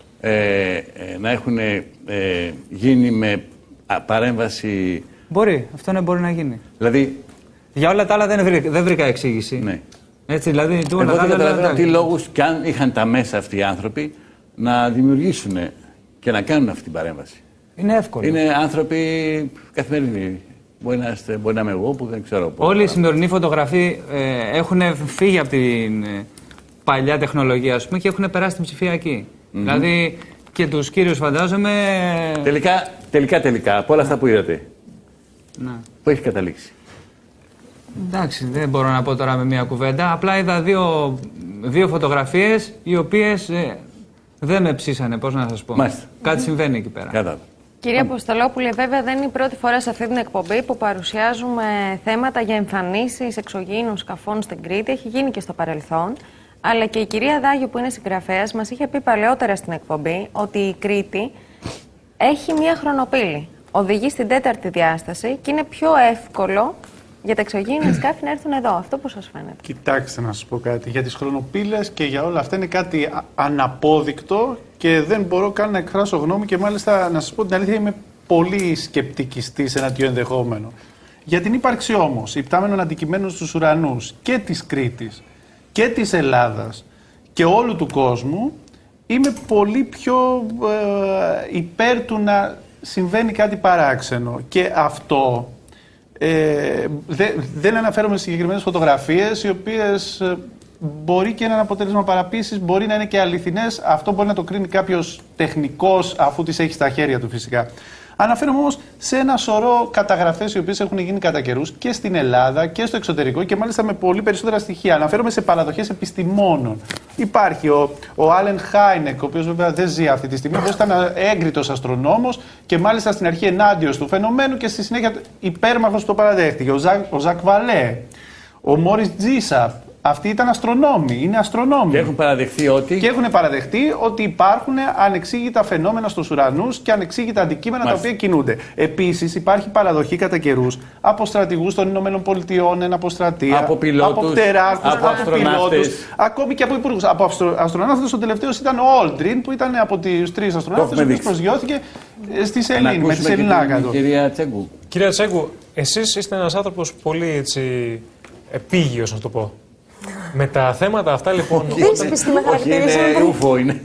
ε, να έχουν ε, γίνει με παρέμβαση... Μπορεί, αυτό ναι, μπορεί να γίνει. Δηλαδή... Για όλα τα άλλα δεν βρήκα, δεν βρήκα εξήγηση. Ναι. Έτσι, δηλαδή, εγώ δεν καταλαβαίνω τι λόγους και αν είχαν τα μέσα αυτοί οι άνθρωποι να δημιουργήσουν και να κάνουν αυτή την παρέμβαση. Είναι εύκολο. Είναι άνθρωποι καθημερινοί. Μπορεί να, είστε, μπορεί να είμαι εγώ που δεν ξέρω πώς. Όλοι οι σημερινοί φωτογραφοί ε, έχουν φύγει από την ε, παλιά τεχνολογία, ας πούμε, και έχουν περάσει την ψηφιακή. Mm-hmm. Δηλαδή και τους κύριους φαντάζομαι... Τελικά, τελικά, τελικά, από όλα αυτά που είδατε, να. Πού έχει καταλήξει? Εντάξει, δεν μπορώ να πω τώρα με μία κουβέντα. Απλά είδα δύο, δύο φωτογραφίες οι οποίες ε, δεν με ψήσανε, πώς να σας πω. Μάλιστα. Κάτι συμβαίνει εκεί πέρα. Κατάλαβα. Κυρία Αποστολόπουλε, βέβαια δεν είναι η πρώτη φορά σε αυτή την εκπομπή που παρουσιάζουμε θέματα για εμφανίσεις εξωγήινων σκαφών στην Κρήτη. Έχει γίνει και στο παρελθόν. Αλλά και η κυρία Δάγιο, που είναι συγγραφέας, μας είχε πει παλαιότερα στην εκπομπή ότι η Κρήτη έχει μία χρονοπύλη. Οδηγεί στην τέταρτη διάσταση και είναι πιο εύκολο για τα εξωγήινα σκάφη να έρθουν εδώ. Αυτό πώς σας φαίνεται? Κοιτάξτε να σας πω κάτι. Για τις χρονοπύλες και για όλα αυτά είναι κάτι αναπόδεικτο και δεν μπορώ καν να εκφράσω γνώμη και μάλιστα να σας πω την αλήθεια είμαι πολύ σκεπτικιστής σε ένα τέτοιο ενδεχόμενο. Για την ύπαρξη όμως υπτάμενων αντικειμένων στους ουρανούς και της Κρήτης και της Ελλάδας και όλου του κόσμου είμαι πολύ πιο ε, υπέρ του να συμβαίνει κάτι παράξενο και αυτό ε, δε, δεν αναφέρομαι σε συγκεκριμένες φωτογραφίες οι οποίες ε, μπορεί και ένα αποτέλεσμα παραποίησης, μπορεί να είναι και αληθινές. Αυτό μπορεί να το κρίνει κάποιος τεχνικός, αφού τις έχει στα χέρια του φυσικά. Αναφέρομαι όμως σε ένα σωρό καταγραφές οι οποίες έχουν γίνει κατά καιρούς και στην Ελλάδα και στο εξωτερικό και μάλιστα με πολύ περισσότερα στοιχεία. Αναφέρομαι σε παραδοχές επιστημόνων. Υπάρχει ο, ο Άλεν Χάινεκ, ο οποίος βέβαια δεν ζει αυτή τη στιγμή, ο οποίος ήταν έγκριτος αστρονόμος και μάλιστα στην αρχή ενάντιος του φαινομένου και στη συνέχεια υπέρμαχος το παραδέχτηκε. Ο Ζακ, ο Ζακ Βαλέ, ο Μόρις Τζίσαπ. Αυτοί ήταν αστρονόμοι, είναι αστρονόμοι. Και έχουν παραδεχθεί ότι. Και έχουν παραδεχτεί ότι υπάρχουν ανεξήγητα φαινόμενα στους ουρανούς και ανεξήγητα αντικείμενα Μάλιστα. τα οποία κινούνται. Επίσης, υπάρχει παραδοχή κατά καιρούς από στρατηγούς των Ηνωμένων Πολιτειών, εν αποστρατεία, από πιλότους, από πτεράρχους, από, από πιλότους, ακόμη και από υπουργούς. Από αστρο, αστροναύτες, ο τελευταίος ήταν ο Όλτριν, που ήταν από τους τρεις αστροναύτες, ο οποίος προσγειώθηκε στη Σελήνη, με τη Σεληνάκατο. Κυρία Τσέγκου. Κυρία Τσέγκου, εσείς είστε ένας άνθρωπος πολύ έτσι, επίγειος, να το πω. Με τα θέματα αυτά λοιπόν. Όχι, είναι ούφο, είναι.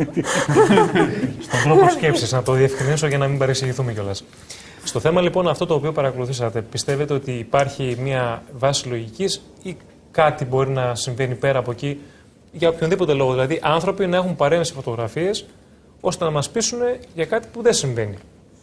Στον τρόπο σκέψης, να το διευκρινίσω για να μην παρεξηγηθούμε κιόλας. Στο θέμα λοιπόν αυτό το οποίο παρακολουθήσατε, πιστεύετε ότι υπάρχει μια βάση λογικής ή κάτι μπορεί να συμβαίνει πέρα από εκεί για οποιονδήποτε λόγο? Δηλαδή, άνθρωποι να έχουν παρέμβει σε φωτογραφίες ώστε να μας πείσουν για κάτι που δεν συμβαίνει.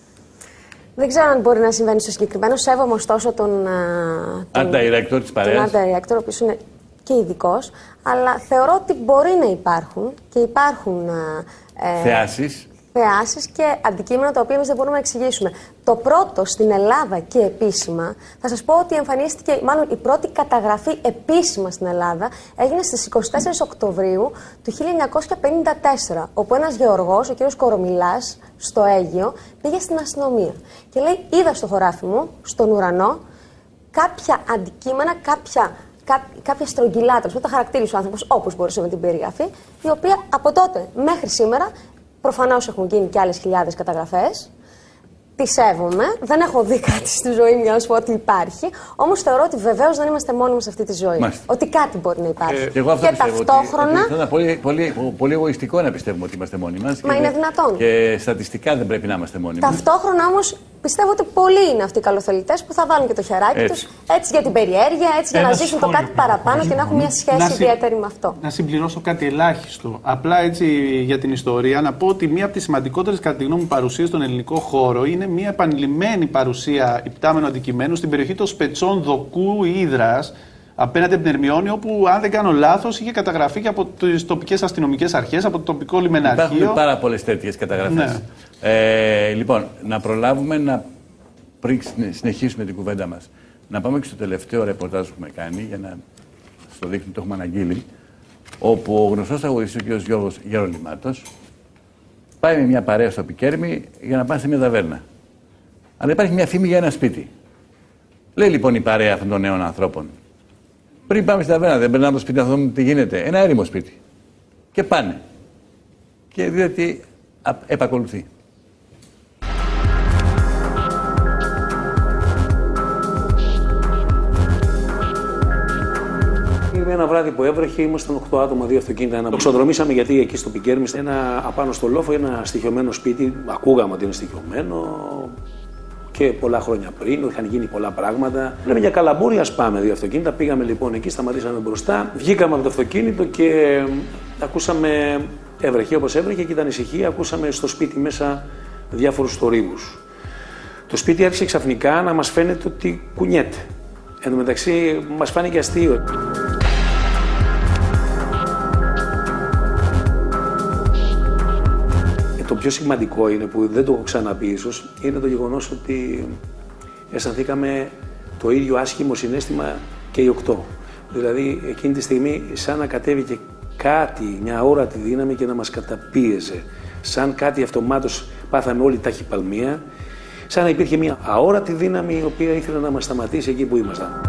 Δεν ξέρω αν μπορεί να συμβαίνει στο συγκεκριμένο. Σέβομαι ωστόσο τον. Art director της παρέας. Τον art director, ο οποίος είναι και ειδικός, αλλά θεωρώ ότι μπορεί να υπάρχουν και υπάρχουν ε, θεάσεις. θεάσεις και αντικείμενα τα οποία εμείς δεν μπορούμε να εξηγήσουμε. Το πρώτο στην Ελλάδα και επίσημα, θα σας πω ότι εμφανίστηκε, μάλλον η πρώτη καταγραφή επίσημα στην Ελλάδα έγινε στις εικοστή τέταρτη Οκτωβρίου του χίλια εννιακόσια πενήντα τέσσερα, όπου ένας γεωργός, ο κ. Κορομιλάς, στο Αίγυο, πήγε στην αστυνομία και λέει: είδα στο χωράφι μου, στον ουρανό, κάποια αντικείμενα, κάποια κάποια στρογγυλά, που τα χαρακτήρισε ο άνθρωπος όπως μπορούσε με την περιγραφή, η οποία από τότε μέχρι σήμερα, προφανώς έχουν γίνει και άλλες χιλιάδες καταγραφές. Τη σέβομαι, δεν έχω δει κάτι στη ζωή μου για να σου πω ότι υπάρχει. Όμως θεωρώ ότι βεβαίως δεν είμαστε μόνοι μας σε αυτή τη ζωή. Μάλιστα. Ότι κάτι μπορεί να υπάρχει. Ε, εγώ αυτό και πιστεύω, ταυτόχρονα. Ότι, ότι είναι πολύ, πολύ, πολύ εγωιστικό να πιστεύουμε ότι είμαστε μόνοι μας. Μα και είναι δυνατόν. Και στατιστικά δεν πρέπει να είμαστε μόνοι μας. Ταυτόχρονα όμως πιστεύω ότι πολλοί είναι αυτοί οι καλοθελητές που θα βάλουν και το χεράκι τους έτσι για την περιέργεια, έτσι για Ένα να ζήσουν σχόλιο. το κάτι παραπάνω και να έχουν μια σχέση να ιδιαίτερη με αυτό. Να συμπληρώσω κάτι ελάχιστο. Απλά έτσι για την ιστορία να πω ότι μία από τις σημαντικότερες κατά τη γνώμη μου παρουσίες στον ελληνικό χώρο είναι μία επανειλημμένη παρουσία υπτάμενου αντικειμένου στην περιοχή των Σπετσών Δοκού Ύδρας απέναντι από την Ερμιόνη, όπου αν δεν κάνω λάθος είχε καταγραφεί και από τις τοπικές αστυνομικές αρχές, από το τοπικό λιμεναρχείο. Υπάρχουν πάρα πολλές τέτοιες καταγραφές. Ναι. Ε, λοιπόν, να προλάβουμε να πριν συνεχίσουμε την κουβέντα μας. Να πάμε και στο τελευταίο ρεπορτάζ που έχουμε κάνει, για να στο δείχνει, το έχουμε αναγγείλει, όπου ο γνωστός αγωγιστής ο κ. Γιώργος Γερολιμάτος πάει με μια παρέα στο Πικέρμι για να πάνε σε μια ταβέρνα. Αλλά υπάρχει μια φήμη για ένα σπίτι. Λέει λοιπόν η παρέα αυτών των νέων ανθρώπων: πριν πάμε στην ταβέρνα, δεν περνάμε το σπίτι να δούμε τι γίνεται. Ένα έρημο σπίτι. Και πάνε. Και δείτε τι επακολουθεί. Ένα βράδυ που έβρεχε, ήμασταν οκτώ άτομα, δύο αυτοκίνητα. Ένα... Ξοδρομήσαμε γιατί εκεί στο Πικέρμι, ένα απάνω στο λόφο, ένα στοιχειωμένο σπίτι. Ακούγαμε ότι είναι στοιχειωμένο και πολλά χρόνια πριν, είχαν γίνει πολλά πράγματα. Λέμε για καλαμπούρι, ας πάμε, δύο αυτοκίνητα. Πήγαμε λοιπόν εκεί, σταματήσαμε μπροστά. Βγήκαμε από το αυτοκίνητο και ακούσαμε. Έβρεχε όπως έβρεχε και ήταν ησυχία. Ακούσαμε στο σπίτι μέσα διάφορους θορύβους. Το σπίτι άρχισε ξαφνικά να μας φαίνεται ότι κουνιέται. Εν τω μεταξύ, μας φάνηκε αστείο. Το πιο σημαντικό είναι, που δεν το έχω ξαναπεί ίσως, είναι το γεγονός ότι αισθανθήκαμε το ίδιο άσχημο συναίσθημα και οι οκτώ. Δηλαδή, εκείνη τη στιγμή, σαν να κατέβηκε κάτι, μια όρατη δύναμη και να μας καταπίεζε. Σαν κάτι αυτομάτως πάθαμε όλη ταχυπαλμία. Σαν να υπήρχε μια αόρατη δύναμη η οποία ήθελε να μας σταματήσει εκεί που ήμασταν.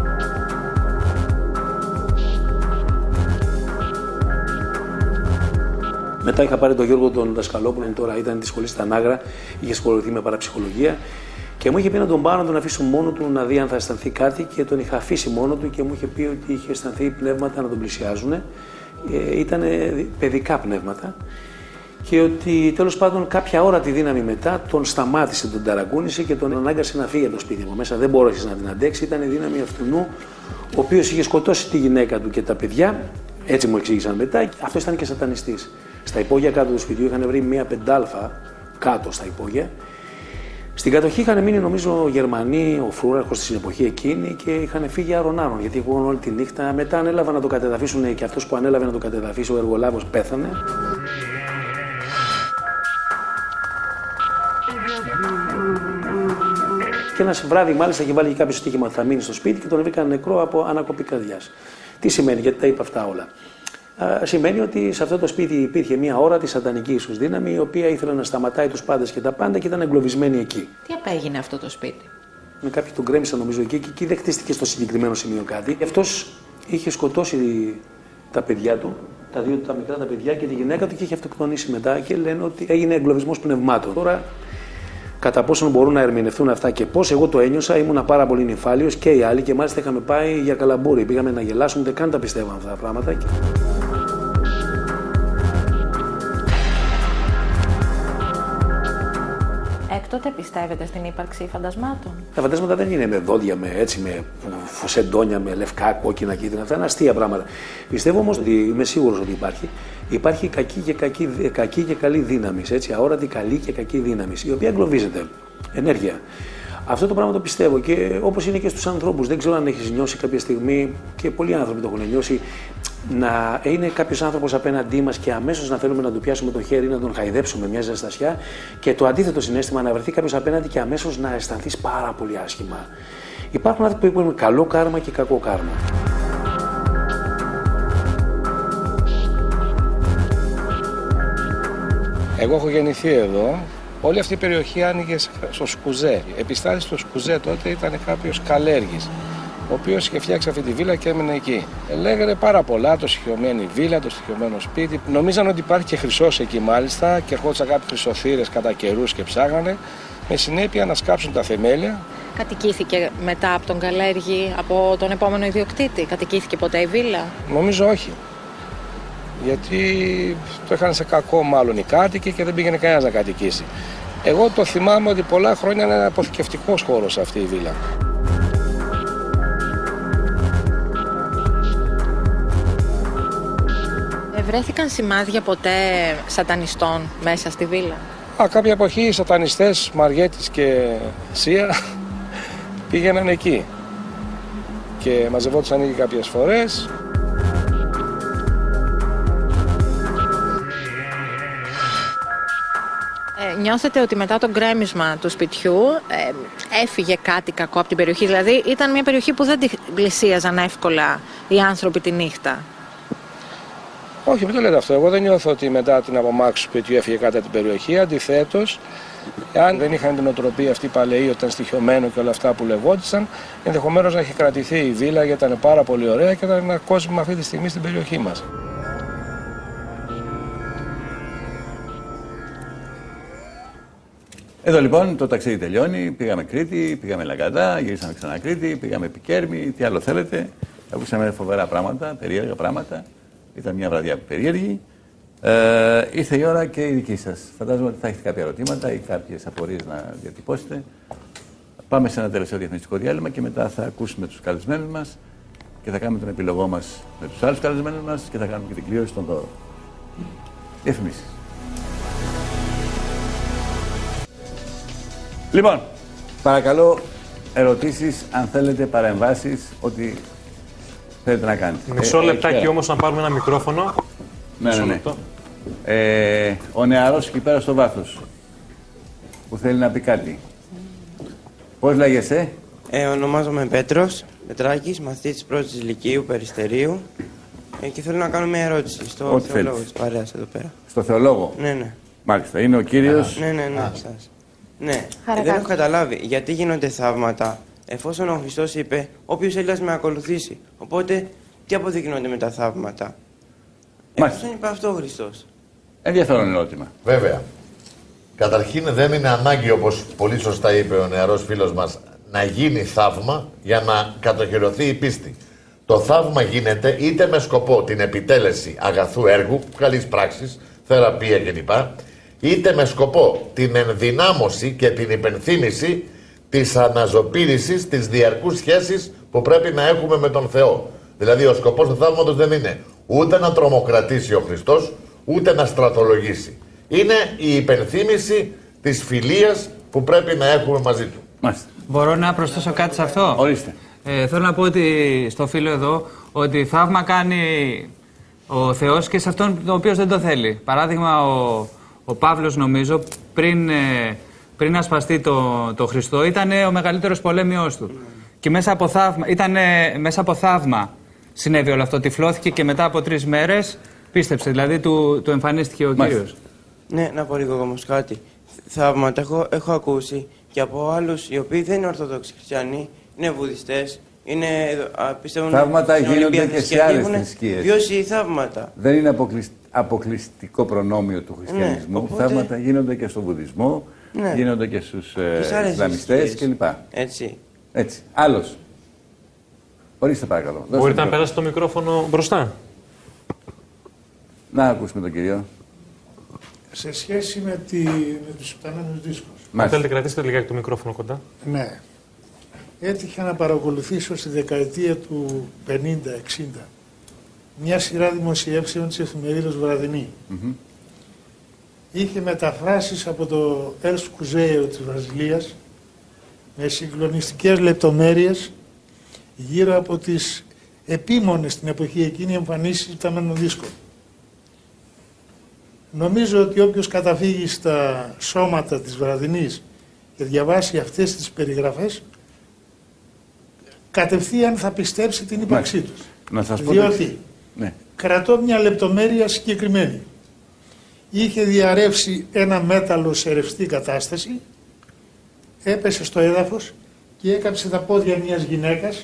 Μετά είχα πάρει τον Γιώργο τον Δασκαλόπουλο, τώρα ήταν τη σχολή στα Νάγρα, είχε ασχοληθεί με παραψυχολογία και μου είχε πει να τον πάω να τον αφήσω μόνο του να δει αν θα αισθανθεί κάτι και τον είχα αφήσει μόνο του και μου είχε πει ότι είχε αισθανθεί πνεύματα να τον πλησιάζουν. Ε, ήταν παιδικά πνεύματα και ότι τέλος πάντων κάποια ώρα τη δύναμη μετά τον σταμάτησε, τον ταραγκούνησε και τον ανάγκασε να φύγει από το σπίτι μου. Μέσα δεν μπόρεσε να την αντέξει, ήταν η δύναμη αυτού, ο οποίος είχε σκοτώσει τη γυναίκα του και τα παιδιά, Έτσι μου εξήγησαν μετά. Αυτό ήταν και σατανιστής. Στα υπόγεια κάτω του σπιτιού είχαν βρει μία πεντάλφα κάτω στα υπόγεια. Στην κατοχή είχαν μείνει νομίζω Γερμανοί, ο φρούραρχος στην εποχή εκείνη και είχαν φύγει άρον-άρον γιατί ακούγαν όλη τη νύχτα. Μετά ανέλαβαν να το κατεδαφίσουν και αυτός που ανέλαβε να το κατεδαφίσει, ο εργολάβος, πέθανε. Και ένα βράδυ, μάλιστα, είχε βάλει και κάποιο στοίχημα ότι θα μείνει στο σπίτι και τον βρήκαν νεκρό από ανακοπή καρδιάς. Τι σημαίνει, γιατί τα είπα αυτά όλα. Α, σημαίνει ότι σε αυτό το σπίτι υπήρχε μια όρατη σατανική ίσως δύναμη, η οποία ήθελε να σταματάει τους πάντες και τα πάντα και ήταν εγκλωβισμένη εκεί. Τι απέγινε αυτό το σπίτι? Με κάποιοι τον γκρέμισαν νομίζω εκεί και εκεί δεν χτίστηκε στο συγκεκριμένο σημείο κάτι. Αυτός είχε σκοτώσει τα παιδιά του, τα δύο τα μικρά τα παιδιά και τη γυναίκα του και είχε αυτοκτονήσει μετά και λένε ότι έγινε εγκλωβισμός πνευμάτων. Τώρα, κατά πόσον μπορούν να ερμηνευτούν αυτά και πώς εγώ το ένιωσα, ήμουνα πάρα πολύ νυφάλιος και οι άλλοι και μάλιστα είχαμε πάει για καλαμπούρι. Πήγαμε να γελάσουμε, ούτε καν τα πιστεύαμε αυτά τα πράγματα. Έκτοτε πιστεύετε στην ύπαρξη φαντασμάτων? Τα φαντάσματα δεν είναι με δόντια, με, έτσι, με φωσεντόνια, με λευκά, κόκκινα, κίτρινα. Αυτά είναι αστεία πράγματα. Πιστεύω όμως ότι είμαι σίγουρος ότι υπάρχει. Υπάρχει κακή και, κακή, κακή και καλή δύναμη. Αόρατη καλή και κακή δύναμη, η οποία εγκλωβίζεται. Ενέργεια. Αυτό το πράγμα το πιστεύω και όπως είναι και στους ανθρώπους. Δεν ξέρω αν έχεις νιώσει κάποια στιγμή, και πολλοί άνθρωποι το έχουν νιώσει, να είναι κάποιος άνθρωπος απέναντί μας και αμέσως να θέλουμε να του πιάσουμε το χέρι ή να τον χαϊδέψουμε μια ζεστασιά, και το αντίθετο συναίσθημα να βρεθεί κάποιος απέναντι και αμέσως να αισθανθείς πάρα πολύ άσχημα. Υπάρχουν άνθρωποι που έχουν καλό κάρμα και κακό κάρμα. Εγώ έχω γεννηθεί εδώ. Όλη αυτή η περιοχή άνοιγε στο Σκουζέ. Επιστάτη στο Σκουζέ τότε ήταν κάποιος καλλέργης, ο οποίος είχε φτιάξει αυτή τη βίλα και έμεινε εκεί. Λέγανε πάρα πολλά, το στοιχειωμένη βίλα, το στοιχειωμένο σπίτι. Νομίζαν ότι υπάρχει και χρυσός εκεί μάλιστα και ερχόντουσαν κάποιοι χρυσοθύρες κατά καιρούς και ψάγανε, με συνέπεια να σκάψουν τα θεμέλια. Κατοικήθηκε μετά από τον καλλέργη, από τον επόμενο ιδιοκτήτη? Κατοικήθηκε ποτέ η βίλα? Νομίζω όχι. Γιατί το είχαν σε κακό μάλλον οι κάτοικοι και δεν πήγαινε κανένας να κατοικήσει. Εγώ το θυμάμαι ότι πολλά χρόνια είναι ένα αποθηκευτικός χώρος αυτή η βίλα. Βρέθηκαν σημάδια ποτέ σατανιστών μέσα στη βίλα? Α, κάποια εποχή οι σατανιστές Μαριέτης και Σία πήγαιναν εκεί και μαζευόντουσαν εκεί κάποιες φορές. Ε, νιώθετε ότι μετά το γκρέμισμα του σπιτιού ε, έφυγε κάτι κακό από την περιοχή? Δηλαδή ήταν μια περιοχή που δεν την πλησίαζαν εύκολα οι άνθρωποι τη νύχτα? Όχι, μην το λέτε αυτό. Εγώ δεν νιώθω ότι μετά την απομάκρυνση του σπιτιού έφυγε κάτι από την περιοχή. Αντιθέτως, αν δεν είχαν την οτροπία αυτή παλαιή, όταν στοιχειωμένο και όλα αυτά που λεγόντουσαν, ενδεχομένως να έχει κρατηθεί η βίλα γιατί ήταν πάρα πολύ ωραία και ήταν ένα κόσμο αυτή τη στιγμή στην περιοχή μας. Εδώ λοιπόν το ταξίδι τελειώνει. Πήγαμε Κρήτη, πήγαμε Λαγκαδά, γυρίσαμε ξανά Κρήτη, πήγαμε Πικέρμη. Τι άλλο θέλετε. Ακούσαμε φοβερά πράγματα, περίεργα πράγματα. Ήταν μια βραδιά περίεργη. Ε, ήρθε η ώρα και η δική σας. Φαντάζομαι ότι θα έχετε κάποια ερωτήματα ή κάποιες απορίες να διατυπώσετε. Πάμε σε ένα τελευταίο διαφημιστικό διάλειμμα και μετά θα ακούσουμε τους καλεσμένους μας και θα κάνουμε τον επιλογό μας με τους άλλους καλεσμένους μας και θα κάνουμε και την κλήρωση των δώρων. Διαφημίσεις. Λοιπόν, παρακαλώ ερωτήσεις, αν θέλετε, παρεμβάσεις, ό,τι θέλετε να κάνετε. Μισό ε, λεπτάκι όμως να πάρουμε ένα μικρόφωνο. Ναι, ναι, ναι. Ε, ο νεαρός εκεί πέρα στο βάθος που θέλει να πει κάτι. Πώς λέγεσαι? Ε, ονομάζομαι Πέτρος Πετράκης, μαθητής πρώτης ηλικίου Περιστερίου ε, και θέλω να κάνω μια ερώτηση στο Ό,τι θεολόγο θέλεις. της παρέας εδώ πέρα. Στο θεολόγο? Ναι, ναι. Μάλιστα, είναι ο κύριος... Α, ναι, ναι, ναι, σας. Ναι, Χαρακά. δεν έχω καταλάβει γιατί γίνονται θαύματα εφόσον ο Χριστός είπε όποιος θέλει να με ακολουθήσει. Οπότε, τι αποδεικνύονται με τα θαύματα? Εφόσον είπε αυτό ο Χριστός. Ενδιαφέρον ερώτημα. Βέβαια. Καταρχήν δεν είναι ανάγκη, όπως πολύ σωστά είπε ο νεαρός φίλος μας, να γίνει θαύμα για να κατοχυρωθεί η πίστη. Το θαύμα γίνεται είτε με σκοπό την επιτέλεση αγαθού έργου, καλής πράξης, θεραπεία κλπ. Είτε με σκοπό την ενδυνάμωση και την υπενθύμηση της αναζωπήρησης της διαρκούς σχέσης που πρέπει να έχουμε με τον Θεό. Δηλαδή ο σκοπός του θαύματος δεν είναι Ούτε να τρομοκρατήσει ο Χριστός, ούτε να στρατολογήσει. Είναι η υπενθύμηση της φιλίας που πρέπει να έχουμε μαζί του. Μάλιστα. Μπορώ να προσθέσω κάτι σε αυτό? Ορίστε. Ε, θέλω να πω ότι στο φίλο εδώ ότι θαύμα κάνει ο Θεός και σε αυτόν ο οποίος δεν το θέλει. Παράδειγμα, ο, ο Παύλος, νομίζω, πριν, ε, πριν ασπαστεί το, το Χριστό, ήταν ο μεγαλύτερος πολέμιος του. Και μέσα από θαύμα, ήταν μέσα από θαύμα συνέβη όλο αυτό. Τυφλώθηκε και μετά από τρεις μέρες πίστεψε. Δηλαδή του, του εμφανίστηκε ο Κύριος. Ναι, να πω λίγο όμως κάτι. Θαύματα έχω, έχω ακούσει και από άλλους οι οποίοι δεν είναι Ορθόδοξοι Χριστιανοί, είναι Βουδιστές, είναι, α, πιστεύουν θαύματα γίνονται και σε άλλες θρησκείες. Βιώσει θαύματα. Δεν είναι αποκλεισ... αποκλειστικό προνόμιο του χριστιανισμού. Ναι, οπότε... Θαύματα γίνονται και στον Βουδισμό, ναι, γίνονται και στους ε, Ισλαμιστές κλπ. Έτσι. Έτσι. Άλλος. Ορίστε παρακαλώ. Μπορείτε να περάσετε το μικρόφωνο μπροστά. Να ακούσουμε τον κύριο. Σε σχέση με, τη, με τους υπταμένους δίσκους. Αν θέλετε κρατήστε λιγάκι το μικρόφωνο κοντά. Ναι. Έτυχα να παρακολουθήσω στη δεκαετία του πενήντα εξήντα μια σειρά δημοσιεύσεων της εφημερίδας Βραδινή. Mm-hmm. Είχε μεταφράσεις από το Ερς Κουζέιο της Βραζιλίας με συγκλονιστικές λεπτομέρειες γύρω από τις επίμονες στην εποχή εκείνη εμφανίσεις υπταμένων δίσκων. Νομίζω ότι όποιος καταφύγει στα σώματα της Βραδινής και διαβάσει αυτές τις περιγραφές, κατευθείαν θα πιστέψει την ύπαρξή τους. Να σας πω διότι ναι. κρατώ μια λεπτομέρεια συγκεκριμένη. Είχε διαρρεύσει ένα μέταλλο σε ρευστή κατάσταση, έπεσε στο έδαφος και έκαψε τα πόδια μιας γυναίκας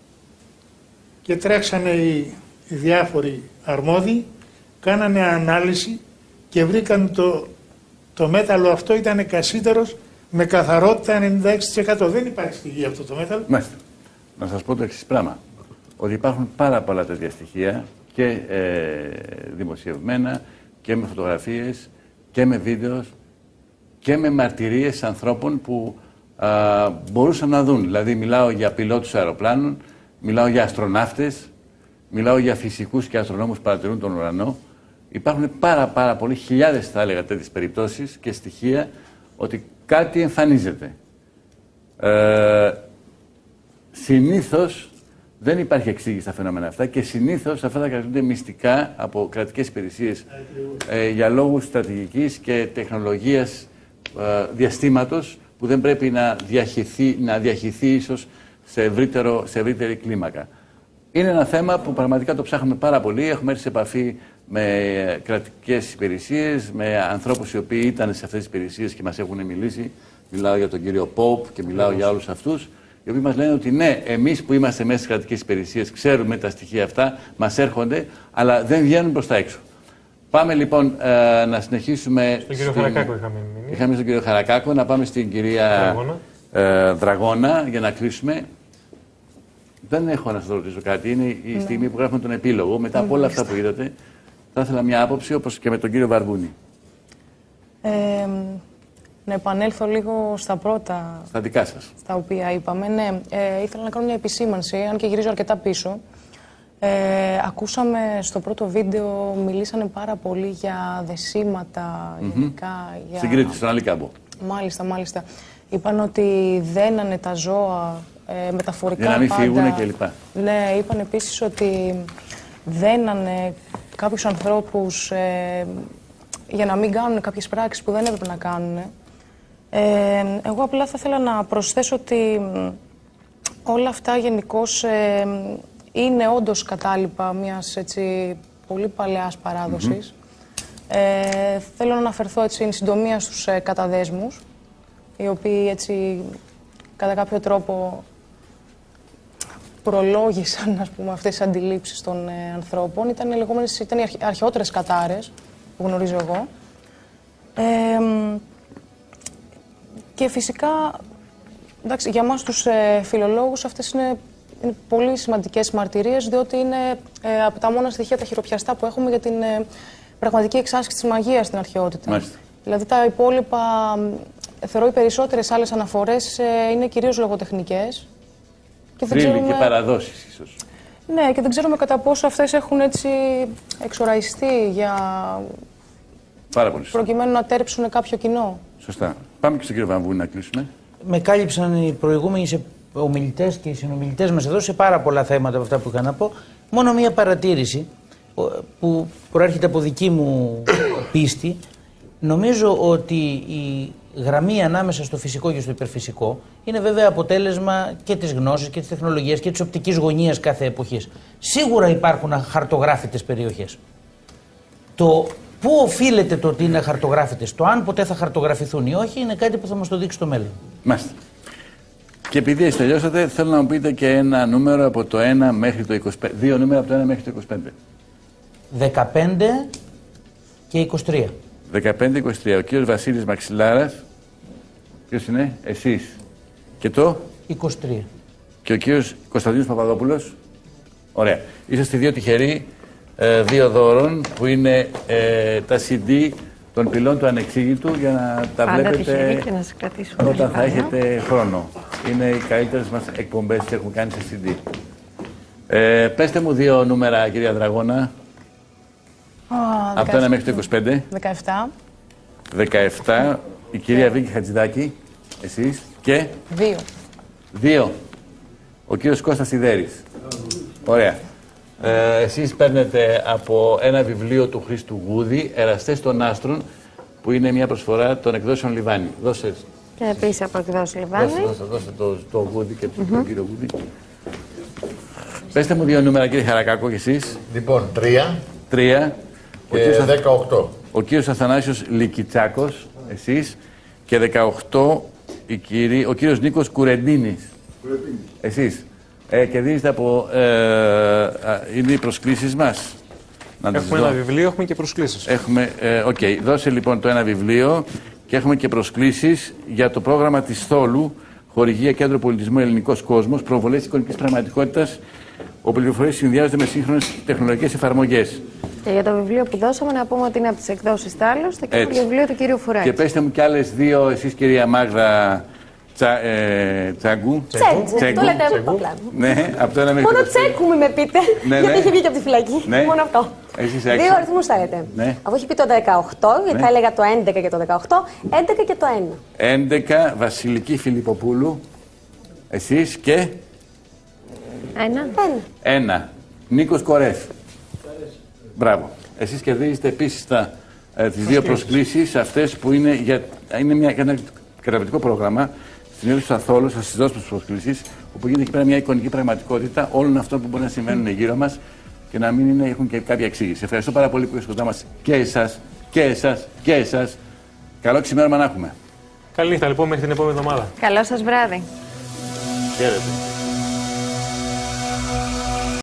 και τρέξανε οι, οι διάφοροι αρμόδιοι, κάνανε ανάλυση και βρήκαν το, το μέταλλο αυτό ήταν κασίτερος με καθαρότητα ενενήντα έξι τοις εκατό. Δεν υπάρχει στη γη αυτό το μέταλλο. Μάλιστα. Να σας πω το εξής πράγμα. Ότι υπάρχουν πάρα πολλά τέτοια στοιχεία και ε, δημοσιευμένα και με φωτογραφίες και με βίντεο και με μαρτυρίες ανθρώπων που α, μπορούσαν να δουν. Δηλαδή μιλάω για πιλότους αεροπλάνων, μιλάω για αστροναύτες, μιλάω για φυσικούς και αστρονόμους που παρατηρούν τον ουρανό. Υπάρχουν πάρα πάρα πολλοί, χιλιάδες θα έλεγα τέτοιες περιπτώσεις και στοιχεία ότι κάτι εμφανίζεται. Ε, συνήθως δεν υπάρχει εξήγηση στα φαινόμενα αυτά και συνήθως αυτά τα κρατούνται μυστικά από κρατικές υπηρεσίες ε, για λόγους στρατηγικής και τεχνολογίας ε, διαστήματος που δεν πρέπει να διαχυθεί, να διαχυθεί ίσως σε, ευρύτερο, σε ευρύτερη κλίμακα. Είναι ένα θέμα που πραγματικά το ψάχνουμε πάρα πολύ. Έχουμε έρθει σε επαφή με κρατικές υπηρεσίες, με ανθρώπους οι οποίοι ήταν σε αυτές τις υπηρεσίες και μας έχουν μιλήσει. Μιλάω για τον κύριο Πόπ και μιλάω για όλους αυτούς. Οι οποίοι μας λένε ότι ναι, εμείς που είμαστε μέσα στις κρατικές υπηρεσίες ξέρουμε τα στοιχεία αυτά, μας έρχονται, αλλά δεν βγαίνουν προς τα έξω. Πάμε λοιπόν ε, να συνεχίσουμε. Στον κύριο στην... Χαρακάκο είχαμε μείνει. Είχαμε στον κύριο Χαρακάκο, να πάμε στην κυρία Δραγώνα, ε, Δραγώνα για να κλείσουμε. Δεν έχω να σας ρωτήσω κάτι. Είναι η ναι. στιγμή που γράφουμε τον επίλογο. Μετά από όλα αυτά που είδατε, θα ήθελα μια άποψη όπως και με τον κύριο Βαρβούνη. Ε, να επανέλθω λίγο στα πρώτα. Στα δικά σας. Στα οποία είπαμε. Ναι, ε, ήθελα να κάνω μια επισήμανση, αν και γυρίζω αρκετά πίσω. Ε, ακούσαμε στο πρώτο βίντεο, μιλήσανε πάρα πολύ για δεσίματα, mm-hmm. γενικά. Για... Στην Κρήτη, στον Αλίκαμπο. Μάλιστα, μάλιστα. Είπαν ότι δένανε τα ζώα ε, μεταφορικά. Για να μην πάντα. φύγουν κλπ. Ναι, είπαν επίσης ότι δένανε κάποιους ανθρώπους ε, για να μην κάνουν κάποιες πράξεις που δεν έπρεπε να κάνουν. Ε, εγώ απλά θα ήθελα να προσθέσω ότι όλα αυτά γενικώς ε, είναι όντως κατάλοιπα μιας έτσι, πολύ παλαιάς παράδοσης. Mm-hmm. ε, θέλω να αναφερθώ έτσι, εν συντομία στους ε, καταδέσμους, οι οποίοι έτσι, κατά κάποιο τρόπο προλόγησαν ας πούμε, αυτές τις αντιλήψεις των ε, ανθρώπων. Ήταν, οι λεγόμενες, ήταν οι αρχ, αρχαιότερες κατάρες που γνωρίζω εγώ. Ε, και φυσικά, εντάξει, για μας τους ε, φιλολόγους αυτές είναι, είναι πολύ σημαντικές μαρτυρίες, διότι είναι ε, από τα μόνα στοιχεία τα χειροπιαστά που έχουμε για την ε, πραγματική εξάσκηση της μαγείας στην αρχαιότητα. Μάλιστα. Δηλαδή τα υπόλοιπα, θεωρώ οι περισσότερες άλλες αναφορές ε, είναι κυρίως λογοτεχνικές. Θρύλοι και παραδόσεις ίσως. Ναι, και δεν ξέρουμε κατά πόσο αυτές έχουν έτσι εξοραϊστεί για... Πάρα πολύ σωστά. Προκειμένου να τέρψουν κάποιο κοινό. Σωστά. Πάμε και στον κύριο Βαμβούνη να κλείσουμε. Με κάλυψαν οι προηγούμενοι ομιλητές και οι συνομιλητές μας εδώ σε πάρα πολλά θέματα από αυτά που είχα να πω. Μόνο μία παρατήρηση που προέρχεται από δική μου πίστη. Νομίζω ότι η γραμμή ανάμεσα στο φυσικό και στο υπερφυσικό είναι βέβαια αποτέλεσμα και της γνώσης και της τεχνολογίας και της οπτικής γωνίας κάθε εποχής. Σίγουρα υπάρχουν αχαρτογράφητες περιοχές. Το πού οφείλεται το ότι είναι αχαρτογράφητες, το αν ποτέ θα χαρτογραφηθούν ή όχι, είναι κάτι που θα μας το δείξει το μέλλον. Μάλιστα. Και επειδή εσείς τελειώσατε, θέλω να μου πείτε και ένα νούμερο από το ένα μέχρι το είκοσι πέντε. Δύο νούμερα από το ένα μέχρι το είκοσι πέντε. δεκαπέντε και είκοσι τρία. δεκαπέντε είκοσι τρία. Ο κύριος Βασίλης Μαξιλάρας. Ποιος είναι, εσείς. Και το είκοσι τρία. Και ο κύριος Κωνσταντίνος Παπαδόπουλος. Ωραία. Είσαστε δύο τυχεροί, ε, δύο δώρων που είναι ε, τα σι ντι των πυλών του Ανεξήγητου για να τα Πάντα βλέπετε και να σε κρατήσουμε όταν θα πάνω. έχετε χρόνο. Είναι οι καλύτερες μας εκπομπές που έχουμε κάνει σε σι ντι. Ε, πέστε μου δύο νούμερα, κυρία Δραγώνα. Α, από το ένα μέχρι το είκοσι πέντε. δεκαεπτά. δεκαεπτά. Η κυρία Βίκη Χατζηδάκη. Εσείς. Και. δύο. Δύο. Ο κύριος Κώστας Σιδέρης. Ωραία. Ε, εσείς παίρνετε από ένα βιβλίο του Χρήστου Γούδη, Εραστές των Άστρων, που είναι μια προσφορά των εκδόσεων Λιβάνι. Δώσε. Και επίσης από εκδόσεις Λιβάνι. Δώσε, δώσε, δώσε το, το Γούδη και τον mm-hmm. κύριο Γούδη. Πέστε μου δύο νούμερα, κύριε Χαρακάκο, και εσείς. Λοιπόν, τρία. Τρία. Και δεκαοκτώ. Ο κύριος Αθανάσιος Λικιτσάκος, εσείς. Και δεκαοκτώ, η κύρι, ο κύριος Νίκος Κουρεντίνης. Κουρεντίνης. Εσείς. Ε, κερδίζετε από... Ε, είναι οι προσκλήσεις μας. Να έχουμε ένα βιβλίο, έχουμε και προσκλήσεις. Έχουμε, ε, οκ. Okay. Δώσε λοιπόν το ένα βιβλίο και έχουμε και προσκλήσεις για το πρόγραμμα της Θόλου, Χορηγία Κέντρο Πολιτισμού Ελληνικός Κόσμος, προβολές εικονικής πραγματικότητας, όπου πληροφορίες συνδυάζονται με σύγχρονες τεχνολογικές εφαρμογές. Και για το βιβλίο που δώσαμε, να πούμε ότι είναι από τις εκδόσεις Τάλος, το καινούργιο βιβλίο του κύριου Φουράκη. Και πέστε μου κι άλλες δύο, εσείς κυρία Μάγδα Τσα, ε, Τσάγκου. Τσέγκου. Το λέτε απλά. Ναι, από το ένα μέχρι Μόνο το τσέκου μην με πείτε. Ναι, γιατί ναι. έχει βγει από τη φυλακή. Ναι. Μόνο αυτό. Εσείς έξι. Δύο αριθμούς θα λέτε. Ναι. Αφού έχει πει το δεκαοκτώ, γιατί ναι. θα έλεγα το έντεκα και το δεκαοκτώ, έντεκα και το ένα. έντεκα, Βασιλική Φιλιπποπούλου. Εσείς και. Ένα. Ένα. Ένα. Νίκος Κορές. Μπράβο. Εσείς κερδίζετε επίσης τα, ε, τις δύο προσκλήσεις αυτές που είναι, για, είναι μια, ένα καταπληκτικό πρόγραμμα στην Ήλιο του Αθόλου. Θα σας δώσω τις προσκλήσεις, όπου γίνεται εκεί πέρα μια εικονική πραγματικότητα όλων αυτών που μπορεί να συμβαίνουν γύρω μας και να μην είναι, έχουν και κάποια εξήγηση. Ευχαριστώ πάρα πολύ που είστε κοντά μας και εσάς και εσάς και εσάς. Καλό ξημέρωμα να έχουμε. Καλή νύχτα λοιπόν μέχρι την επόμενη εβδομάδα. Καλό σας βράδυ. Χαίρετε.